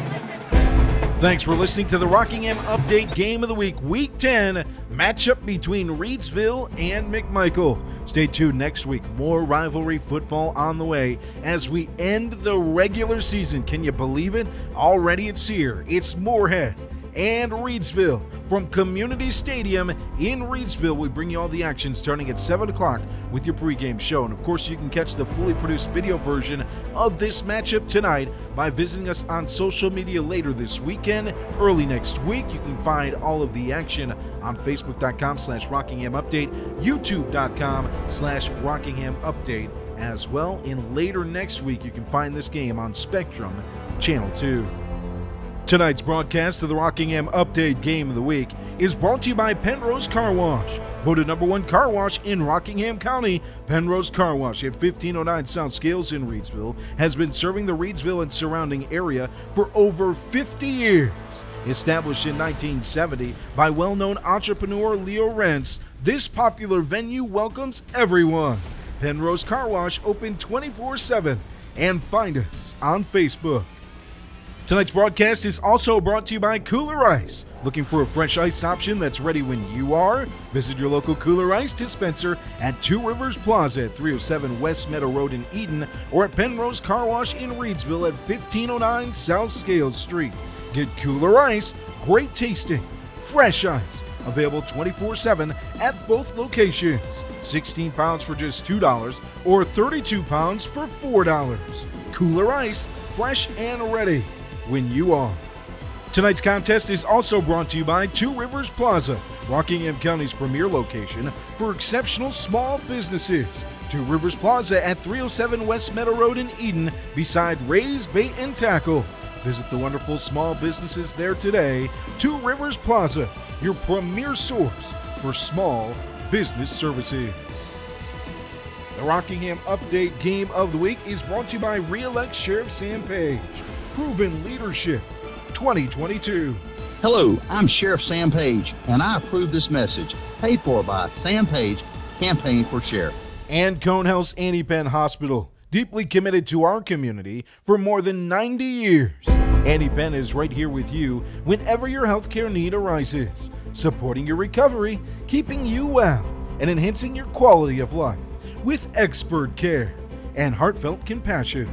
Thanks for listening to the Rockingham Update Game of the Week, Week ten, matchup between Reidsville and McMichael. Stay tuned next week. More rivalry football on the way as we end the regular season. Can you believe it? Already it's here. It's Moorhead and Reidsville. From Community Stadium in Reidsville, we bring you all the action starting at seven o'clock with your pregame show. And of course, you can catch the fully produced video version of this matchup tonight by visiting us on social media later this weekend. Early next week, you can find all of the action on Facebook.com slash Rockingham Update, YouTube.com slash Rockingham Update as well. And later next week, you can find this game on Spectrum Channel two. Tonight's broadcast of the Rockingham Update Game of the Week is brought to you by Pennrose Carwash. Voted number one car wash in Rockingham County, Pennrose Carwash at fifteen oh nine South Scales in Reidsville has been serving the Reidsville and surrounding area for over fifty years. Established in nineteen seventy by well-known entrepreneur Leo Rentz, this popular venue welcomes everyone. Pennrose Carwash open twenty-four seven and find us on Facebook. Tonight's broadcast is also brought to you by Kooler Ice. Looking for a fresh ice option that's ready when you are? Visit your local Kooler Ice dispenser at Two Rivers Plaza at three oh seven West Meadow Road in Eden or at Pennrose Car Wash in Reidsville at fifteen oh nine South Scales Street. Get Kooler Ice, great tasting, fresh ice, available twenty-four seven at both locations. sixteen pounds for just two dollars or thirty-two pounds for four dollars. Kooler Ice, fresh and ready when you are. Tonight's contest is also brought to you by Two Rivers Plaza, Rockingham County's premier location for exceptional small businesses. Two Rivers Plaza at three oh seven West Meadow Road in Eden, beside Ray's Bait and Tackle. Visit the wonderful small businesses there today. Two Rivers Plaza, your premier source for small business services. The Rockingham Update Game of the Week is brought to you by Re-elect Sheriff Sam Page. Proven Leadership twenty twenty-two. Hello, I'm Sheriff Sam Page, and I approve this message. Paid for by Sam Page, Campaign for Sheriff. And Conehouse Annie-Penn Hospital, deeply committed to our community for more than ninety years. Annie-Penn is right here with you whenever your healthcare need arises, supporting your recovery, keeping you well, and enhancing your quality of life with expert care and heartfelt compassion.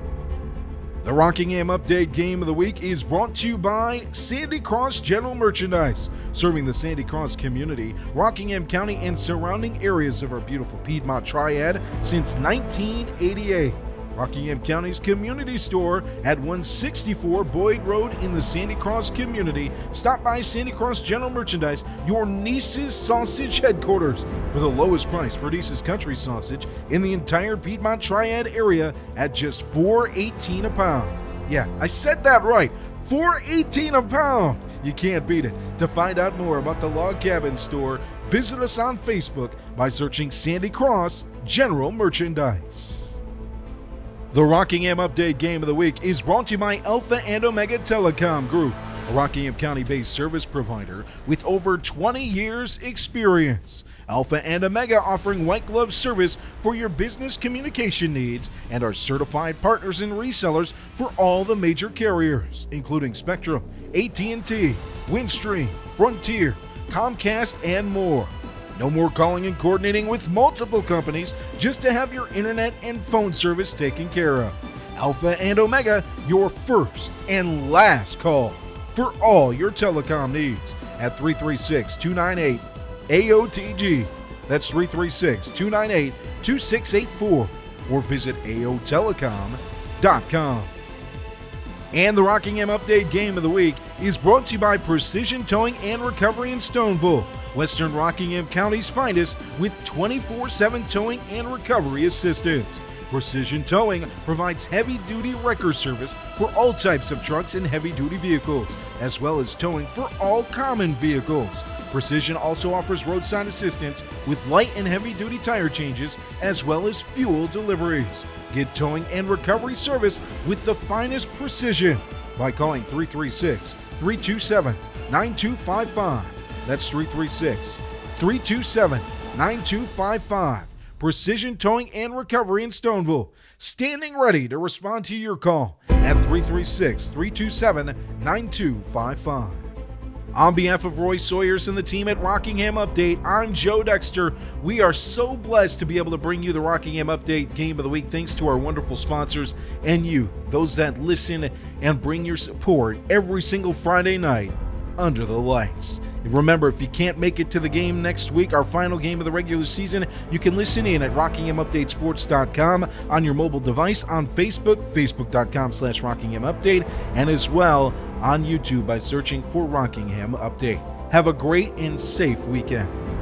The Rockingham Update Game of the Week is brought to you by Sandy Cross General Merchandise, serving the Sandy Cross community, Rockingham County, and surrounding areas of our beautiful Piedmont Triad since nineteen eighty-eight. Rockingham County's community store at one sixty-four Boyd Road in the Sandy Cross community. Stop by Sandy Cross General Merchandise, your Niece's Sausage headquarters, for the lowest price for Niece's Country Sausage in the entire Piedmont Triad area at just four eighteen a pound. Yeah, I said that right, four eighteen a pound. You can't beat it. To find out more about the Log Cabin store, visit us on Facebook by searching Sandy Cross General Merchandise. The Rockingham Update Game of the Week is brought to you by Alpha and Omega Telecom Group, a Rockingham County-based service provider with over twenty years experience. Alpha and Omega offering white glove service for your business communication needs and are certified partners and resellers for all the major carriers, including Spectrum, A T and T, Windstream, Frontier, Comcast, and more. No more calling and coordinating with multiple companies just to have your internet and phone service taken care of. Alpha and Omega, your first and last call for all your telecom needs at three three six, two nine eight, A O T G. That's three three six, two nine eight, two six eight four or visit A O telecom dot com. And the Rockingham Update Game of the Week is brought to you by Precision Towing and Recovery in Stoneville, Western Rockingham County's finest with twenty-four seven towing and recovery assistance. Precision Towing provides heavy-duty wrecker service for all types of trucks and heavy-duty vehicles, as well as towing for all common vehicles. Precision also offers roadside assistance with light and heavy-duty tire changes, as well as fuel deliveries. Get towing and recovery service with the finest precision by calling three three six, three two seven, nine two five five. That's three three six, three two seven, nine two five five. Precision Towing and Recovery in Stoneville, standing ready to respond to your call at three three six, three two seven, nine two five five. On behalf of Roy Sawyers and the team at Rockingham Update, I'm Joe Dexter. We are so blessed to be able to bring you the Rockingham Update Game of the Week thanks to our wonderful sponsors and you, those that listen and bring your support every single Friday night under the lights. Remember, if you can't make it to the game next week, our final game of the regular season, you can listen in at rockingham update sports dot com on your mobile device, on Facebook, facebook dot com slash rockingham update, and as well on YouTube by searching for Rockingham Update. Have a great and safe weekend.